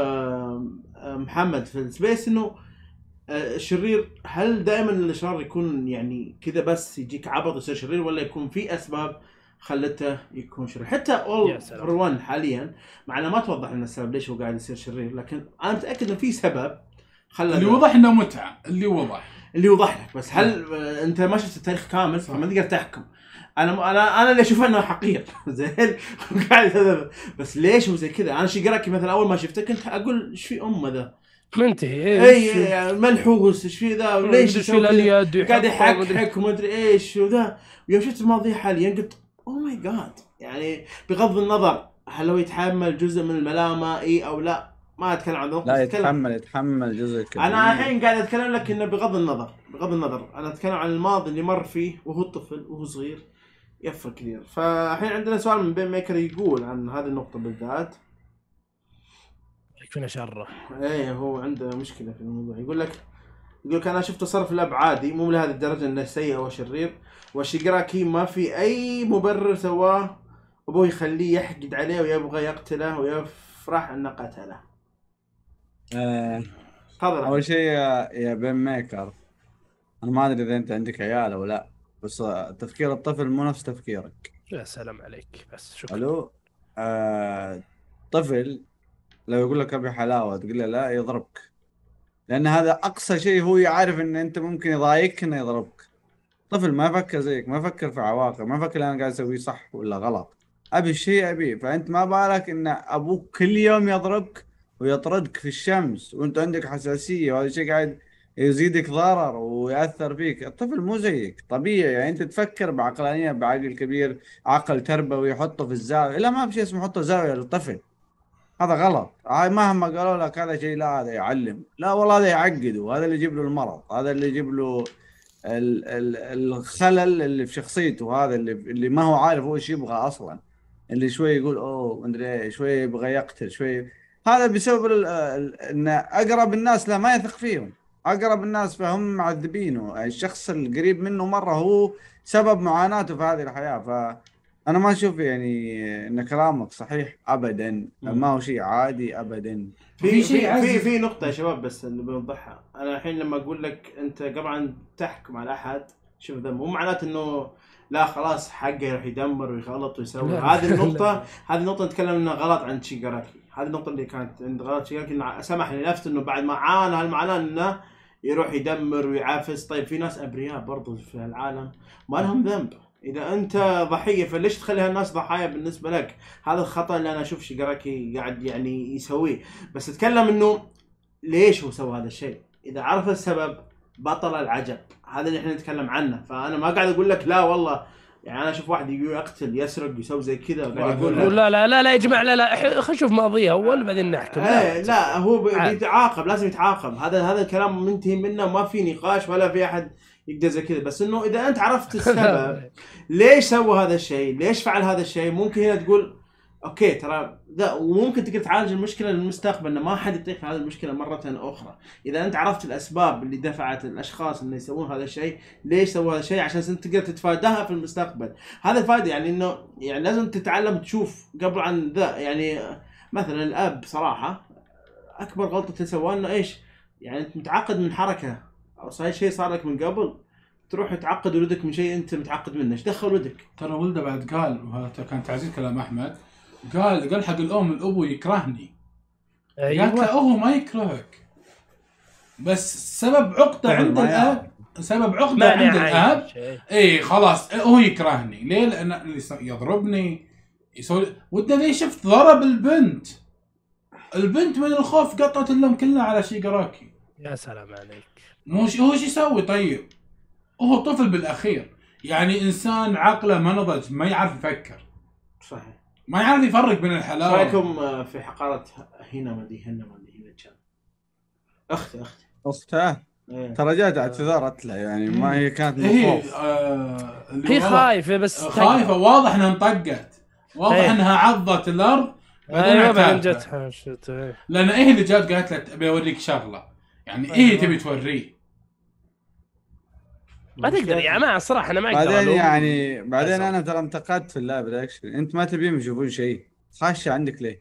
ومحمد في السبيس انه الشرير هل دائما الاشرار يكون يعني كذا بس يجيك عبط يصير شرير، ولا يكون في اسباب خلته يكون شرير. حتى اول روان حاليا معنا ما توضح لنا السبب ليش هو قاعد يصير شرير، لكن انا متاكد انه في سبب خلى اللي وضح انه متعه اللي يوضح لك. بس هل انت ما شفت التاريخ كامل فما تقدر تحكم. انا اللي اشوف انه حقير زين قاعد بس ليش هو زي كذا. انا شي قراكي مثلا اول ما شفته كنت اقول ايش في ذا منتهي اي ملحوس ايش في ذا وليش قاعد يحك وما ادري ايش وذا. ويوم شفت الماضي حاليا قلت اوه ماي جاد يعني بغض النظر هل هو يتحمل جزء من الملامه اي او لا، ما اتكلم عن ذوق، لا أتكلم. يتحمل جزء كبير. انا الحين قاعد اتكلم لك انه بغض النظر انا اتكلم عن الماضي اللي مر فيه وهو طفل وهو صغير، يفرق كثير. فالحين عندنا سؤال من بين ميكر يقول عن هذه النقطه بالذات. يكفينا شره. ايه هو عنده مشكله في الموضوع. يقول انا شفت تصرف الاب عادي، مو لهذه الدرجه انه سيء او شرير، وشيغاراكي ما في اي مبرر سواه، ابوه يخليه يحقد عليه ويبغى يقتله ويفرح انه قتله. اول شيء يا بين ميكر، انا ما ادري اذا انت عندك عيال او لا، بس تفكير الطفل مو نفس تفكيرك. يا سلام عليك، بس شكرا. الو طفل لو يقول لك ابي حلاوه تقول له لا، يضربك، لان هذا اقصى شيء هو يعرف ان انت ممكن يضايقك انه يضربك. طفل ما يفكر زيك، ما يفكر في عواقب، ما يفكر انا قاعد اسويه صح ولا غلط، ابي الشيء ابيه. فانت ما بالك ان ابوك كل يوم يضربك ويطردك في الشمس وانت عندك حساسيه، وهذا الشيء قاعد يزيدك ضرر ويأثر فيك. الطفل مو زيك طبيعي، يعني انت تفكر بعقلانيه، بعقل كبير، عقل تربوي يحطه في الزاويه. لا، ما في شيء اسمه حطه زاويه للطفل، هذا غلط. مهما قالوا لك هذا شيء، لا هذا يعلم، لا والله هذا يعقده، هذا اللي يجيب له المرض، هذا اللي يجيب له الخلل اللي في شخصيته، هذا اللي ما هو عارف هو ايش يبغى اصلا، اللي شوي يقول اوه مدري ايه، شوي يبغى يقتل، شوي. هذا بسبب ان اقرب الناس لا ما يثق فيهم، اقرب الناس فهم معذبينه، الشخص القريب منه مره هو سبب معاناته في هذه الحياه. فانا ما اشوف يعني ان كلامك صحيح ابدا، ما هو شيء عادي ابدا. في نقطة يا شباب بس اللي بنوضحها. أنا الحين لما أقول لك أنت قبل أن تحكم على أحد شوف ذنبه، مو معناته إنه لا خلاص حقه يروح يدمر ويغلط ويسوي. هذه النقطة نتكلم إنها غلط عند شيغاراكي. هذه النقطة اللي كانت عند غلط شيغاراكي، إنه سمح لنفسه إنه بعد ما عانى هالمعنى إنه يروح يدمر ويعافس. طيب في ناس أبرياء برضو في العالم ما لهم ذنب. إذا أنت ضحية فليش تخلي هالناس ضحايا بالنسبة لك؟ هذا الخطأ اللي أنا أشوف شيغاراكي قاعد يعني يسويه. بس أتكلم إنه ليش هو سوى هذا الشيء. إذا عرف السبب بطل العجب، هذا اللي إحنا نتكلم عنه. فأنا ما قاعد أقول لك لا والله، يعني أنا أشوف واحد يقتل يسرق يسوي زي كذا قاعد أقول لا يا جماعة، لا خلينا نشوف ماضيه أول بعدين نحكم. لا هو بيتعاقب، لازم يتعاقب. هذا الكلام منتهي منه، ما في نقاش ولا في أحد يقدر زي كذا. بس انه اذا انت عرفت السبب ليش سوى هذا الشيء، ليش فعل هذا الشيء، ممكن هنا تقول اوكي ترى ذا، وممكن تقدر تعالج المشكله للمستقبل، انه ما حد يطيح في هذه المشكله مره اخرى. اذا انت عرفت الاسباب اللي دفعت الاشخاص انه يسوون هذا الشيء، ليش سووا هذا الشيء، عشان تقدر تتفاداها في المستقبل. هذا الفائده، يعني انه يعني لازم تتعلم تشوف قبل عن ذا. يعني مثلا الاب صراحه اكبر غلطه سواه انه ايش، يعني انت متعقد من حركه او شيء صار لك من قبل، تروح تعقد ولدك من شيء انت متعقد منه. ايش دخل ولدك؟ ترى ولده بعد قال، وهذا كان تعزيز كلام احمد، قال حق الام الابو يكرهني. قالت له هو ما يكرهك، بس سبب عقده عند الاب، سبب عقده عند الاب اي خلاص هو يكرهني. ليه؟ لان يضربني يسوي وده. ليه؟ شفت ضرب البنت من الخوف قطعت اللهم كلها على شيغاراكي. يا سلام عليك. هو شو يسوي؟ طيب هو طفل بالاخير، يعني انسان عقله ما نضج، ما يعرف يفكر. صحيح، ما يعرف يفرق بين الحلاوه. رايكم في حقاره هنا كان اختها ترى جات اعتذرت له، يعني ما هي كانت مخوف. هي خايفه، بس خايفه، واضح انها انطقت، واضح انها عضت الارض بعدين جت لان ايه اللي جات قالت له ابي اوريك شغله، يعني ايه تبي توريه. ما تقدر يا جماعه الصراحه، انا ما اقدر. بعدين يعني بعدين انا ترى انتقدت في اللايف رياكشن، انت ما تبيهم يشوفون شيء، خاشه عندك ليه؟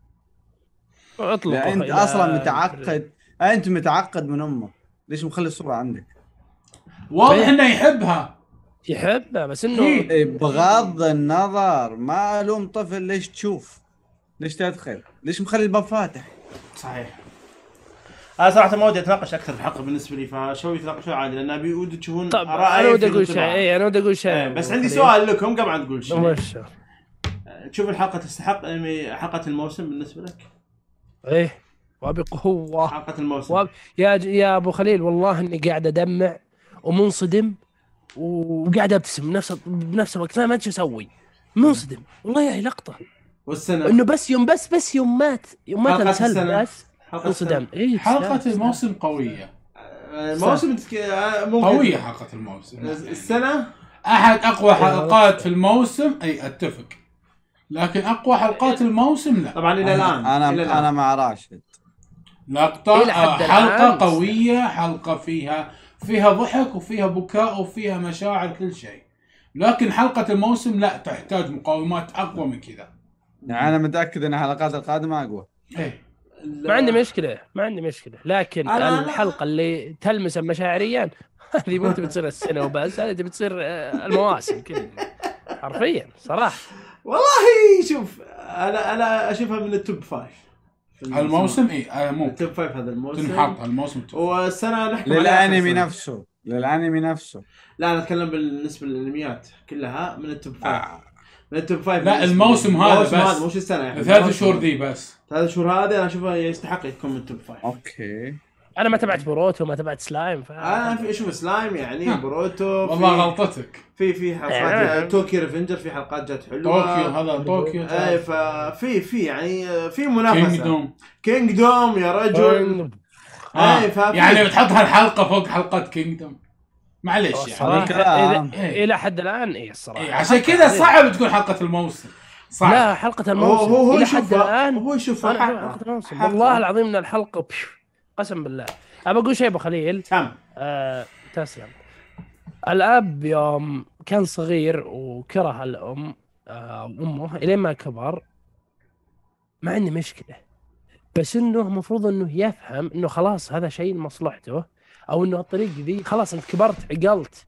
اطلق انت اصلا متعقد، انت متعقد من امك، ليش مخلي الصوره عندك؟ واضح انه يحبها بس انه بغض النظر ما الوم طفل، ليش تشوف؟ ليش تدخل؟ ليش مخلي الباب فاتح؟ صحيح. انا صراحه ما ودي اتناقش اكثر في الحلقه بالنسسبه لي، فشوي يتناقشوا عادي، لان ابي ودي تشوفون اراء. انا ودي اقول شيء، انا ودي اقول شيء، بس عندي سؤال لكم قبل ان تقول شيء. مبشر. تشوف الحلقه تستحق حلقه الموسم بالنسبه لك؟ ايه وبقوه حلقه الموسم. يا ابو خليل، والله اني قاعد ادمع ومنصدم وقاعد ابتسم بنفس الوقت، ما ادري شو اسوي. منصدم والله يا لقطه والسنه انه بس يوم مات حلقة السلب السنة. بس حلقة انصدم. إيه حلقة تستاهل. الموسم قوية، الموسم ممكن قوية حلقة الموسم. السنه أحد أقوى حلقات في الموسم، أي أتفق، لكن أقوى حلقات الموسم لا. طبعا الى الان إلى الآن. انا مع راشد. لقطة إلى حد حلقة الآن. قوية، حلقة فيها ضحك وفيها بكاء وفيها مشاعر كل شيء، لكن حلقة الموسم لا، تحتاج مقاومات أقوى من كذا. يعني انا متاكد ان الحلقات القادمه اقوى. إيه ما عندي مشكله لكن الحلقه اللي تلمس مشاعريا هذه مو بتصير السنه وبس، هذه بتصير المواسم كلها حرفيا صراحه. والله شوف انا اشوفها من التوب 5 الموسم. إيه مو التوب 5 هذا الموسم تنحط الموسم والسنه نحكم للانمي عليها نفسه للانمي نفسه. لا انا اتكلم بالنسبه للانميات كلها من التوب 5 من التوب 5. لا الموسم هذا بس مش السنه يعني 3 شهور دي بس. 3 شهور هذه انا اشوفها يستحق يكون من التوب 5. اوكي. انا ما تبعت بوروتو وما تبعت سلايم انا في اشوف سلايم يعني بروتو والله غلطتك. في حلقات توكيو ريفنجر، في حلقات جت حلوه. طوكيو هذا طوكيو. اي ففي يعني في منافسه. كينجدوم يا رجل. يعني بتحطها الحلقه فوق حلقه كينجدوم، معليش يعني صراحه الى حد الان الصراحه عشان كذا صعب تكون حلقه الموسم. صعب. لا حلقه الموسم هو الى حد الان هو يشوف حلقه الموسم والله العظيم من الحلقه قسم بالله. ابى اقول شيء ابو خليل. تسلم. الاب يوم كان صغير وكره الام امه الين ما كبر ما عندي مشكله، بس انه المفروض انه يفهم انه خلاص هذا شيء لمصلحته، او انه الطريق ذي خلاص انت كبرت عقلت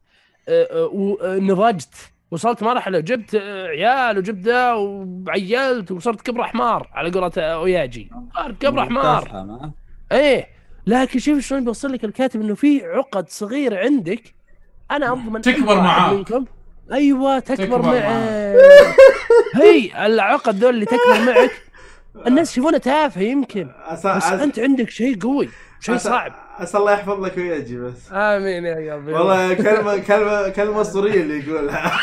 ونضجت وصلت مرحله جبت عيال وجبت ده وعيلت وصرت كبر حمار على قولة اوياجي، صرت كبر حمار. ايه لكن شوف شلون بيوصل لك الكاتب انه في عقد صغيره عندك انا اضمن تكبر معاك منكم. ايوه تكبر معك. هي العقد ذول اللي تكبر معك الناس يشوفونه تافه يمكن، بس انت عندك شيء قوي شيء صعب. اسال الله يحفظ لك ويجي بس. امين يا قلبي. والله كلمه اسطوريه اللي يقولها.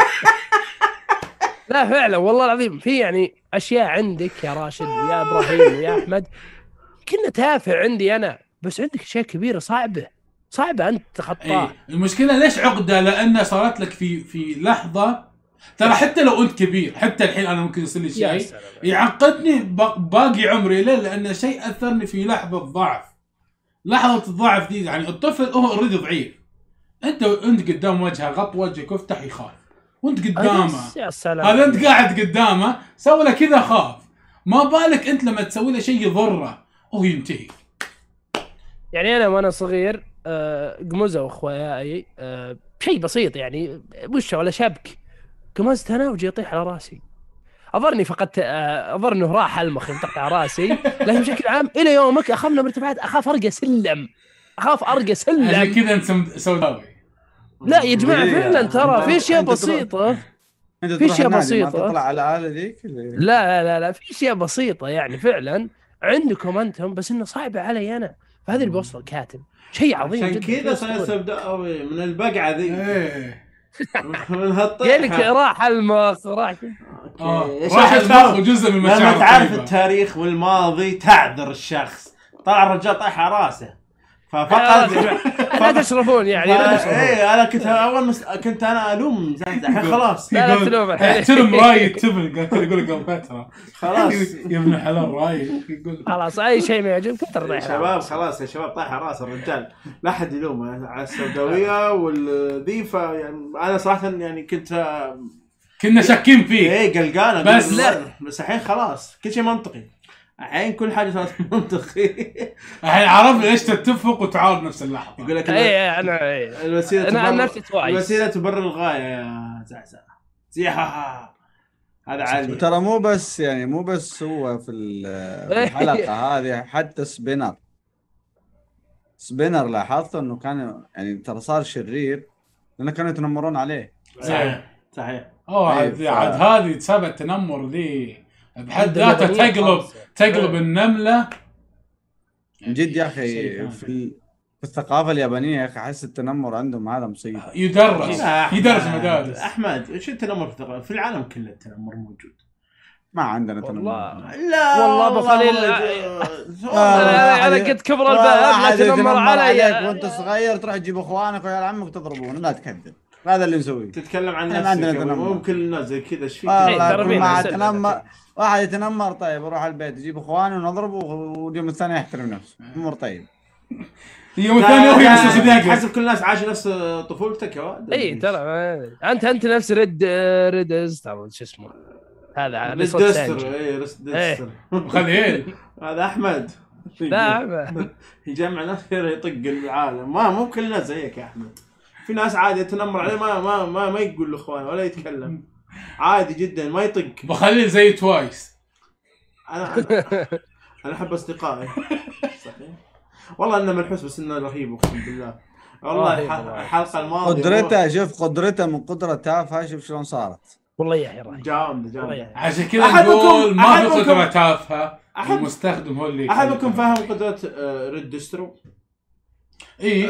لا فعلا والله العظيم في يعني اشياء عندك يا راشد ويا ابراهيم ويا احمد كنا تافه عندي انا، بس عندك اشياء كبيره صعبه انت تخطاها. المشكله ليش عقده؟ لانه صارت لك في لحظه، ترى حتى لو انت كبير حتى الحين انا ممكن يصير لي شيء يعقدني باقي عمري. ليه؟ لان شيء اثرني في لحظه ضعف. لحظه الضعف دي يعني الطفل هو اوريدي ضعيف، انت قدام وجهه غط وجهك وافتح يخاف، وانت قدامه هذا انت قاعد قدامه سوي له كذا خاف، ما بالك انت لما تسوي له شيء يضره وهو ينتهي. يعني انا وانا صغير قمزه واخوياي شيء بسيط يعني وشه ولا شبك، قمزت انا وجي يطيح على راسي. اظني فقدت اظن انه راح المخ يطيح على راسي، لكن بشكل عام الى يومك اخاف من المرتفعات، اخاف ارقى سلم. عشان كذا انت سوداوي. لا يا جماعه فعلا ترى في اشياء بسيطه، في اشياء بسيطه تطلع على الاله ذيك. لا في اشياء بسيطه يعني فعلا عندكم انتم، بس انه صعبه علي انا، فهذا اللي بيوصل الكاتب شيء عظيم جدا. عشان كذا صار سوداوي من البقعه ذي. من هالطيحه قال لك راح المخ راح المخ وجزء من مشاعر. لما تعرف التاريخ والماضي تعذر الشخص. طلع الرجال طايح على راسه ففقط لا تشرفون يعني لا تشرفون. ايه انا كنت اول كنت انا الوم الحين خلاص. لا تلوم احترم راي التبن يقول قبل فتره خلاص يا ابن الحلال راي يقول خلاص اي شيء ما يعجبك ترى شباب خلاص يا شباب طايح على راس الرجال لا احد يلومه على السوداويه والذيفه. يعني انا صراحه يعني كنا شاكين فيه ايه قلقانه بس لا بس الحين خلاص كل شيء منطقي. الحين كل حاجه صارت منطقي. الحين عرفنا ليش تتفق وتعارض نفس اللحظه. يقول لك انا الوسيله تبرر الغايه يا زعزع زيحه. هذا عالي. ترى مو بس هو في الحلقه هذه، حتى سبينر لاحظت انه كان يعني ترى صار شرير لانه كانوا يتنمرون عليه. صحيح عاد هذه سبب التنمر ذي بحد ذاتها تقلب النمله جد يا اخي. في الثقافة اليابانية يا أخي أحس التنمر عندهم هذا مصيبة. يدرس لا، يدرس مدارس. احمد شو التنمر في الثقافة؟ في العالم كله التنمر موجود. ما عندنا والله. تنمر. لا والله أبو خليل، أنا كنت كبر الباب لا تنمر علي وأنت صغير تروح تجيب إخوانك ويا عمك تضربون، لا تكذب، هذا اللي نسويه. تتكلم عن إحنا عندنا نفسك، تنمر. مو كل الناس زي كذا. ايش فيك؟ والله ترى كل مين ما أرسل يتنمر لك؟ واحد يتنمر طيب اروح البيت يجيب اخواني ونضربه، واليوم الثاني يحترم نفسه، امور طيب. يوم الثاني هو يحسس دقيقة. حسب كل الناس عايشه نفس طفولتك يا ولد. اي ترى انت نفس ريد ستار شو اسمه هذا ريد دستر. اي ريد دستر خليل هذا احمد. لا يجمع ناس كثير يطق العالم. مو كل الناس زيك يا احمد. في ناس عادي يتنمر عليه ما يقول لاخوانه ولا يتكلم عادي جدا، ما يطق. بخليل زي توايس. انا احب اصدقائي صحيح. والله انه منحوس بس انه رهيب اقسم بالله. والله الحلقه الماضيه قدرته، شوف قدرته من قدرة تافهة، شوف شلون صارت. والله يا رهيب جامد. عشان كذا نقول ما في قدرة تافهة، المستخدم هو اللي احدكم فاهم قدرة ريد دسترو؟ اي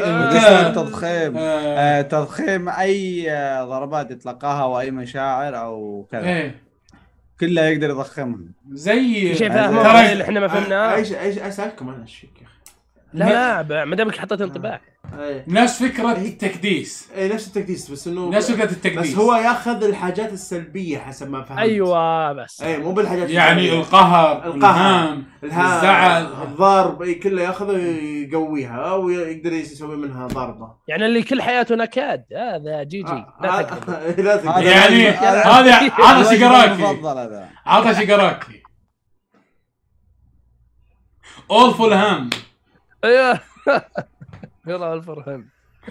تضخيم اي ضربات يتلقاها واي مشاعر او كذا. ايه كلها يقدر يضخمها. زي شيء فاهمه اللي احنا ما فهمناه. ايش اسالكم انا ايش فيك يا اخي؟ لا ما دامك حطيت انطباع. نفس فكرة التكديس. اي نفس التكديس، بس انه نفس فكرة التكديس، بس هو ياخذ الحاجات السلبية حسب ما فهمت. ايوه بس اي مو بالحاجات يعني القهر، الهام، الزعل، الضرب، اي كله ياخذه ويقويها ويقدر يسوي منها ضربة. يعني اللي كل حياته نكاد هذا جي لا تقدر. يعني هذا عطى شيكاراكي، عطى شيكاراكي all full ham. ايوه يلا الفرهم.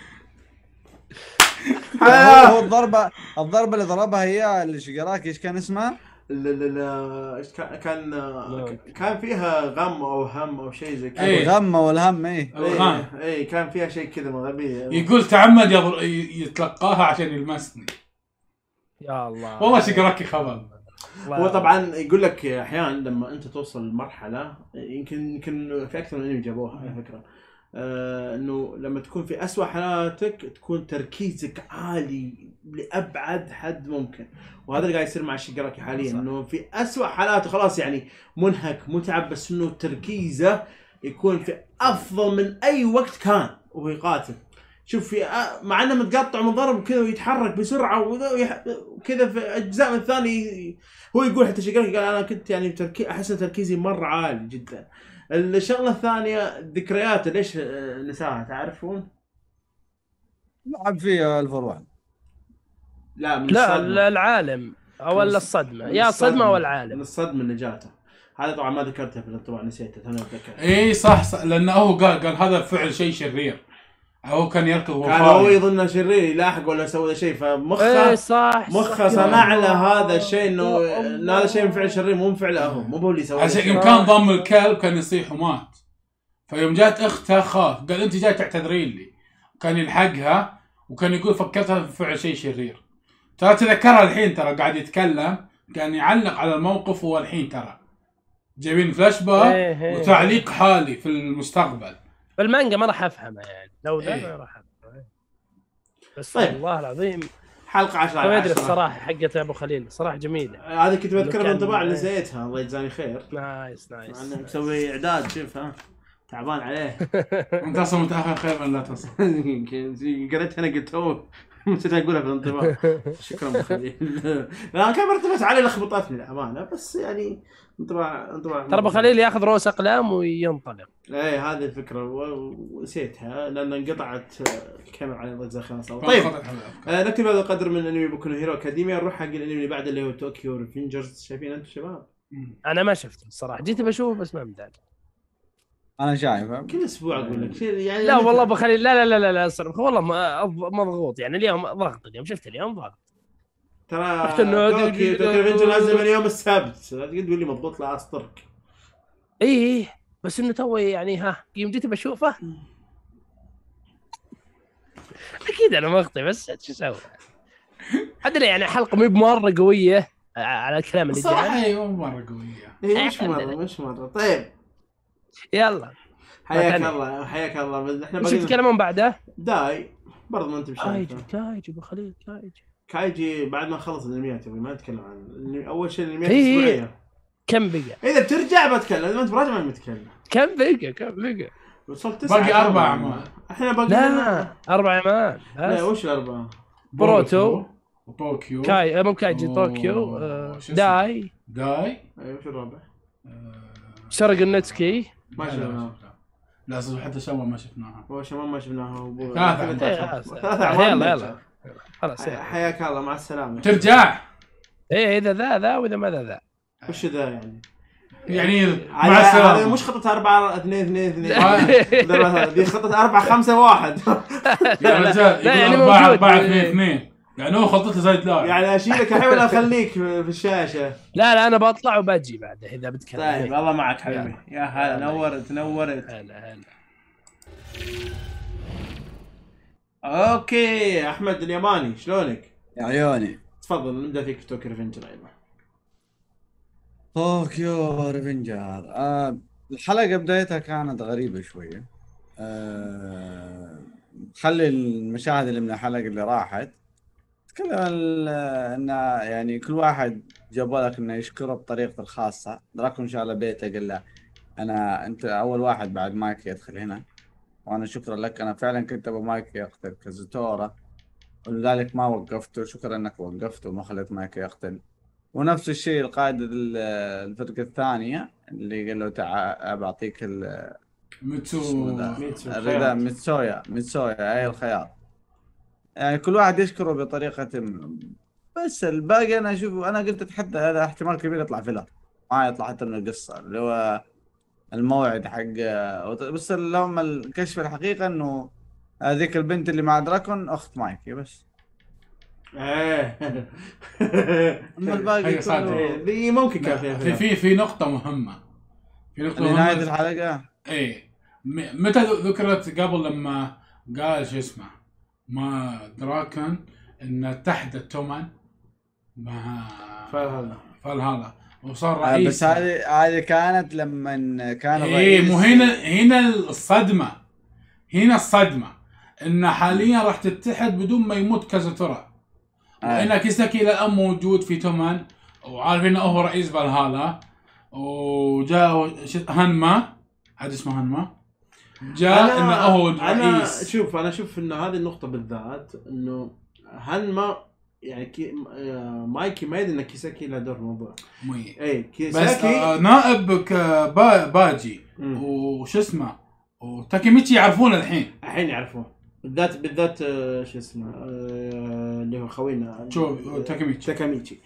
هو الضربة اللي ضربها هي اللي شيكاراكي ايش كان اسمها؟ ايش كان فيها غم او هم او شيء زي كذا. الغم والهم. اي كان فيها شيء كذا غبي. يقول تعمد يتلقاها عشان يلمسني. يا الله والله شيكاراكي خبر. هو طبعا يقول لك احيانا لما انت توصل لمرحله، يمكن في اكثر من انمي جابوها على فكره، انه لما تكون في أسوأ حالاتك تكون تركيزك عالي لأبعد حد ممكن، وهذا اللي قاعد يصير مع شيكاراكي حاليا. انه في أسوأ حالاته خلاص يعني منهك متعب، بس انه تركيزه يكون في افضل من اي وقت كان وهو يقاتل. شوف في مع انه متقطع من ضرب كذا ويتحرك بسرعه وكذا في اجزاء من الثاني. هو يقول حتى شيكاراكي قال انا كنت يعني احس تركيزي مره عالي جدا. الشغله الثانيه الذكريات ليش نساها تعرفون؟ لعب فيها الفروع. لا العالم او الصدمه، يا صدمه والعالم. من الصدمه اللي جاته هذا طبعا ما ذكرته في الانطباع، نسيته انا اتذكر. اي صح لانه هو قال هذا فعل شيء شرير، هو كان يركض كان هو يظن شرير يلاحق ولا سوى شيء، فمخه مخه صنع له هذا الشيء انه هذا شيء من فعل شرير مو من فعله هو، مو هو اللي سواه. عشان يوم كان ضم الكلب كان يصيح ومات، فيوم جات اختها خاف قال انت جاي تعتذرين لي، كان يلحقها وكان يقول فكرتها بفعل شيء شرير. ترى تذكرها الحين، ترى قاعد يتكلم كان يعلق على الموقف، والحين ترى جايبين فلاش باك وتعليق حالي في المستقبل. بالمانجا ما راح افهمها يعني، لو ذا ما راح افهمها. بس طيب. والله العظيم حلقه 10 ما ادري الصراحه حقت ابو خليل صراحه جميله. هذه كنت بذكر بالانطباع اللي نسيتها، الله يجزاني خير. نايس انا مسوي اعداد، شوف تعبان عليه. انت اصلا متاخر خير من لا تصل. قريت انا قلت اوه نسيت اقولها في الانطباع. شكرا ابو خليل. لا كان مرتبط علي لخبطتني الامانه، بس يعني انطباع ترى ابو خليل ياخذ رؤوس اقلام وينطلق. ايه هذه الفكره ونسيتها لان انقطعت الكاميرا على ضجه خلاص. طيب نكتب هذا القدر من انمي بوكو نو هيرو اكاديميا. نروح حق الانمي اللي بعده اللي هو طوكيو ريفنجرز. شايفين انتم شباب؟ انا ما شفته الصراحه، جيت بشوفه بس ما مداني. انا شايفه كل اسبوع اقول لك يعني. لا والله ابو خليل لا صراحه والله مضغوط يعني. اليوم ضغط، اليوم شفت اليوم ضغط. ترى طوكيو ريفنجرز نازل من يوم السبت، لا تقول لي مضبوط لا اسطرك. ايه بس انه توي يعني يوم جيت بشوفه اكيد انا مغطي، بس شو اسوي؟ ادري يعني حلقه مو بمره قويه على الكلام اللي جاي. صح ايوه مره قويه. مش مره. طيب يلا حياك الله حياك الله. بس احنا وش تتكلمون بعده؟ داي برضه ما انت بشايف. كايجي ابو خليل كايجي بعد ما خلص الانميات ما نتكلم عن اول شيء الانميات إيه. الاسبوعيه. كم بقى؟ اذا بترجع بتكلم، اذا انت براجع ما بتكلم. كم بقى؟ وصلت 9 باقي 4 أعمال. احنا باقي لا 4 أعمال لا وش الاربعه؟ بروتو وطوكيو مو كايجي طوكيو داي ايوه وش الرابع؟ سرق النتسكي ما شفناه. لا صدق حتى شباب ما شفناها. هو شباب ما شفناها. ثلاثة. يلا خلاص حياك الله مع السلامه. ترجع ايه اذا ذا واذا ما ذا وش ذا يعني؟ يعني مع هذا السلامة. مش خطة 4 2 2 2 دي خطة 4 5 1 يا رجال لا، يعني يقول موجود. 4 2 2 يعني هو خطته زايد لاعب. يعني اشيلك الحين ولا اخليك في الشاشة؟ لا انا بطلع وبجي بعده اذا بتكلم. طيب الله معك حبيبي. يلا. يا هلا يلا. نورت. هلا اوكي احمد اليماني شلونك؟ يا عيوني. تفضل نبدا فيك توكي ريفنجر ايضا. طوكيو ريفنجر. الحلقة بدايتها كانت غريبة شوية. خلي المشاهد اللي من الحلقة اللي راحت تكلم ان يعني كل واحد جابوا لك انه يشكره بطريقته الخاصة. دراكون شال بيته قال له انت اول واحد بعد مايكي يدخل هنا، وانا شكرا لك، انا فعلا كنت ابو مايكي يقتل كازوتورا ولذلك ما وقفته، شكرا انك وقفته وما خليت مايكي يقتل. ونفس الشيء القائد الفرقة الثانية اللي قال له تعال بعطيك الرداء ميتسويا اي الخياط. يعني كل واحد يشكره بطريقة بس الباقي انا اشوف انا قلت اتحدى هذا احتمال كبير يطلع فيلر ما يطلع حتى من القصة اللي هو الموعد حق. بس اللهم الكشف الحقيقة انه هذيك البنت اللي مع دراكون اخت مايكي بس. ايه اما الباقي دي ممكن كان فيها في نقطة مهمة. في نقطة في نهاية الحلقة. ايه متى ذكرت قبل لما قال شو اسمه ما دراكون ان تحت التومان مع فالهالا وصار رئيس. بس هذه كانت لما كان ايه مو هنا الصدمة. هنا الصدمة ان حاليا راح تتحد بدون ما يموت كازوتورا. وإن كيساكي الى الان موجود في تومان وعارف انه هو رئيس فالهالا. وجاء هانما حد اسمه هانما جاء انه هو الرئيس. انا اشوف ان هذه النقطة بالذات انه هانما يعني مايكي ما يدري ان كيساكي له دور في الموضوع. اي كيساكي بس نائب باجي وش اسمه وتاكيميتشي يعرفونه الحين يعرفون بالذات شو اسمه اللي هو خوينا تاكيميتشي.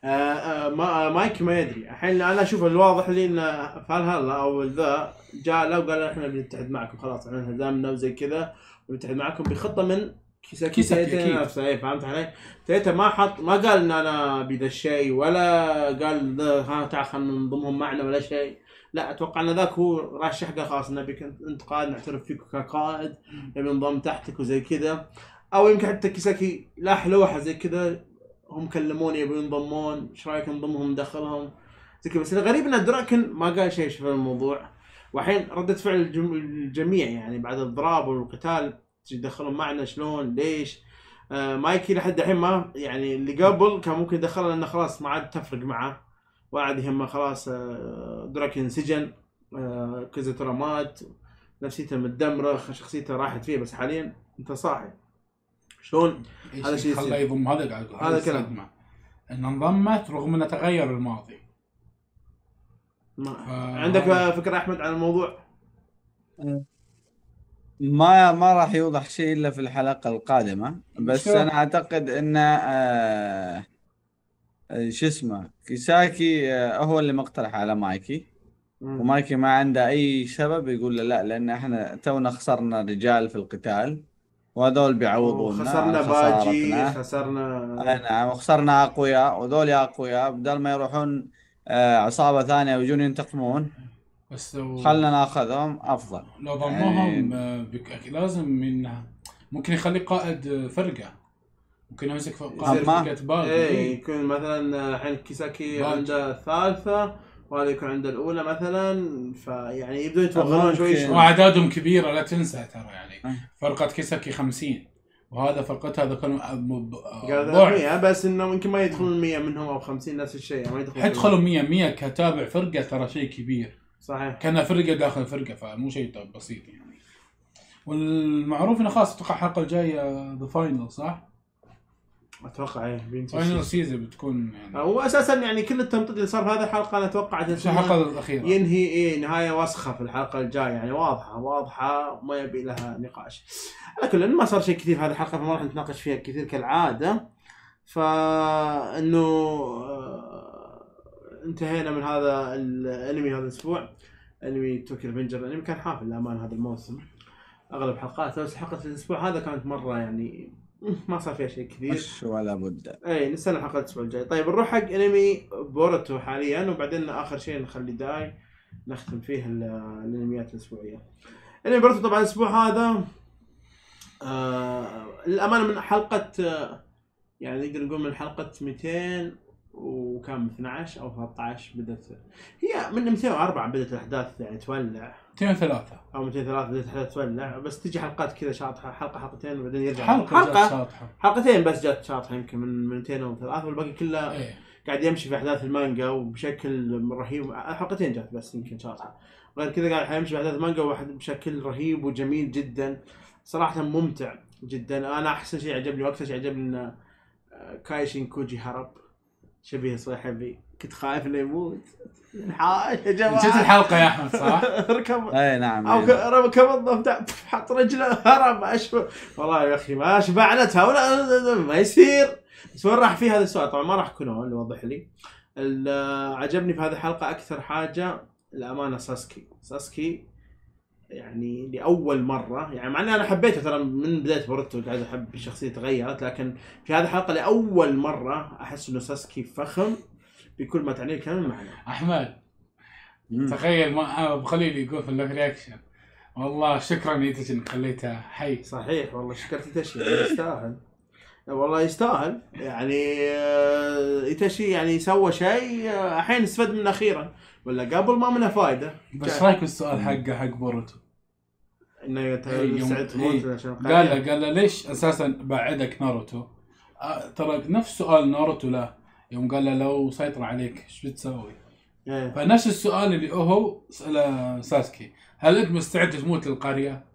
مايكي ما يدري. الحين انا اشوف الواضح لي ان فالهالا او ذا جاء له وقال احنا بنتحد معكم خلاص احنا هزمنا وزي كذا ونتحد معكم بخطه من كيساكي نفسه. اي فهمت علي؟ تيتا ما قال ان انا بيد الشيء ولا قال ها تعال خلينا نضمهم معنا ولا شيء. لا اتوقع ان ذاك هو راشح حقه خلاص نبيك انت قائد نعترف فيك كقائد نبي نضم تحتك وزي كذا. او يمكن حتى كيساكي لاح لوحه زي كذا هم كلموني يبون ينضمون ايش رايك نضمهم ندخلهم زي كذا. بس الغريب ان دراكن ما قال شيء في الموضوع. وحين ردة فعل الجميع يعني بعد الضراب والقتال يدخلون معنا شلون ليش. مايكي لحد الحين ما يعني اللي قبل كان ممكن يدخله لانه خلاص ما عاد تفرق معه وعاد يهمه خلاص. دراكن سجن كازوتورا مات نفسيته متدمره شخصيته راحت فيه. بس حاليا انت صاحي شلون هذا شيء خلاه يضم هذا كلام ان انضمت رغم انه تغير الماضي. عندك فكره احمد عن الموضوع؟ ما راح يوضح شيء الا في الحلقه القادمه. بس انا اعتقد ان شو اسمه كيساكي هو اللي مقترح على مايكي. ومايكي ما عنده اي سبب يقول له لا لان احنا تونا خسرنا رجال في القتال وهذول بيعوضونا. خسرنا باجي خسرنا نعم وخسرنا اقوياء وذول اقوياء بدل ما يروحون عصابه ثانيه ويجون ينتقمون. بس خلنا ناخذهم افضل. لو ضمهم لازم منها ممكن يخلي قائد فرقه. ممكن يمسك قائد فرقه باجي. ايه يكون مثلا الحين كيساكي عنده الثالثه وهذا يكون عنده الاولى مثلا، فيعني يبدون يتوغلون شوي شوي. واعدادهم كبيره لا تنسى ترى يعني فرقه كيساكي 50 وهذا فرقتها هذا كانوا قال 100 بس انه ممكن ما يدخلون 100 منهم او 50 نفس الشيء ما يدخلون حيدخلوا 100 كتابع فرقه ترى شيء كبير صحيح كان فرقه داخل فرقه فمو شيء بسيط يعني. والمعروف انه خلاص اتوقع الحلقه الجايه ذا فاينل صح؟ اتوقع ايه فاينل سيزون بتكون يعني هو اساسا يعني كل التمطيط اللي صار في هذه الحلقه انا اتوقع الحلقه الاخيره ينهي ايه نهايه وسخه في الحلقه الجايه يعني واضحه ما يبي لها نقاش. على كل ما صار شيء كثير في هذه الحلقه فما راح نتناقش فيها كثير كالعاده. فانه انتهينا من هذا الانمي هذا الاسبوع. انمي توكيو ريفنجر الانمي كان حافل للامان هذا الموسم اغلب حلقاته بس حلقه الاسبوع هذا كانت مره يعني ما صار فيها شيء كثير مش ولا بد. اي نستنى حلقه الاسبوع الجاي. طيب نروح حق انمي بوروتو حاليا وبعدين اخر شيء نخلي داي نختم فيه الانميات الاسبوعيه. انمي بوروتو طبعا الاسبوع هذا الامانه من حلقه يعني نقدر نقول من حلقه 200 وكم 12 او 13 بدت هي من 204 بدت الاحداث يعني تولع 203 او 203 بدت الاحداث تولع بس تجي حلقات كذا شاطحه حلقه حلقتين وبعدين يرجع حلقه حلقتين بس جات شاطحه يمكن من 203 والباقي كله إيه. قاعد يمشي في احداث المانجا وبشكل رهيب. حلقتين جات بس يمكن شاطحه غير كذا قاعد يمشي في احداث المانجا بشكل رهيب وجميل جدا صراحه ممتع جدا. انا احسن شيء عجبني واكثر شيء عجبني ان كايشين كوجي هرب شبيه صاحبي كنت خايف انه يموت. يا جماعه شفت الحلقه يا احمد صح؟ ركب اي نعم او ركب الضفدع حط رجله هرب اشوف والله يا اخي ما شبعنتها ولا ما يصير. بس وين راح في هذا السؤال طبعا ما راح كونون اللي وضح لي. عجبني في هذه الحلقه اكثر حاجه الامانه ساسكي يعني لاول مره يعني مع اني انا حبيته ترى من بدايه بوروتو قاعد احب الشخصيه تغيرت لكن في هذه الحلقه لاول مره احس انه ساسكي فخم بكل ما تعنيه الكلمه معنى. احمد تخيل ما بخليل يقول في الرياكشن والله شكرا ليتش انك خليته حي. صحيح والله شكرت ايتاشي يستاهل والله يستاهل يعني ايتاشي يعني سوى شيء الحين استفد منه اخيرا ولا قبل ما منه فايده. بس رايك بالسؤال حق بوروتو انه يستعد تموت عشان قال له ليش اساسا بعدك ناروتو؟ ترى نفس سؤال ناروتو له يوم قال له لو سيطر عليك ايش بتسوي؟ فنفس السؤال اللي هو سأله ساسكي هل انت مستعد تموت للقريه؟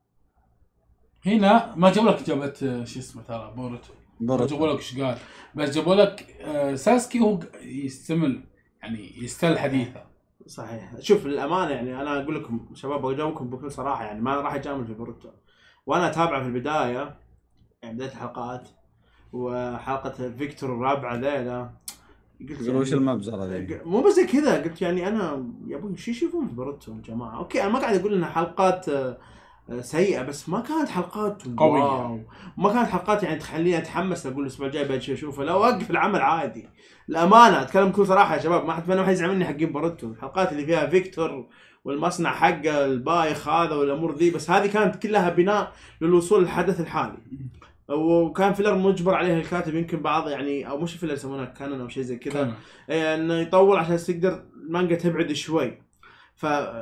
هنا ما جابوا لك اجابه شو اسمه ترى بوروتو ما جابوا لك ايش قال بس جابوا لك ساسكي هو يستمل يعني يستل حديثه. صحيح. شوف للامانه يعني انا اقول لكم شباب بجاوبكم بكل صراحه يعني ما راح اجامل في بوروتو وانا اتابعه في البدايه يعني بدايه الحلقات وحلقه فيكتور الرابعه ذيلا قلت يعني وش المبزره ذي مو بس كذا قلت يعني انا يا ابوي شو يشوفون في بوروتو يا جماعه. اوكي انا ما قاعد اقول انها حلقات سيئه بس ما كانت حلقات قويه ما كانت حلقات يعني تخليني اتحمس اقول الاسبوع الجاي بجي اشوفه لا اوقف العمل عادي. الامانه اتكلم بكل صراحه يا شباب ما حد يزعل مني حقين بوروتو الحلقات اللي فيها فيكتور والمصنع حقه البايخ هذا والامور ذي بس هذه كانت كلها بناء للوصول للحدث الحالي وكان فيلر مجبر عليه الكاتب يمكن بعض يعني او مش فيلر يسمونها كانون او شيء زي كذا انه يطول عشان تقدر المانجا تبعد شوي. ف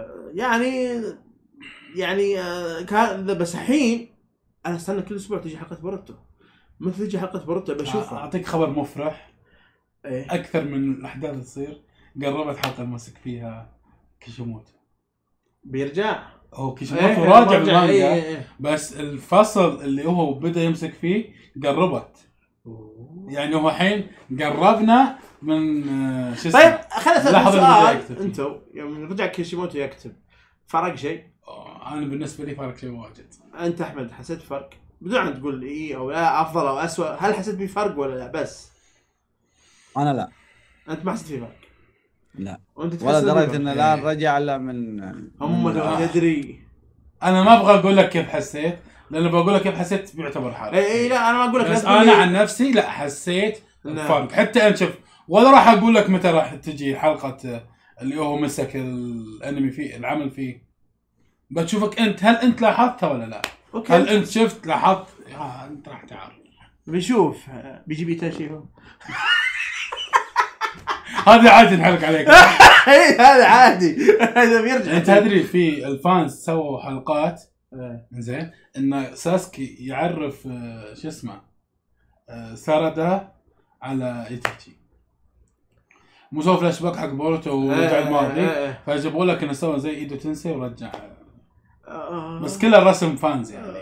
يعني كان بس الحين انا استنى كل اسبوع تيجي حلقه بوروتو مثل تيجي حلقه بوروتو بشوفها. اعطيك خبر مفرح اكثر من الاحداث تصير قربت حلقه ماسك فيها كيشيموتو بيرجع هو كيشيموتو راجع بالمانجا بس الفصل اللي هو بدا يمسك فيه قربت يعني هو الحين قربنا من شو اسمه. طيب خلينا نسال انتم يوم رجع كيشيموتو يكتب فرق شيء؟ انا بالنسبه لي فرق شيء واجد. انت احمد حسيت فرق بدون ان تقول اي او لا افضل او اسوء هل حسيت بفرق ولا لا؟ بس انا لا. انت ما حسيت في فرق؟ لا ولا دريت انه لا رجع الا من هم لو تدري انا ما ابغى اقول لك كيف حسيت لانه بقول لك كيف حسيت بيعتبر حال. اي لا انا ما اقول لك بس انا عن نفسي لا حسيت فرق حتى انت شوف ولا راح اقول لك متى راح تجي حلقه اللي هو مسك الانمي فيه العمل فيه بتشوفك انت هل انت لاحظتها ولا لا؟ أوكي. هل انت شفت لاحظت انت راح تعرف بنشوف بيجي بيتاشي هو هذا عادي نحرق عليك. هذا عادي. هذا بيرجع. انت تدري في الفانز سووا حلقات زين ان ساسكي يعرف شو اسمه ساردا على ايتاچي، مو سوى فلاش باك حق بوروتو ورجع الماضي، فجابوا لك انه سوى زي ايدو تنسي ورجع، بس كله رسم فانز يعني.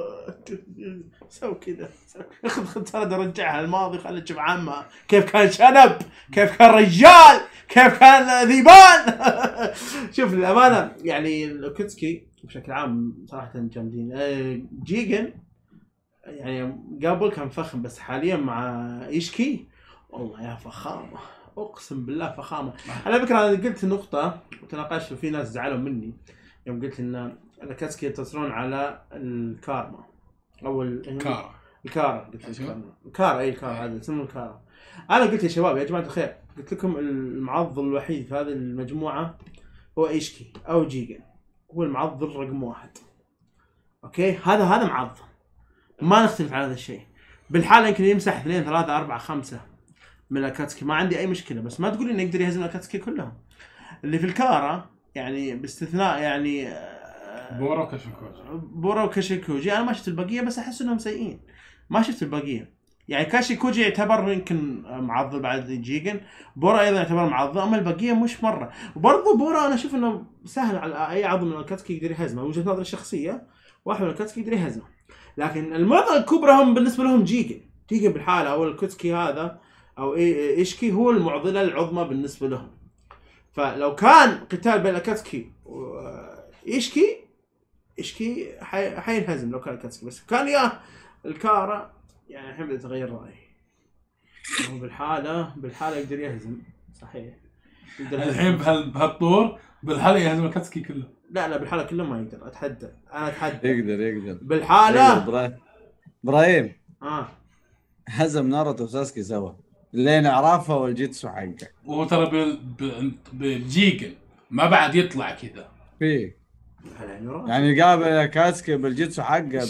سو كذا خذ ساردا رجعها الماضي، خليك تشوف عمها كيف كان شنب، كيف كان رجال، كيف كان ذيبان. شوف للامانه يعني لوكيتسكي بشكل عام صراحه جامدين. جيجن يعني قبل كان فخم، بس حاليا مع ايشكي والله يا فخامه، اقسم بالله فخامه. على فكره انا قلت نقطه وتناقشت وفي ناس زعلوا مني يوم قلت ان لوكيتسكي ينتصرون على الكارما او الكارا. قلت الكارا اي الكارا هذا اسمه الكارا. انا قلت يا شباب يا جماعه الخير، قلت لكم المعضل الوحيد في هذه المجموعه هو ايشكي او جيجن، هو المعضل رقم 1. اوكي هذا معضل ما نختلف على هذا الشيء. بالحاله يمكن يمسح 2 3 4 5 من الاكاتسكي، ما عندي اي مشكله، بس ما تقول انه يقدر يهزم الاكاتسكي كلهم. اللي في الكارا يعني باستثناء يعني بورا وكاشيكوجي، انا ما شفت البقيه بس احس انهم سيئين، ما شفت البقيه. يعني كاشيكوجي يعتبر يمكن معضل بعد جيجن، بورا ايضا يعتبر معضل، اما البقيه مش مره. وبرضه بورا انا اشوف انه سهل على اي عضو من الاكاتسكي يقدر يهزمه، وجهه نظري الشخصيه واحد من الاكاتسكي يقدر يهزمه. لكن المعضله الكبرى هم بالنسبه لهم جيجن بالحاله، او الكوتسكي هذا او ايشكي هو المعضله العظمى بالنسبه لهم. فلو كان قتال بين الاكاتسكي وايشكي حينهزم لو كان الاكاتسكي، بس كان يا الكارا يعني الحين بدي اتغير رايي. هو بالحاله يقدر يهزم صحيح، الحين بهالطور بالحاله يهزم الاكاتسكي كله. لا بالحاله كله ما يقدر، اتحدى يقدر بالحاله. ابراهيم هزم ناروتو وساسكي سوا اللي نعرفه والجيتسو حقه، وهو ترى بالجيجن ما بعد يطلع كذا فيه يعني قابل كاسكي بالجيتسو حقه.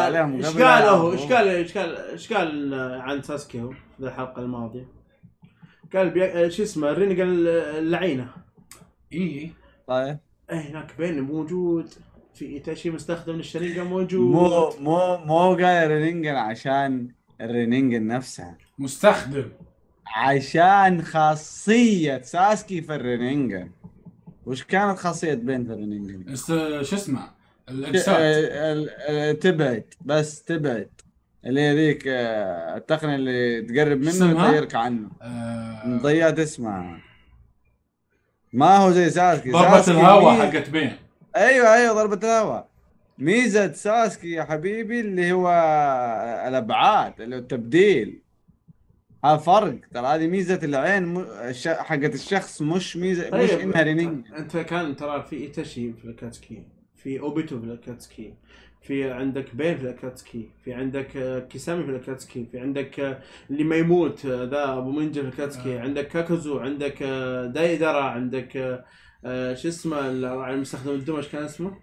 ايش قال عن ساسكي هو في الحلقه الماضيه؟ قال شو اسمه الرينجن اللعينه. طيب هناك بين موجود في ايتاشي مستخدم الشرينجن موجود. مو قال الرينجن عشان الرينجن نفسها مستخدم، عشان خاصيه ساسكي في الرينجن. وش كانت خاصيه بين في الرينجن؟ شو اسمه الاجساد تبعد اللي هذيك التقنيه اللي تقرب منه وتغيرك عنه. ضيعت اسمها، ما هو زي ساسكي. ضربة الهواء حقت بين. ايوه ضربة الهواء. ميزة ساسكي يا حبيبي اللي هو الابعاد، اللي هو التبديل. هذا فرق ترى، هذه ميزة العين حقت الشخص، مش ميزة طيب. مش انها رينينج. انت كان ترى في ايتاشي في الاكاتسكي، في اوبيتو في الاكاتسكي، في عندك بين في الاكاتسكي، في عندك كيسامي في الاكاتسكي، في عندك اللي ما يموت ذا ابو منجا في الاكاتسكي، عندك كاكوزو، عندك دايدرا، عندك شو اسمه المستخدم الدمش كان اسمه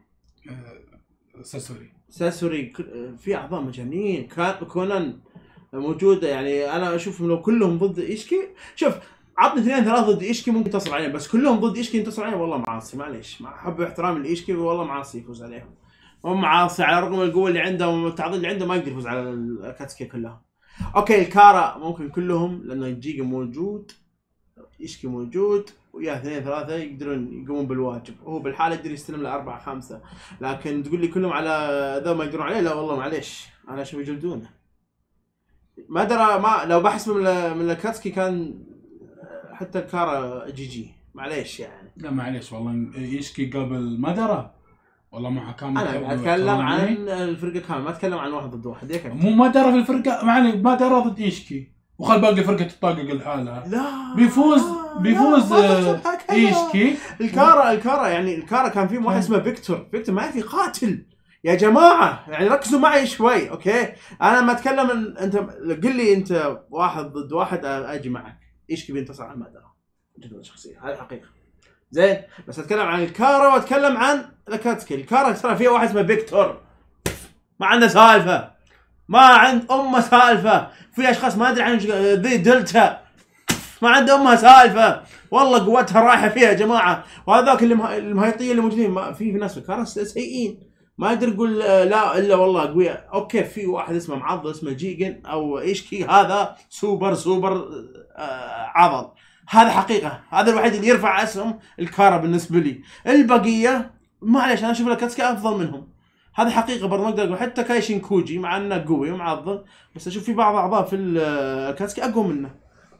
ساسوري. في اعضاء مجانين. كونان موجوده. يعني انا اشوف لو كلهم ضد ايشكي، شوف عطني 2 3 ضد ايشكي ممكن تصل عليهم، بس كلهم ضد ايشكي ينتصر عليهم والله معاصي. معليش مع حب واحترام لايشكي والله معاصي يفوز عليهم. هم معاصي على رغم القوه اللي عندهم والتعظيم اللي عندهم، ما يقدر يفوز على الاكاتسكي كلهم. اوكي الكارا ممكن كلهم لانه جيجا موجود، ايشكي موجود، ويا 2 3 يقدرون يقومون بالواجب. هو بالحاله يقدر يستلم ل 4 5، لكن تقول لي كلهم على ذا ما يقدرون عليه، لا والله معليش انا اشوف يجلدونه. ما درى ما لو بحس من الاكاتسكي كان حتى الكارا جي معليش يعني. لا معليش والله ايشكي قبل ما درى والله ما حكام. انا اتكلم عن الفرقه كامله، ما اتكلم عن واحد ضد واحد. مو ما درى في الفرقه معني، ما درى ضد ايشكي وخل باقي فرقه تطاقق لحالها. لا بيفوز ايشكي. الكارا يعني الكارا كان في واحد اسمه فيكتور ما في قاتل يا جماعه، يعني ركزوا معي شوي. اوكي انا ما اتكلم انت قل لي انت واحد ضد واحد اجي معك. ايشكي بينتصر على المدرة جدا شخصيه، هذه حقيقه زين. بس اتكلم عن الكارا واتكلم عن الاكاتسكي. الكارا ترى فيها واحد اسمه فيكتور ما عنده سالفه، ما عند سالفه. في اشخاص ما ادري عن ذي دلتا ما عنده امها سالفه، والله قوتها رايحه فيها يا جماعه. وهذاك المهيطيه اللي موجودين ما في ناس كانوا سيئين، ما يقدر يقول لا الا والله قويه. اوكي في واحد اسمه معضل اسمه جيجن او ايشكي، هذا سوبر عضل، هذا حقيقه، هذا الوحيد اللي يرفع اسهم الكارا بالنسبه لي. البقيه معليش انا اشوف الكاتسكي افضل منهم، هذا حقيقه برضه ما اقدر اقول. حتى كايشين كوجي مع انه قوي ومعضل، بس اشوف في بعض اعضاء في الكاتسكي اقوى منه.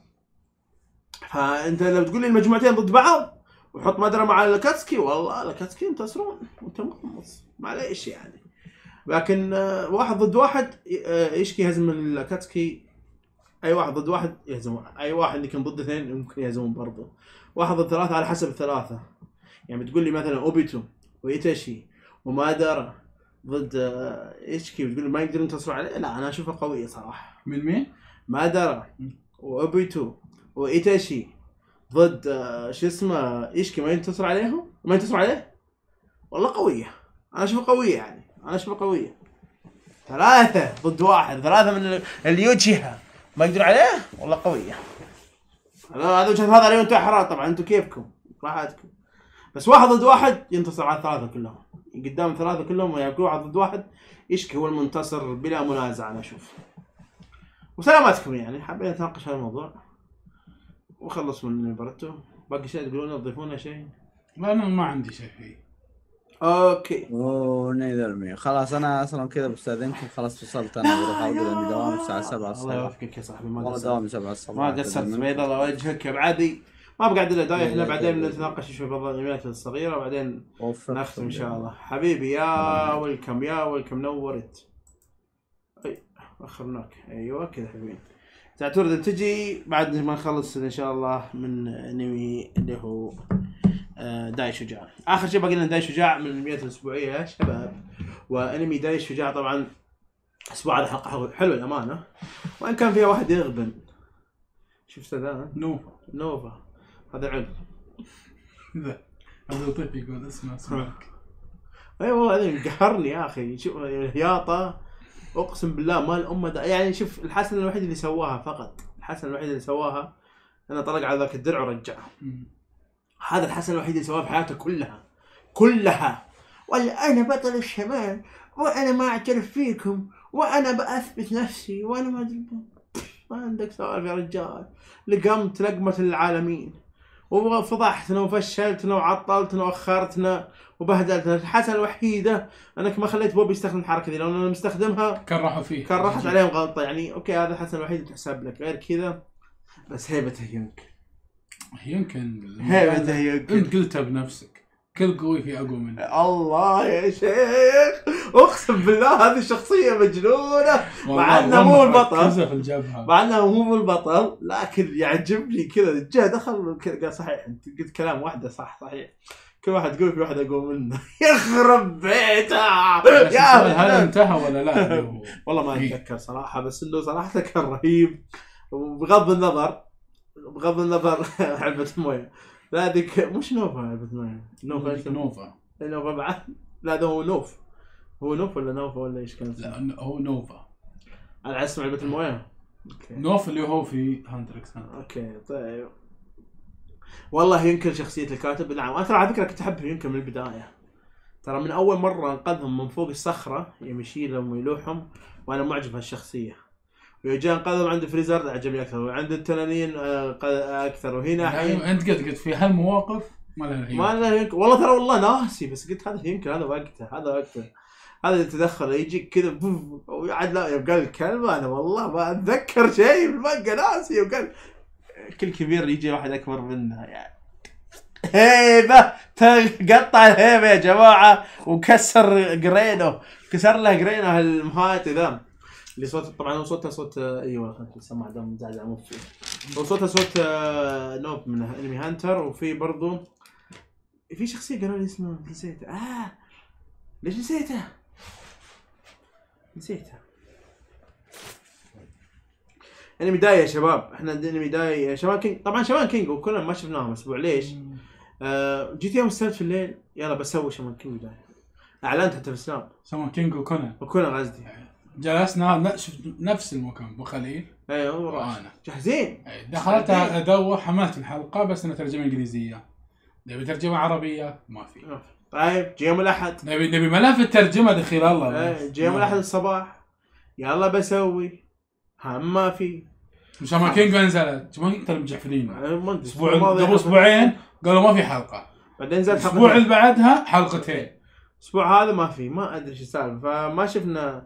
فانت لو تقول لي المجموعتين ضد بعض وحط مدرة مع الكاتسكي، والله الكاتسكي ينتصرون وانت مخلص معليش يعني. لكن واحد ضد واحد ايشكي يهزم الكاتسكي، اي واحد ضد واحد يهزمون، اي واحد اللي كان ضد اثنين ممكن يهزمون برضه. واحد ضد ثلاثة على حسب الثلاثة. يعني بتقول لي مثلا اوبيتو وايتاشي ومادارا ضد ايشكي بتقول لي ما يقدرون ينتصروا عليه؟ لا انا اشوفها قوية صراحة. من مين؟ مادارا واوبيتو وايتاشي ضد شو اسمه ايشكي ما ينتصر عليهم؟ ما ينتصر عليه؟ والله قوية، انا اشوفها قوية يعني، انا اشوفها قوية. ثلاثة ضد واحد، ثلاثة من اليوتشيها ما يقدروا عليه؟ والله قوية. هذا وجهة نظري عليهم انتم احرار طبعا، انتم كيفكم راحتكم. بس واحد ضد واحد ينتصر على الثلاثة كلهم، قدام الثلاثة كلهم ياكلوا واحد ضد واحد، ايشكي هو المنتصر بلا منازع انا اشوف. وسلاماتكم يعني، حابين نتناقش هذا الموضوع وخلص من برتو. باقي شيء تقولون تضيفون شيء؟ لا انا ما عندي شيء فيه. اوكي. نيدر مي خلاص انا اصلا كذا بستاذنكم، خلاص وصلت انا بروح اقعد عندي دوام الساعه 7 الله الصباح. يوفقك يا صاحبي، ما والله قصرت دوامي 7 الصباح. ما قصرت بيض الله وجهك يا بعدي. ما بقعد الا دايح احنا بعدين نتناقش شوي بعض الايميلات الصغيره وبعدين نختم ان شاء الله. حبيبي يا ويلكم يا ويلكم، نورت. اي اخرناك ايوه كذا حبيبي. تعتور تجي بعد ما نخلص ان شاء الله من انمي اللي هو داي شجاع. اخر شيء باقي لنا داي شجاع من الانميات الاسبوعيه يا شباب. وانمي داي شجاع طبعا الاسبوع هذا حلقه حلوه الامانه، وان كان فيها واحد يغبن. شفت ذا؟ نوفا هذا عقل. ذا هذا طيب يقول اسمعك. اي والله هذا قهرني يا اخي. شوف الهياطه اقسم بالله مال امه يعني. شوف الحسن الوحيد اللي سواها، فقط الحسن الوحيد اللي سواها انا طلق على ذاك الدرع ورجعه. هذا الحسن الوحيد اللي سواها في حياته كلها. ولا انا بطل الشمال وانا ما اعترف فيكم وانا باثبت نفسي وانا ما ادري. ما عندك سوالف يا رجال. لقمت لقمه العالمين وفضحتنا وفشلتنا وعطلتنا واخرتنا وبهدلتنا. الحسنه الوحيده انك ما خليت بوب يستخدم الحركه دي، لو انا مستخدمها كرهوا فيه، كان راحت عليهم غلطه يعني. اوكي هذا الحسنه الوحيده تحسب لك، غير كذا بس هيبته يمكن هيبته يمكن انت قلتها بنفسك، كل قوي في اقوى منه. الله يا شيخ اقسم بالله هذه الشخصيه مجنونه، مع انه مو البطل، مع انه مو البطل، لكن يعجبني كذا. جاء دخل قال صحيح انت قلت كلام واحده صحيح، كل واحد تقول في واحد اقوى منه. يخرب بيته يا هل انتهى ولا لا؟ والله ما اتذكر صراحه، بس انه صراحه كان رهيب. وبغض النظر علبه مويه، لا ذيك مش نوفا علبه مويه. نوفا بعد. لا ده هو نوف ولا نوفا ولا ايش كان؟ لا هو نوفا. على اسم علبه المويه. نوف اللي هو في هانتر اكس هانتر. اوكي طيب. والله يمكن شخصيه الكاتب. نعم انا ترى على فكره كنت احبه يمكن من البدايه، ترى من اول مره انقذهم من فوق الصخره يمشيلهم ويلوحهم وانا معجب هالشخصيه. ويجي انقذهم عند فريزر عجبني اكثر، وعند التنانين اكثر. وهنا يعني انت قلت في هالمواقف ما لها والله ترى والله ناسي، بس قلت هذا يمكن هذا وقته هذا التدخل يجيك كذا ويعد. لا يبقى الكلمه انا والله ما اتذكر شيء بالمانجا ناسي. وقال كل كبير يجي واحد اكبر منه يعني. هيبه تقطع الهيبه يا جماعه. وكسر قرينه، كسر له قرينه المهات ذا اللي صوت. طبعا هو صوتها صوت ايوه خلينا نسمع دم مزعزع مو فيه. هو صوتها صوت نوب من انمي هانتر. وفي برضو في شخصيه قالوا لي اسمه نسيته. ليش نسيته انمي داي يا شباب. احنا انمي داي شباب كينج. طبعا شباب كينج وكنا ما شفناهم اسبوع. ليش؟ جيت يوم السبت في الليل يلا بسوي شباب كينج داي. اعلنت حتى في السلام شباب كينج وكنا قصدي. جلسنا شفت نفس المكان ابو خليل ايوه وانا جاهزين. دخلت ادور حملت الحلقه بس انها ترجمه انجليزيه. نبي ترجمه عربيه ما في. طيب جي يوم الاحد نبي ملف الترجمه دخيل الله. جي يوم الاحد الصباح يلا بسوي هم ما في. شامان كينج نزلت شامان كينج ترى مجحفلين. الاسبوع قبل اسبوعين قالوا ما في حلقه. بعدين نزلت الاسبوع اللي بعدها حلقتين. الاسبوع هذا ما في، ما ادري ايش السالفه. فما شفنا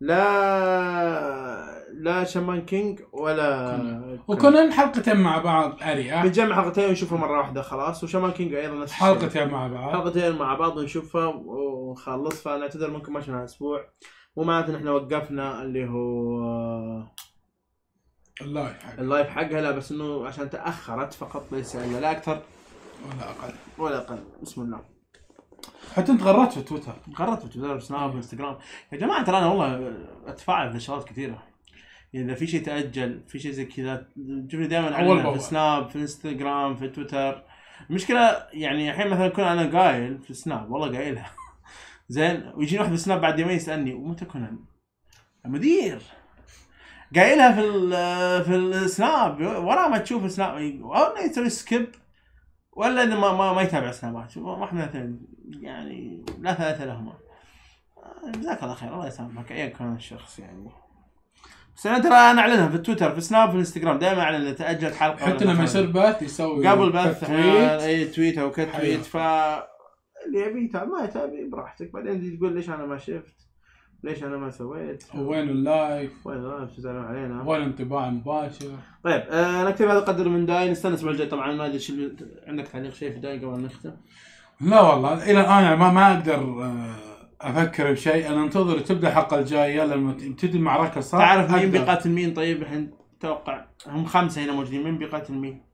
لا شامان كينج ولا وكنا حلقتين مع بعض اريح. بنجمع حلقتين ونشوفها مره واحده خلاص. وشامان كينج ايضا نفس الشيء، حلقتين مع بعض حلقتين مع بعض ونشوفها ونخلص. فنعتذر منكم ما شفنا اسبوع، مو معناته احنا وقفنا اللي هو اللايف حقها، لا بس انه عشان تاخرت فقط ليس الا لا اكثر ولا اقل. بسم الله. حتى انت غرت في تويتر، غرت في تويتر سناب انستغرام. يا جماعه ترى انا والله اتفاعل في شغلات كثيره. اذا في شيء تاجل في شيء زي كذا تشوفني دائما على في سناب في انستغرام في تويتر. المشكله يعني الحين مثلا كنت انا قايل في سناب والله قايلها زين، ويجيني واحد في سناب بعد يومين يسالني ومتى كنا المدير قايلها في السناب ورا ما تشوف السناب او يسوي سكيب ولا انه ما يتابع سنابات. واحد من الاثنين يعني لا ثلاثه لهما. جزاك الله خير الله يسامحك ايا كان الشخص يعني. بس انا ترى انا اعلنها في تويتر في سناب في الانستغرام دائما اعلن تاجل حلقه حتى لما يصير بث يسوي قبل بث اي تويت او كتويت. اللي يبي يتابع ما يتابع براحتك. بعدين تجي تقول ليش انا ما شفت، ليش انا ما سويت، وين اللايف، وين اللايف تزعلون علينا، وين انطباع مباشر. طيب نكتب هذا القدر من داي. نستنى الاسبوع الجاي طبعا. ما ادري عندك تعليق شيء في داي قبل ما نختم؟ لا والله الى الان ما اقدر افكر بشيء. انا انتظر تبدا الحلقه الجايه لما تبتدي المعركه صح. تعرف مين بيقاتل مين؟ طيب الحين توقع هم 5 هنا موجودين، مين بيقاتل مين؟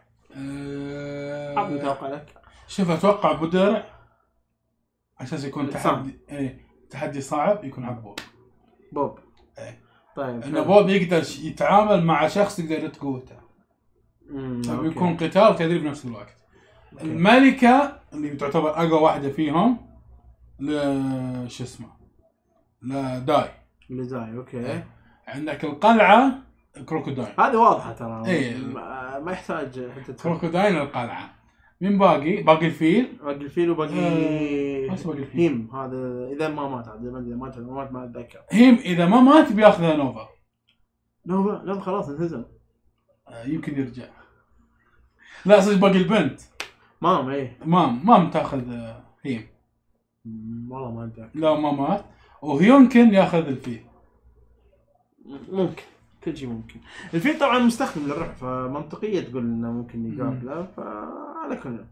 عطني توقع لك. شوف اتوقع ابو درع عشان يكون تحدي تحدي صعب يكون حق بوب. طيب انه بوب يقدر يتعامل مع شخص يقدر تقوته. بيكون قتال وتدريب في نفس الوقت. الملكه اللي تعتبر اقوى واحده فيهم شو اسمه لا داي. اوكي. عندك القلعه كروكوداين هذه واضحه ترى. ما يحتاج حتى كروكوداين القلعه. مين باقي الفيل وباقي هيم. هذا اذا ما مات اذا ما مات اتذكر. هيم اذا ما مات بياخذها نوفا خلاص انهزم. يمكن يرجع. لا صدق باقي البنت مام تاخذ هيم. والله ما اتذكر. لا ما مات ويمكن ياخذ الفيل. ممكن كل شيء ممكن. الفيل طبعا مستخدم للربح فمنطقيه تقول انه ممكن يقابله. فعلى كل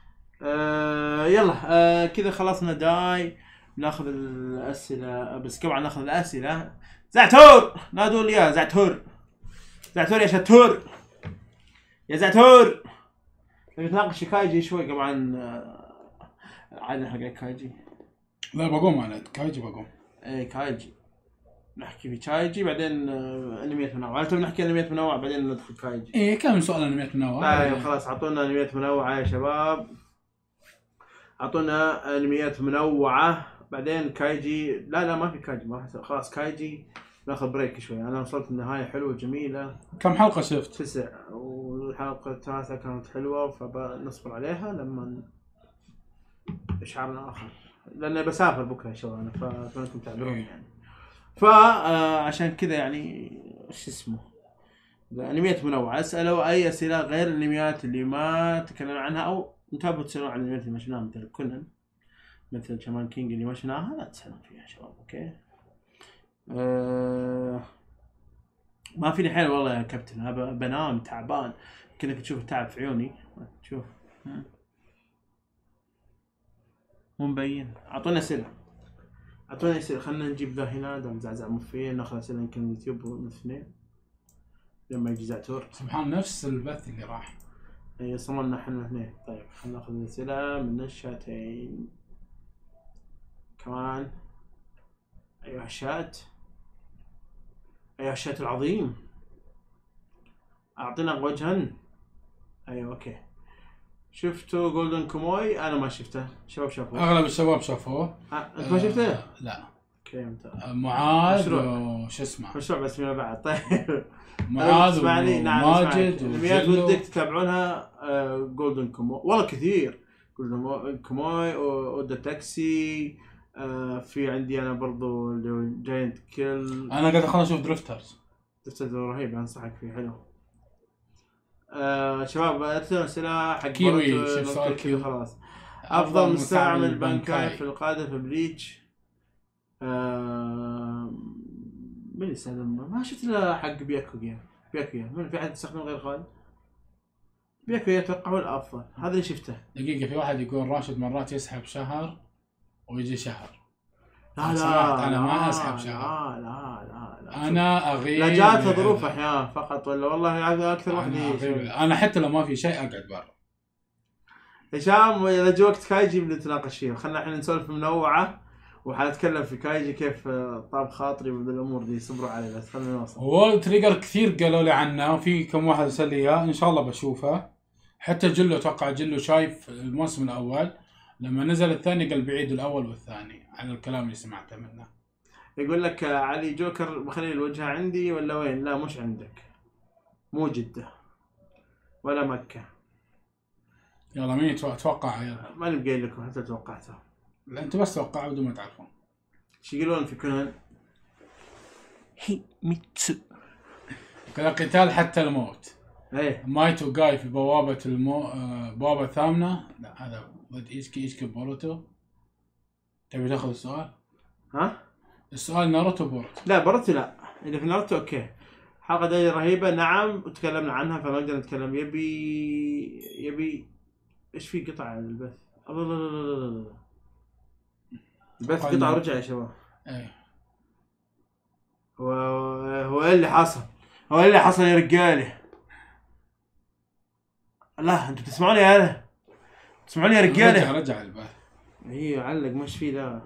يلا كذا خلصنا داي. ناخذ الاسئله بس قبل ناخذ الاسئله زعتور نادوا لي يا زعتور يا شتور يا زعتور. نتناقش كايجي شوي طبعا. عادي حق كايجي. لا بقوم انا كايجي بقوم. كايجي نحكي في كايجي بعدين انميات منوعه. هل تبي نحكي انميات منوعه بعدين ندخل كايجي؟ كم سؤال انميات منوعه. خلاص اعطونا انميات منوعه يا شباب. اعطونا انميات منوعه بعدين كايجي. لا ما في كايجي خلاص كايجي ناخذ بريك شوي. انا وصلت النهايه حلوه جميله. كم حلقه شفت؟ 9 والحلقه التاسعه كانت حلوه فبنصبر عليها لما اشعارنا اخر لاني بسافر بكره ان شاء الله. انا فانتم تعذروني يعني. فعشان كذا يعني ايش اسمه انميات منوعه. اسالوا اي اسئله غير الانميات اللي ما تكلمنا عنها او نتابعوا تسالون عن الانميات اللي ما شفناها مثل كونان مثل شامان كينج اللي ما شفناها لا تسالون فيها يا شباب. اوكي ما فيني حيل والله يا كابتن. بنام تعبان كأنك تشوف التعب في عيوني. شوف مو مبين. اعطونا اسئله خلينا نجيب ذا هنا دام زعزع مفين. ناخذ اسئله يمكن يوتيوب والاثنين لما يجي زعتور. سبحان نفس البث اللي راح صملنا احنا اثنين. طيب خلينا ناخذ الاسئله من الشاتين كمان. ايها الشات العظيم اعطينا وجها. ايوه اوكي. شفتوا جولدن كوموي؟ انا ما شفته. الشباب شافوه. اغلب الشباب شافوه. انت ما شفته؟ لا اوكي ممتاز. معاذ مشروع. وش اسمه مشروع بس فيما بعد. طيب معاذ اسمعني. نعم وماجد الانميات وجلو. ودك تتابعونها. جولدن كوموي والله كثير. جولدن كوموي اودا تاكسي. في عندي انا برضو اللي جاينت كيل. انا قاعد اخلص اشوف درفترز. رهيب انصحك فيه حلو. شباب ارسلوا اسئله حق كيوي، بورتو، شوف سؤال نوكل كيوي. خلاص. افضل مستعمل بانكاي في القاده في بليتش. من يستخدم؟ ما شفت الا حق بياكويا. من في احد يستخدم غير خالد؟ بياكويا اتوقع هو الافضل، هذا اللي شفته. دقيقة، في واحد يقول راشد مرات يسحب شهر ويجي شهر. لا أنا ما أسحب شهر. لا أنا أغيب. لا جاتها ظروف احيانا فقط، ولا والله هذا اكثر واحد أنا حتى لو ما في شيء أقعد برا. هشام اذا جو وقت كايجي بنتناقش فيه. خلينا الحين نسولف منوعه وحنتكلم في كايجي كيف طاب خاطري بالامور دي. صبروا علي بس خلينا نوصل. وول تريجر كثير قالوا لي عنه، وفي كم واحد ارسل لي اياه، ان شاء الله بشوفه. حتى جلو اتوقع جلو شايف الموسم الاول، لما نزل الثاني قال بعيد الاول والثاني على الكلام اللي سمعته منه. يقول لك علي جوكر بخلي الوجهه عندي ولا وين؟ لا مش عندك، مو جده ولا مكه. يلا مين اتوقع يلا. ماني بقايل لكم حتى توقعتها. لا انتوا بس توقعوا بدون ما تعرفون. ايش يقولون في كونان؟ هي ميتسو. كذا قتال حتى الموت. ايه مايتو جاي في بوابة بوابة الثامنة. لا هذا ضد ايشكي بوروتو. تبي تاخذ السؤال؟ ها؟ السؤال ناروتو بوروتو. لا بوروتو لا، اذا في ناروتو اوكي. حلقة دايرة رهيبة نعم، وتكلمنا عنها فما نقدر نتكلم. يبي ايش في قطع على البث؟ الله البث قطع ورجع يا شباب. ايه هو ايه اللي حصل؟ هو ايه اللي حصل يا رجالي؟ لا انتوا بتسمعوني انا؟ تسمعوني يا رجالي؟ رجع البث. ايوه علق مش في ذا.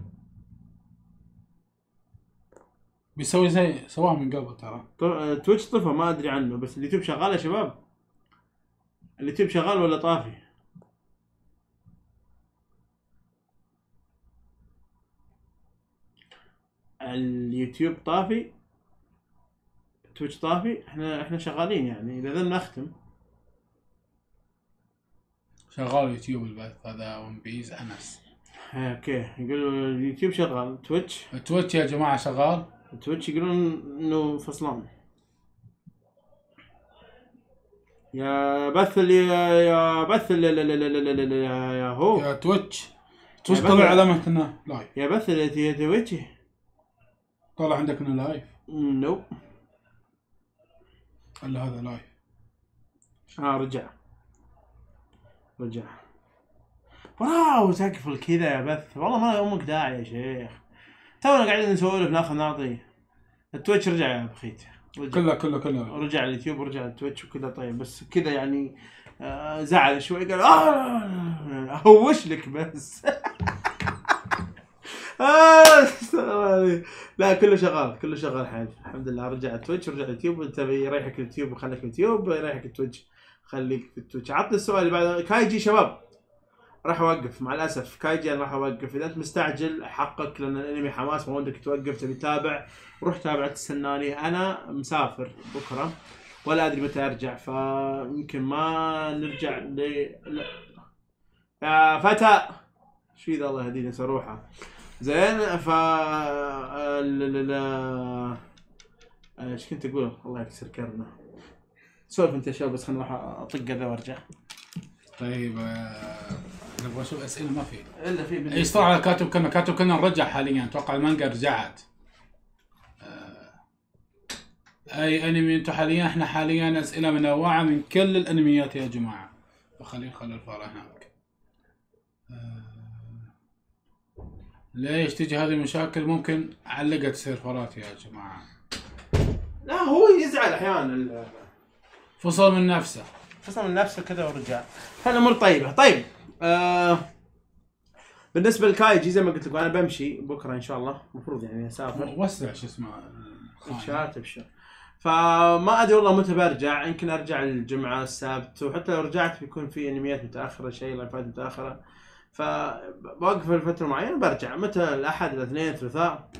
بيسوي زي سواها من قبل ترى. تويتش طفى ما ادري عنه، بس اليوتيوب شغال يا شباب. اليوتيوب شغال ولا طافي؟ اليوتيوب طافي، تويتش طافي، احنا شغالين يعني اذا ذا نختم. شغال يوتيوب البث هذا ون بيز انس. اوكي يقولوا اليوتيوب شغال. تويتش يا جماعة شغال. تويتش يقولون انه فصلان. يا بث اللي يا بث اللي يا هو يا تويتش طلع علامة انه لايف. يا بث اللي تويتش طلع عندك انه لايف. نو الا هذا لايف. رجع واو تقفل كذا يا بث. والله ما امك داعي يا شيخ، تونا قاعدين نسولف ناخذ نعطي. التويتش رجع يا بخيت. كله رجع اليوتيوب ورجع التويتش وكذا. طيب بس كذا يعني زعل شوي قال هوش لك بس. لا كله شغال حال الحمد لله. رجع التويتش ورجع اليوتيوب. انت يريحك اليوتيوب وخليك اليوتيوب، يريحك التويتش خليك في التويتش. عطني السؤال اللي بعد. كايجي شباب راح اوقف مع الاسف. كايجي انا راح اوقف. اذا انت مستعجل حقك لان الانمي حماس ما ودك توقف تبي تتابع روح تابع تستناني. انا مسافر بكره ولا ادري متى ارجع، فيمكن ما نرجع لا. يا فتى ايش في ذا الله يهدينا سروحه زين. ايش كنت اقول؟ الله يكسر كرمه. سولف انت يا شباب بس خلنا اروح اطق ذا وارجع. طيب نبغى نشوف اسئله. ما في الا في ايش طلع على كاتب كنا نرجع حاليا. اتوقع المانجا رجعت. اي انمي انتم حاليا؟ احنا حاليا اسئله منوعه من كل الانميات يا جماعه. خلي الفاره هناك. ليش تجي هذه المشاكل؟ ممكن علقت سيرفرات يا جماعه. لا هو يزعل احيانا. فصل من نفسه كذا ورجع. هالامور طيبه. طيب بالنسبه للكايجي زي ما قلت لكم انا بمشي بكره ان شاء الله. المفروض يعني اسافر. وسع شو اسمه ابشر. فما ادري والله متى برجع. يمكن ارجع الجمعه السبت، وحتى لو رجعت بيكون في انميات متاخره شيء لايفات متاخره. فبوقف لفتره معينه برجع متى الاحد الاثنين الثلاثاء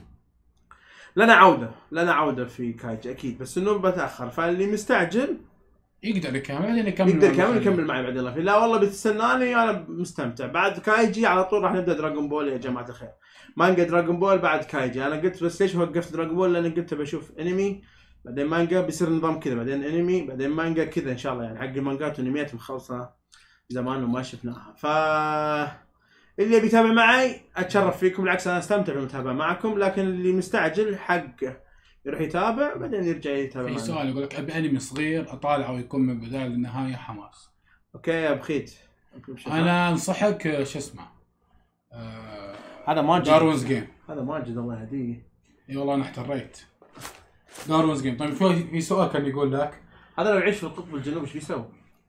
لنا عوده في كايجي اكيد، بس انه بتاخر. فاللي مستعجل يقدر يكمل معي بعد الله. لا والله بتستناني انا مستمتع. بعد كايجي على طول راح نبدا دراغون بول يا جماعه الخير. مانجا دراغون بول بعد كايجي. انا قلت بس ليش وقفت دراغون بول؟ لان قلت بشوف انمي بعدين مانجا، بيصير نظام كذا، بعدين انمي بعدين مانجا كذا ان شاء الله. يعني حق المانجات والانميات مخلصه زمان وما شفناها. ف اللي يبي يتابع معي اتشرف فيكم، بالعكس انا استمتع بالمتابعه معكم. لكن اللي مستعجل حقه يروح يتابع بعدين يرجع يتابع. في سؤال يقول لك ابي انمي صغير اطالعه ويكون من البدايه للنهايه حماس. اوكي يا بخيت، انا انصحك شو اسمه هذا ماجد، داروينز جيم. هذا ماجد الله يهديه. اي والله انا احتريت داروينز جيم. طيب في سؤال كان يقول لك هذا لو يعيش في القطب الجنوبي ايش بيسوي؟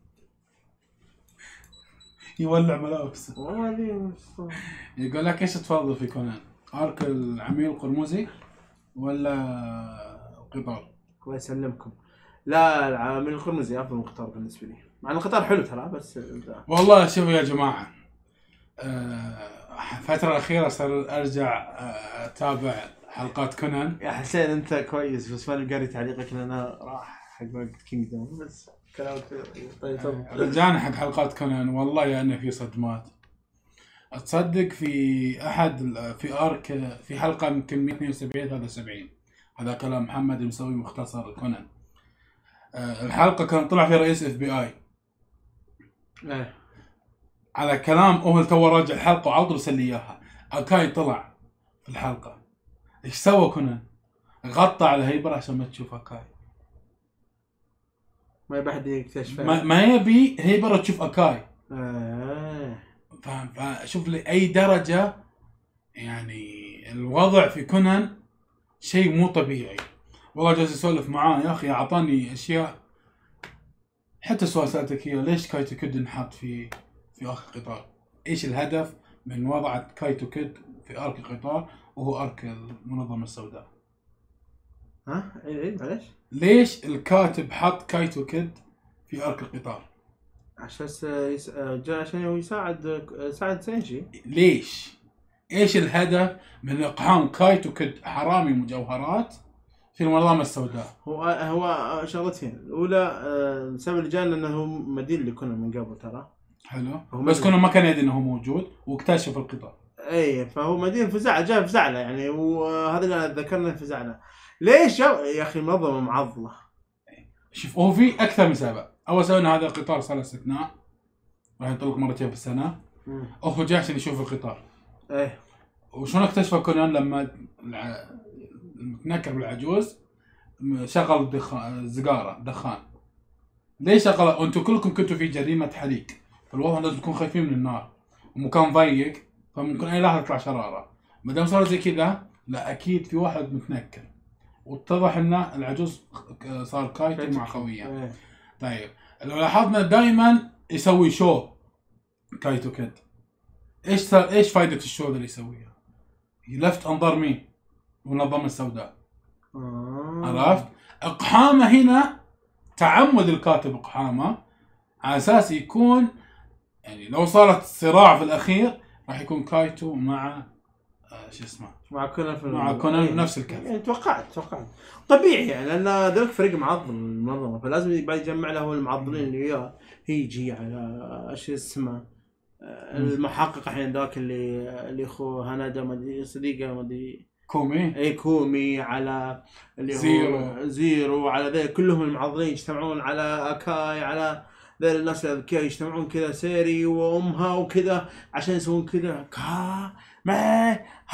يولع ملابس. والله يقول لك ايش تفضل في كونان؟ ارك العميل القرمزي ولا القطار؟ الله يسلمكم. لا العميل القرمزي افضل من القطار بالنسبه لي، مع ان القطار حلو ترى بس والله شوفوا يا جماعه الفتره الاخيره صار ارجع اتابع حلقات كونان. يا حسين انت كويس بس ماني قاري تعليقك لان انا راح حق وقت كينجدوم بس كلامك. طيب رجعنا حق حلقات كونان والله يا انه في صدمات. تصدق في احد في ارك في حلقه يمكن 172 هذا 70 هذا كلام محمد مسوي مختصر كونان. الحلقه كان طلع في رئيس اف بي اي على كلام هو تو راجع الحلقه وعرض ارسل لي اياها. اكاي طلع في الحلقه. ايش سوى كونان؟ غطى على هيبر عشان ما تشوف اكاي. ما يبي احد يكتشف، ما يبي هيبر تشوف اكاي. فشوف لأي درجة يعني الوضع في كونان شيء مو طبيعي. والله جالس اسولف معاه يا اخي اعطاني اشياء. حتى سؤال سالتك اياه، ليش كايتو كيد نحط في ارك القطار؟ ايش الهدف من وضع كايتو كيد في ارك القطار وهو ارك المنظمة السوداء؟ معليش ليش الكاتب حط كايتو كيد في ارك القطار؟ عشان يساعد سينجي. ليش؟ ايش الهدف من اقحام كايتو كيد حرامي مجوهرات في المنظمة السوداء؟ هو شغلتين. الاولى السبب اللي جانا انه مدين اللي كنا من قبل ترى. حلو. بس كنا ما كان يدري انه موجود واكتشف القطار. اي فهو مدين فزع، جاء فزعله يعني. وهذا اللي ذكرنا فزعنا. ليش يا اخي منظمة معضلة؟ شوف هو في اكثر من سبب. اول سبب ان هذا القطار صار له استثناء راح ينطلق مرتين في السنه. هو جاي عشان يشوف القطار. ايه وشلون اكتشف كونان؟ لما المتنكر بالعجوز شغل دخان. ليش شغل؟ انتم كلكم كنتوا في جريمه حريق، فالوضع لازم تكون خايفين من النار ومكان ضيق، فممكن اي لحظه تطلع شراره. ما دام صار زي كذا لا اكيد في واحد متنكر. واتضح ان العجوز صار كايتو مع خويه. طيب لو لاحظنا دائما يسوي شو كايتو كيد. ايش فائده الشو اللي يسويها؟ يلفت انظار مين؟ المنظمه السوداء. عرفت؟ اقحامه هنا تعمد الكاتب اقحامه على اساس يكون يعني لو صارت صراع في الاخير راح يكون كايتو مع شو اسمه مع كونان بنفس الكهف. يعني توقعت طبيعي يعني لان ذلك فريق معضل المنظمه، فلازم يبقى يجمع له المعضلين اللي وياه. يجي على ايش اسمه المحقق الحين ذاك اللي اخوه هنادا مدري صديقه مدري كومي. اي كومي، على اللي هو زيرو على ذي كلهم المعضلين يجتمعون على اكاي، على ذي الناس الذكياء يجتمعون كذا سيري وامها وكذا عشان يسوون كذا ما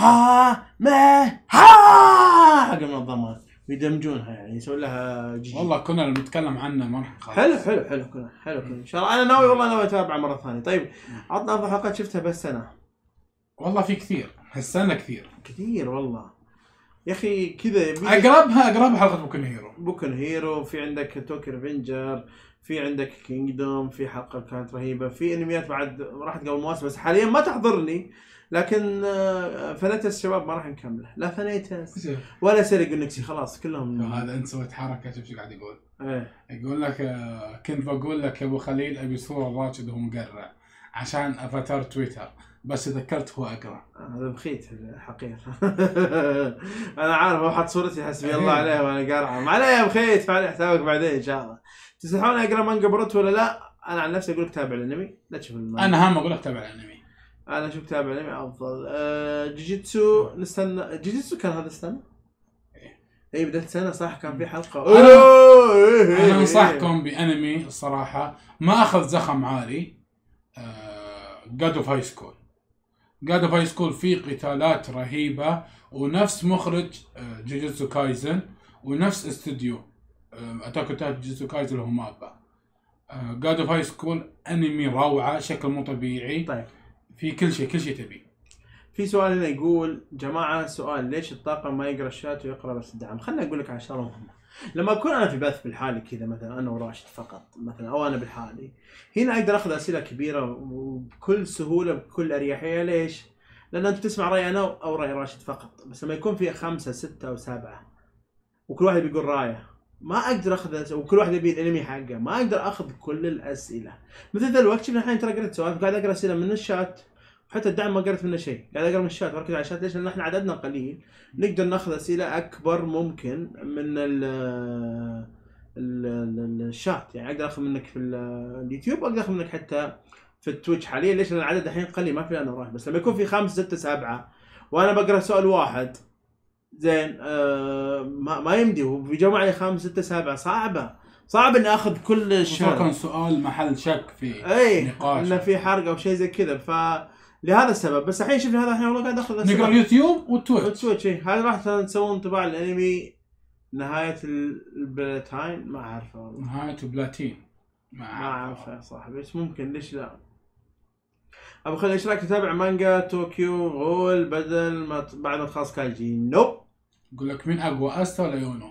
حق المنظمات ويدمجونها يعني يسوون لها جي. والله كنا نتكلم عنه ما راح نخلص. حلو كنا ان شاء الله. انا ناوي اتابع مره ثانيه. طيب عطنا افضل حلقات شفتها بهالسنه. والله في كثير هالسنه كثير والله يا اخي كذا. اقربها حلقه بوكن هيرو. في عندك توكي ريفنجر، في عندك كينجدوم، في حلقه كانت رهيبه، في انميات بعد راحت قبل مواسم بس حاليا ما تحضرني. لكن فنيتس الشباب ما راح نكمله، لا فنيتس ولا سيري جونكسي خلاص كلهم. هذا انت سويت حركه شوف ايش قاعد يقول. يقول لك كنت بقول لك يا ابو خليل ابي صوره راشد وهو مقرع عشان افاتار تويتر، بس ذكرت هو اقرا. هذا بخيت حقير. انا عارف هو حط صورتي حسبي الله عليه وانا قارعه. ما عليه يا بخيت، فعلي حسابك بعدين ان شاء الله. تنصحوني اقرا مانجا بوروتو ولا لا؟ انا عن نفسي اقول لك تابع الانمي، لا تشوف المانجا. انا هم اقول لك تابع الانمي. انا اشوف تابع الانمي افضل. جوجيتسو نستنى. جوجيتسو كان هذا السنه؟ اي بدايه سنه صح، كان في حلقه. انا انصحكم بانمي الصراحه ما اخذ زخم عالي. جاد اوف هاي سكول. جاد اوف هاي سكول فيه قتالات رهيبه، ونفس مخرج جوجوتسو كايزن، ونفس استوديو اتاك تايتن جوجوتسو كايزن اللي هو مابا. جاد اوف هاي سكول انمي روعه، شكل مو طبيعي. طيب في كل شيء تبي. في سؤال هنا يقول جماعه سؤال، ليش الطاقم ما يقرا الشات ويقرا بس الدعم؟ خلنا اقول لك على شغله مهمه. لما اكون انا في بث بالحالي كذا مثلا انا وراشد فقط مثلا، او انا بالحالي هنا اقدر اخذ اسئله كبيره وبكل سهوله بكل اريحيه. ليش؟ لان انت تسمع راي انا او راي راشد فقط. بس لما يكون في 5 6 أو 7 وكل واحد بيقول رايه، ما اقدر اخذ وكل واحد يبي الانمي حقه، ما اقدر اخذ كل الاسئله. مثل ذا الوقت شفنا الحين ترى قريت سؤال، قاعد اقرا اسئله من الشات، وحتى الدعم ما قريت منه شيء، قاعد اقرا من الشات واركز على الشات. ليش؟ لان احنا عددنا قليل، نقدر ناخذ اسئله اكبر ممكن من الشات. يعني اقدر اخذ منك في اليوتيوب، واقدر اخذ منك حتى في التويتش حاليا. ليش؟ لان العدد الحين قليل، ما في انا وراح. بس لما يكون في 5 6 7 وانا بقرا سؤال واحد زين، ما يمدي، وبيجمع لي 5 6 7 صعب اني اخذ كل الشات. كان سؤال محل شك فيه، نقاش انه في حرق او شيء زي كذا، فلهذا السبب. بس الحين شفنا هذا الحين والله قاعد اخذ نقرا اليوتيوب والتويتش. هذا راح تسوون انطباع الانمي نهايه البلاتين، ما اعرفه والله. نهايه بلاتين ما اعرفه يا صاحبي، بس ممكن ليش لا. ابو خالد ايش رايك تتابع مانجا طوكيو غول بدل ما بعد ما تخلص كايجي؟ نوب. اقول لك مين اقوى، استا ولا يونو؟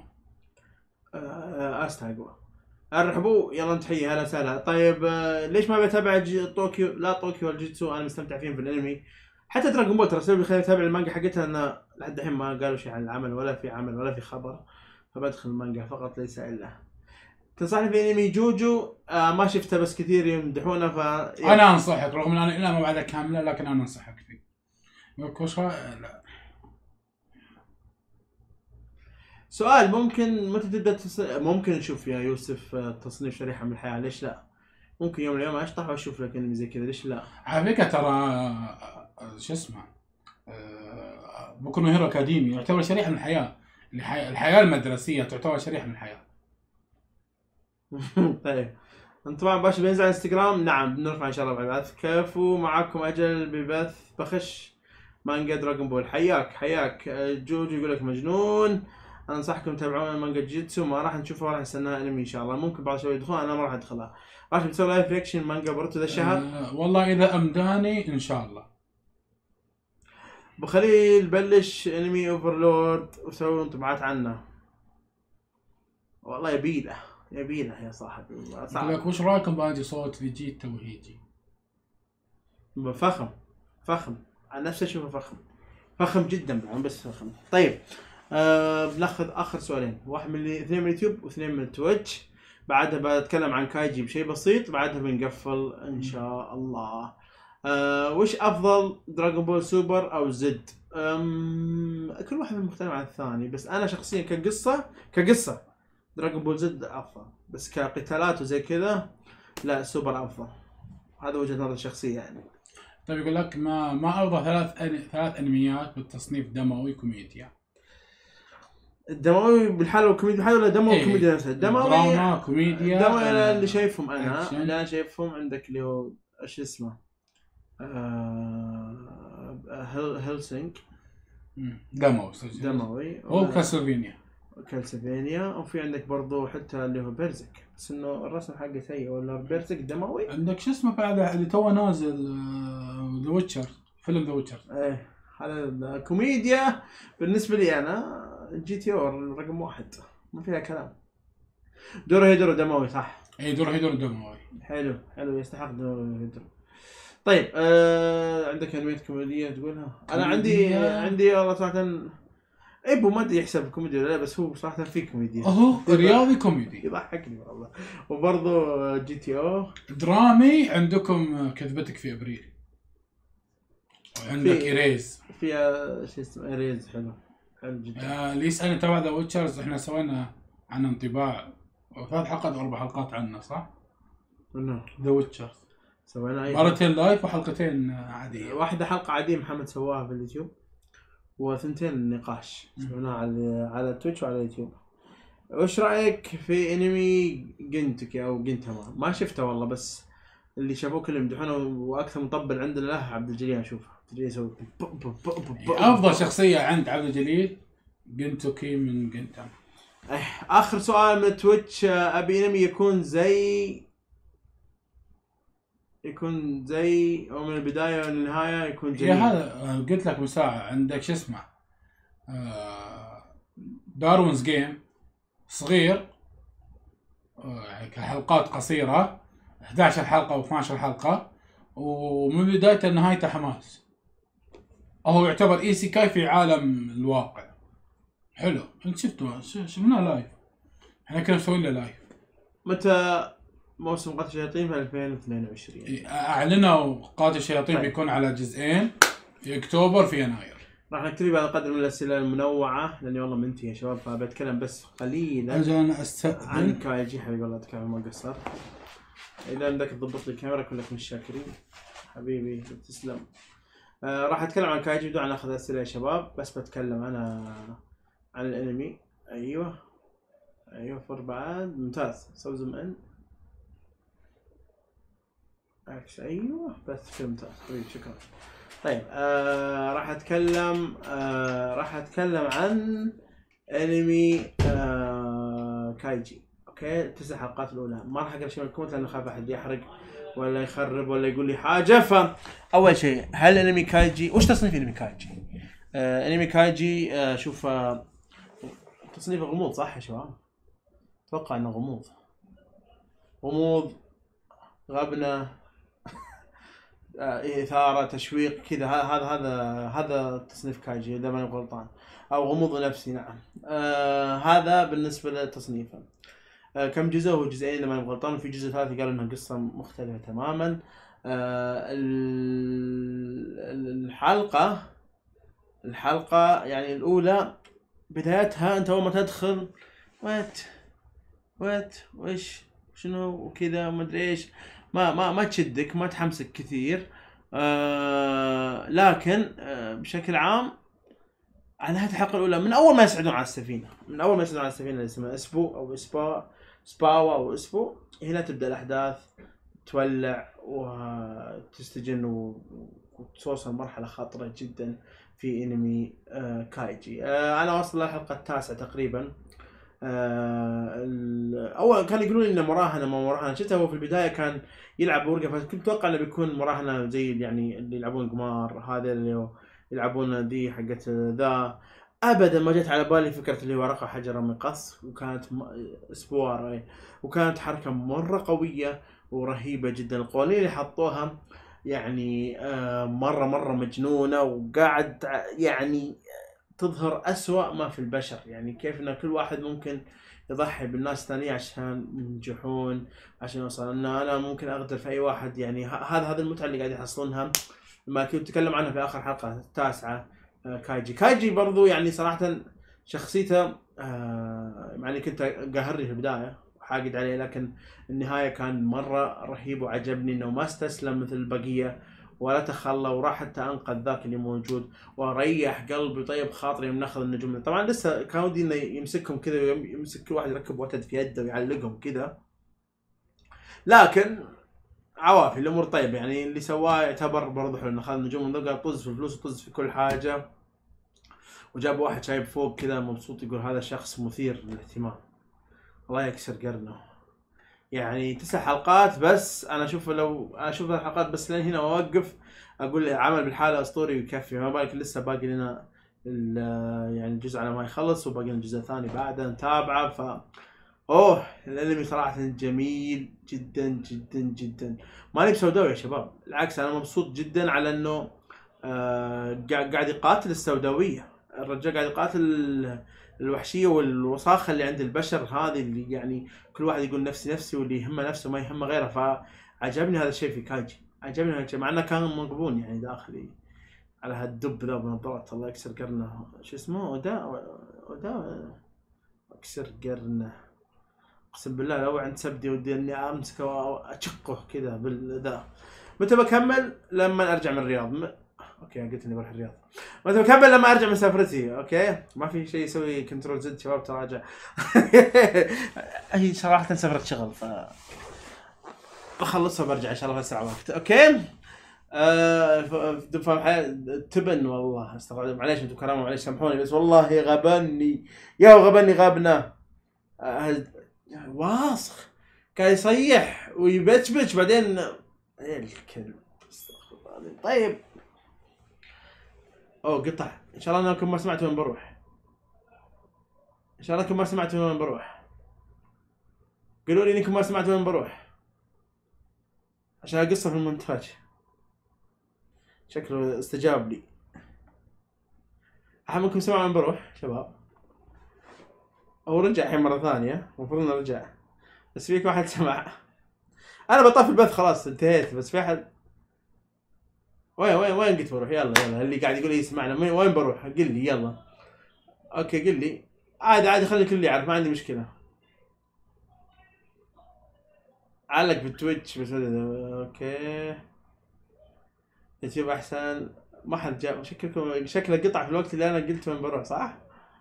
استا اقوى. ارحبوا يلا تحيه هلا وسهلا. طيب ليش ما بتابع طوكيو؟ لا طوكيو والجيتسو انا مستمتع فيهم في الانمي. حتى دراغون بول ترى السبب اللي خلاني اتابع المانجا حقتها انه لحد الحين ما قالوا شيء عن العمل، ولا في عمل ولا في خبر، فبدخل المانجا فقط ليس الا. تنصحني في انمي جوجو؟ ما شفته بس كثير يمدحونه انا انصحك، رغم ان انا ما بعدها كامله، لكن انا انصحك فيه. لا. سؤال، ممكن متى تبدا ممكن نشوف يا يوسف تصنيف شريحه من الحياه؟ ليش لا؟ ممكن يوم من الايام اشطح واشوف لك انمي زي كذا، ليش لا؟ على فكره ترى شو اسمه بوكو نو هيرو اكاديمي يعتبر شريحه من الحياه. الحياه المدرسيه تعتبر شريحه من الحياه. طيب انت طبعا باشا بينزل على انستغرام. نعم بنرفع ان شاء الله بعد. كيفو معكم اجل ببث بخش مانجا دراغون بول. حياك جوجو يقول لك مجنون. انصحكم تتابعون مانجا جيتسو، ما راح نشوفها، راح نستناها انمي ان شاء الله. ممكن بعض الشباب يدخلون، انا ما راح ادخلها. راح بتسوي لايف رياكشن مانجا بوروتو ذا الشهر؟ والله اذا امداني ان شاء الله. ابو خليل بلش انمي اوفرلورد وسوي انطباعات عنه. والله يبيله يا صاحبي. اقول لك وش رايكم باجي صوت فيجيتا وهيجي؟ فخم عن نفسي اشوفه فخم جدا بس فخم. طيب بناخذ اخر سؤالين، واحد من 2 من اليوتيوب واثنين من التويتش. بعدها بتكلم عن كايجي بشيء بسيط، بعدها بنقفل ان شاء الله. وش افضل دراغون بول سوبر او زد؟ كل واحد مختلف عن الثاني، بس انا شخصيا كقصه دراغون بول زد افضل، بس كقتالات وزي كذا لا سوبر افضل. هذا وجهة نظري الشخصية يعني. طيب يقول لك ما افضل ثلاث انميات بالتصنيف دموي كوميديا. الدموي بالحاله والكوميديا بالحاله، ولا دموي وكوميديا نفسها؟ دموي دراما كوميديا. دموي انا اللي شايفهم اللي انا شايفهم عندك اللي هو ايش اسمه هيلسينك دموي هو كاسلفينيا. وفي عندك برضو حتى اللي هو بيرزك، بس انه الرسم حقه سيء. ولا بيرزك دموي. عندك شو اسمه بعد اللي تو نازل ذا ويتشر، فيلم ذا ويتشر. ايه هذا كوميديا بالنسبه لي انا. جي تي او رقم 1 ما فيها كلام. دورو دموي صح. اي دورو دموي حلو يستحق دورو. طيب عندك انميات كوميدية تقولها؟ انا عندي والله صراحه ايبو ما ادري يحسب كوميدي ولا لا، بس هو صراحه في كوميديا. رياضي كوميدي يضحكني والله. وبرضه جي تي او درامي. عندكم كذبتك في ابريل. وعندك ايريز فيها شيء اسمه ايريز، حلو جدا. اللي يسألني تبع ذا ويتشرز احنا سوينا عن انطباع 3 حلقات و4 حلقات عنه صح؟ ذا ويتشرز سوينا مرتين لايف وحلقتين عادية. واحدة حلقة عادية محمد سواها في اليوتيوب، وثنتين نقاش سويناها على تويتش وعلى اليوتيوب. وش رأيك في انمي جنتك او جنتما؟ ما شفته والله، بس اللي شافوه كلهم يمدحونه، واكثر مطبل عندنا له عبد الجليل. اشوفه عبد الجليل يسوي افضل شخصية عند عبد الجليل جنتوكي من جنتاما. اخر سؤال من تويتش، ابي انمي يكون زي او من البداية للنهاية يكون جميل. هذا قلت لك مساعة عندك شو اسمه داروينز جيم صغير، حلقات قصيرة 11 حلقة و12 حلقة، ومن بدايته لنهايته حماس. هو يعتبر ايسيكاي في عالم الواقع. حلو، انت شفته شفناه لايف، احنا كنا مسوين له لايف. متى موسم قاتل الشياطين؟ في 2022 اعلنوا قاتل الشياطين بيكون على جزئين في اكتوبر في يناير. راح نكتفي بهذا القدر من الاسئله المنوعه لاني والله منتهي يا شباب، فبتكلم بس قليلا عن كايجي. حبيبي والله اتكلم ما قصرت. اذا بدك تضبط لي الكاميرا كلك مش شاكرين حبيبي، تسلم. راح اتكلم عن كايجي بدون ناخذ اسئله يا شباب، بس بتكلم انا عن الانمي. ايوه فور بعد ممتاز. سوي زوم ان ايوه بس ممتاز حبيبي شكرا. طيب راح اتكلم عن انمي كايجي. اوكي 9 حلقات الاولى. ما راح اقرا شيء من الكومنت لانه خايف احد يحرق ولا يخرب ولا يقول لي حاجه. فاول شيء، هل انمي كايجي وش تصنيف انمي كايجي؟ انمي كايجي شوف تصنيف غموض صح يا شباب؟ اتوقع انه غموض غبنه إثارة تشويق كذا. هذا تصنيف كايجي إذا ماني غلطان، أو غموض نفسي. نعم هذا بالنسبة لتصنيفه. كم جزء؟ هو جزئين إذا ماني غلطان، وفي جزء ثالث قالوا إنها قصة مختلفة تماما. الحلقة يعني الأولى بدايتها أنت أول ما تدخل وش شنو وكذا ما أدري إيش، ما تشدك، ما تحمسك كثير. لكن بشكل عام على نهاية الحلقة الأولى، من أول ما يصعدون على السفينة اللي اسمها اسبو أو سباوا أو اسبو، هنا تبدأ الأحداث تولع وتستجن وتوصل مرحلة خطرة جدا في انمي كايجي. أنا وصل للحلقة 9 تقريبا. اول كان يقولون انه مراهنه ما مراهنه. شفته هو في البدايه كان يلعب ورقه، فكنت اتوقع انه بيكون مراهنه زي يعني اللي يلعبون قمار، هذا اللي يلعبون ذي حقت ذا. ابدا ما جت على بالي فكره اللي ورقه حجر مقص، وكانت اسبوار، وكانت حركه مره قويه ورهيبه جدا. القوانين اللي حطوها يعني مره مجنونه، وقاعد يعني تظهر أسوأ ما في البشر. يعني كيف ان كل واحد ممكن يضحي بالناس الثانية عشان ينجحون، عشان يوصل. ان انا ممكن اقدر في اي واحد. يعني هذا المتعة اللي قاعد يحصلونها. ما كنت اتكلم عنها في اخر حلقة 9. كايجي برضو يعني صراحة شخصيته يعني كنت قاهرني في البداية وحاقد عليه، لكن النهاية كان مرة رهيب وعجبني انه ما استسلم مثل البقية ولا تخلى، وراح حتى انقذ ذاك اللي موجود وريح قلبي وطيب خاطري من ناخذ النجوم. طبعا لسه كان ودي انه يمسكهم كذا ويمسك كل واحد يركب وتد في يده ويعلقهم كذا، لكن عوافي الامور طيبه. يعني اللي سواه يعتبر برضه حلو، انه اخذ النجوم من ذا، طز في الفلوس وطز في كل حاجه، وجاب واحد شايب فوق كذا مبسوط يقول هذا شخص مثير للاهتمام. الله يكسر قرنه. يعني 9 حلقات بس. انا اشوف لو اشوف الحلقات بس لين هنا واوقف اقول عمل بالحاله اسطوري ويكفي. ما بالك لسه باقي لنا يعني الجزء على ما يخلص، وباقي لنا الجزء الثاني بعده نتابعه. الانمي صراحه جميل جدا جدا جدا. ماني بسوداوي يا شباب، بالعكس انا مبسوط جدا على انه قاعد يقاتل السوداويه. الرجال قاعد يقاتل الوحشيه والوساخه اللي عند البشر، هذه اللي يعني كل واحد يقول نفسي واللي يهمه نفسه ما يهمه غيره. فعجبني هذا الشيء في كايجي، عجبني هذا الشيء مع انه كان مغبون يعني داخلي. على هالدب ذا بنظارات الله يكسر قرنه. شو اسمه؟ ودا اكسر قرنه. اقسم بالله لو عند سبدي ودي اني امسكه واشقه كذا بالذا. متى بكمل؟ لما ارجع من الرياض. اوكي قلت اني بروح الرياض. متى بكمل؟ لما ارجع من سفرتي. اوكي ما في شيء يسوي كنترول زد شباب تراجع. هي صراحه سفره شغل ف بخلصها برجع ان شاء الله في اسرع وقت. اوكي تبن والله استغرب معليش انتم كرام معليش سامحوني بس والله غبني غبني غابنا واصخ كان يصيح ويبتش بعدين الكلب. طيب قطع ان شاء الله انكم ما سمعتوا وين بروح. ان شاء الله انكم ما سمعتوا وين بروح. قولوا لي انكم ما سمعتوا وين بروح عشان اقصه في المونتاج. شكله استجاب لي. احد منكم سمع وين بروح شباب؟ او رجع الحين مره ثانيه المفروض انه رجع بس فيك واحد سمع. انا بطفي البث خلاص انتهيت بس في احد وين قلت بروح؟ يلا اللي قاعد يقول لي يسمعنا وين بروح قل لي يلا. اوكي قل لي عادي خلي الكل يعرف ما عندي مشكله. علق بالتويتش بس اوكي يوتيوب احسن. ما حد جاب شكله قطع في الوقت اللي انا قلت وين بروح صح؟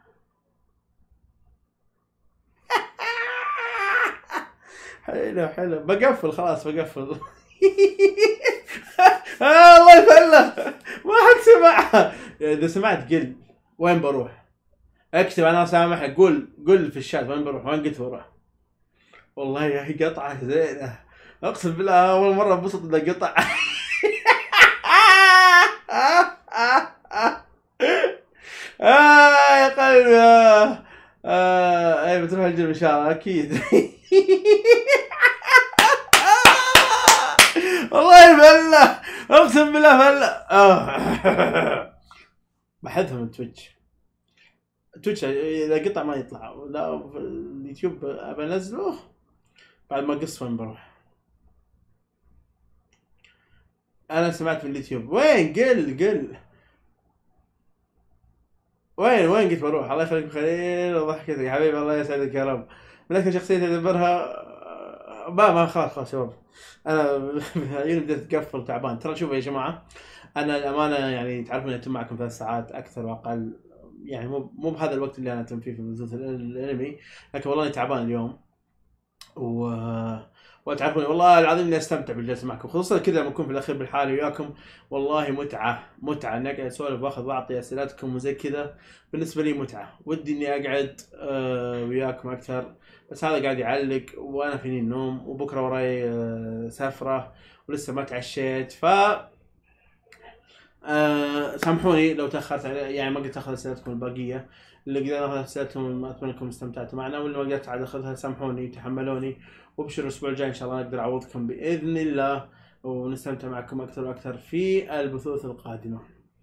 حلو بقفل خلاص بقفل. الله يفله ما حد سمعها. اذا سمعت قل وين بروح اكتب انا سامح قول في الشات وين بروح وين قلت بروح. والله يا هي قطعه زينه اقسم بالله اول مره انبسط اذا قطع. يا قلبي اي بتروح الجيم ان شاء الله اكيد. والله يفله اقسم بالله فله. بحذفه من تويتش اذا قطع ما يطلع. لا في اليوتيوب ابى انزله بعد ما اقص وين بروح. انا سمعت من اليوتيوب وين قل وين قلت بروح. الله يخليك خليل وضحكتك يا حبيبي الله يسعدك يا رب. من اكثر شخصيه تعتبرها ما خلاص شباب انا عيوني بدأت تقفل تعبان. ترى شوفوا يا جماعه انا الامانه يعني تعرفون اتم معكم 3 ساعات اكثر واقل يعني مو بهذا الوقت اللي انا اتم فيه في بثوث الانمي لكن والله تعبان اليوم وتعرفون والله العظيم اني استمتع بالجلسه معكم خصوصا كذا لما اكون في الاخير بالحالي وياكم. والله متعه اني اقعد اسولف واخذ واعطي اسئلتكم وزي كذا بالنسبه لي متعه. ودي اني اقعد وياكم اكثر بس هذا قاعد يعلق وانا فيني النوم وبكره وراي سفره ولسه ما تعشيت ف سامحوني لو تاخرت يعني ما قدرت اخذ اسئلتكم الباقيه. اللي قدرت اخذ اسئلتكم اتمنى انكم استمتعتوا معنا واللي ما قدرت عاد اخذها سامحوني تحملوني وبشر الاسبوع الجاي ان شاء الله نقدر اعوضكم باذن الله ونستمتع معكم اكثر واكثر في البثوث القادمه.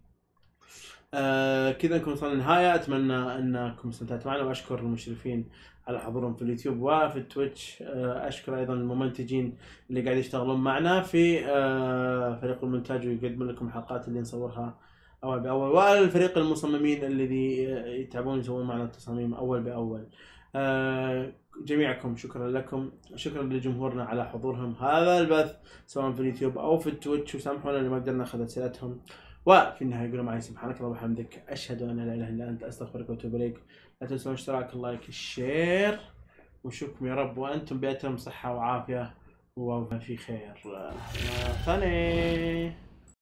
كذا نكون وصلنا للنهايه. اتمنى انكم استمتعتوا معنا واشكر المشرفين على حضورهم في اليوتيوب وفي التويتش. اشكر ايضا الممنتجين اللي قاعد يشتغلون معنا في فريق المونتاج ويقدم لكم الحلقات اللي نصورها اول باول والفريق المصممين الذي يتعبون يسوون معنا التصاميم اول باول. جميعكم شكرا لكم شكرا لجمهورنا على حضورهم هذا البث سواء في اليوتيوب او في التويتش وسامحونا اللي ما قدرنا ناخذ اسئلتهم. وفي النهايه يقولوا معي سبحانك اللهم وبحمدك اشهد ان لا اله الا انت استغفرك واتوب اليك. لا تنسون اشتراك اللايك الشير وشكرا يا رب وانتم بأتم صحه وعافيه وفي خير. ثاني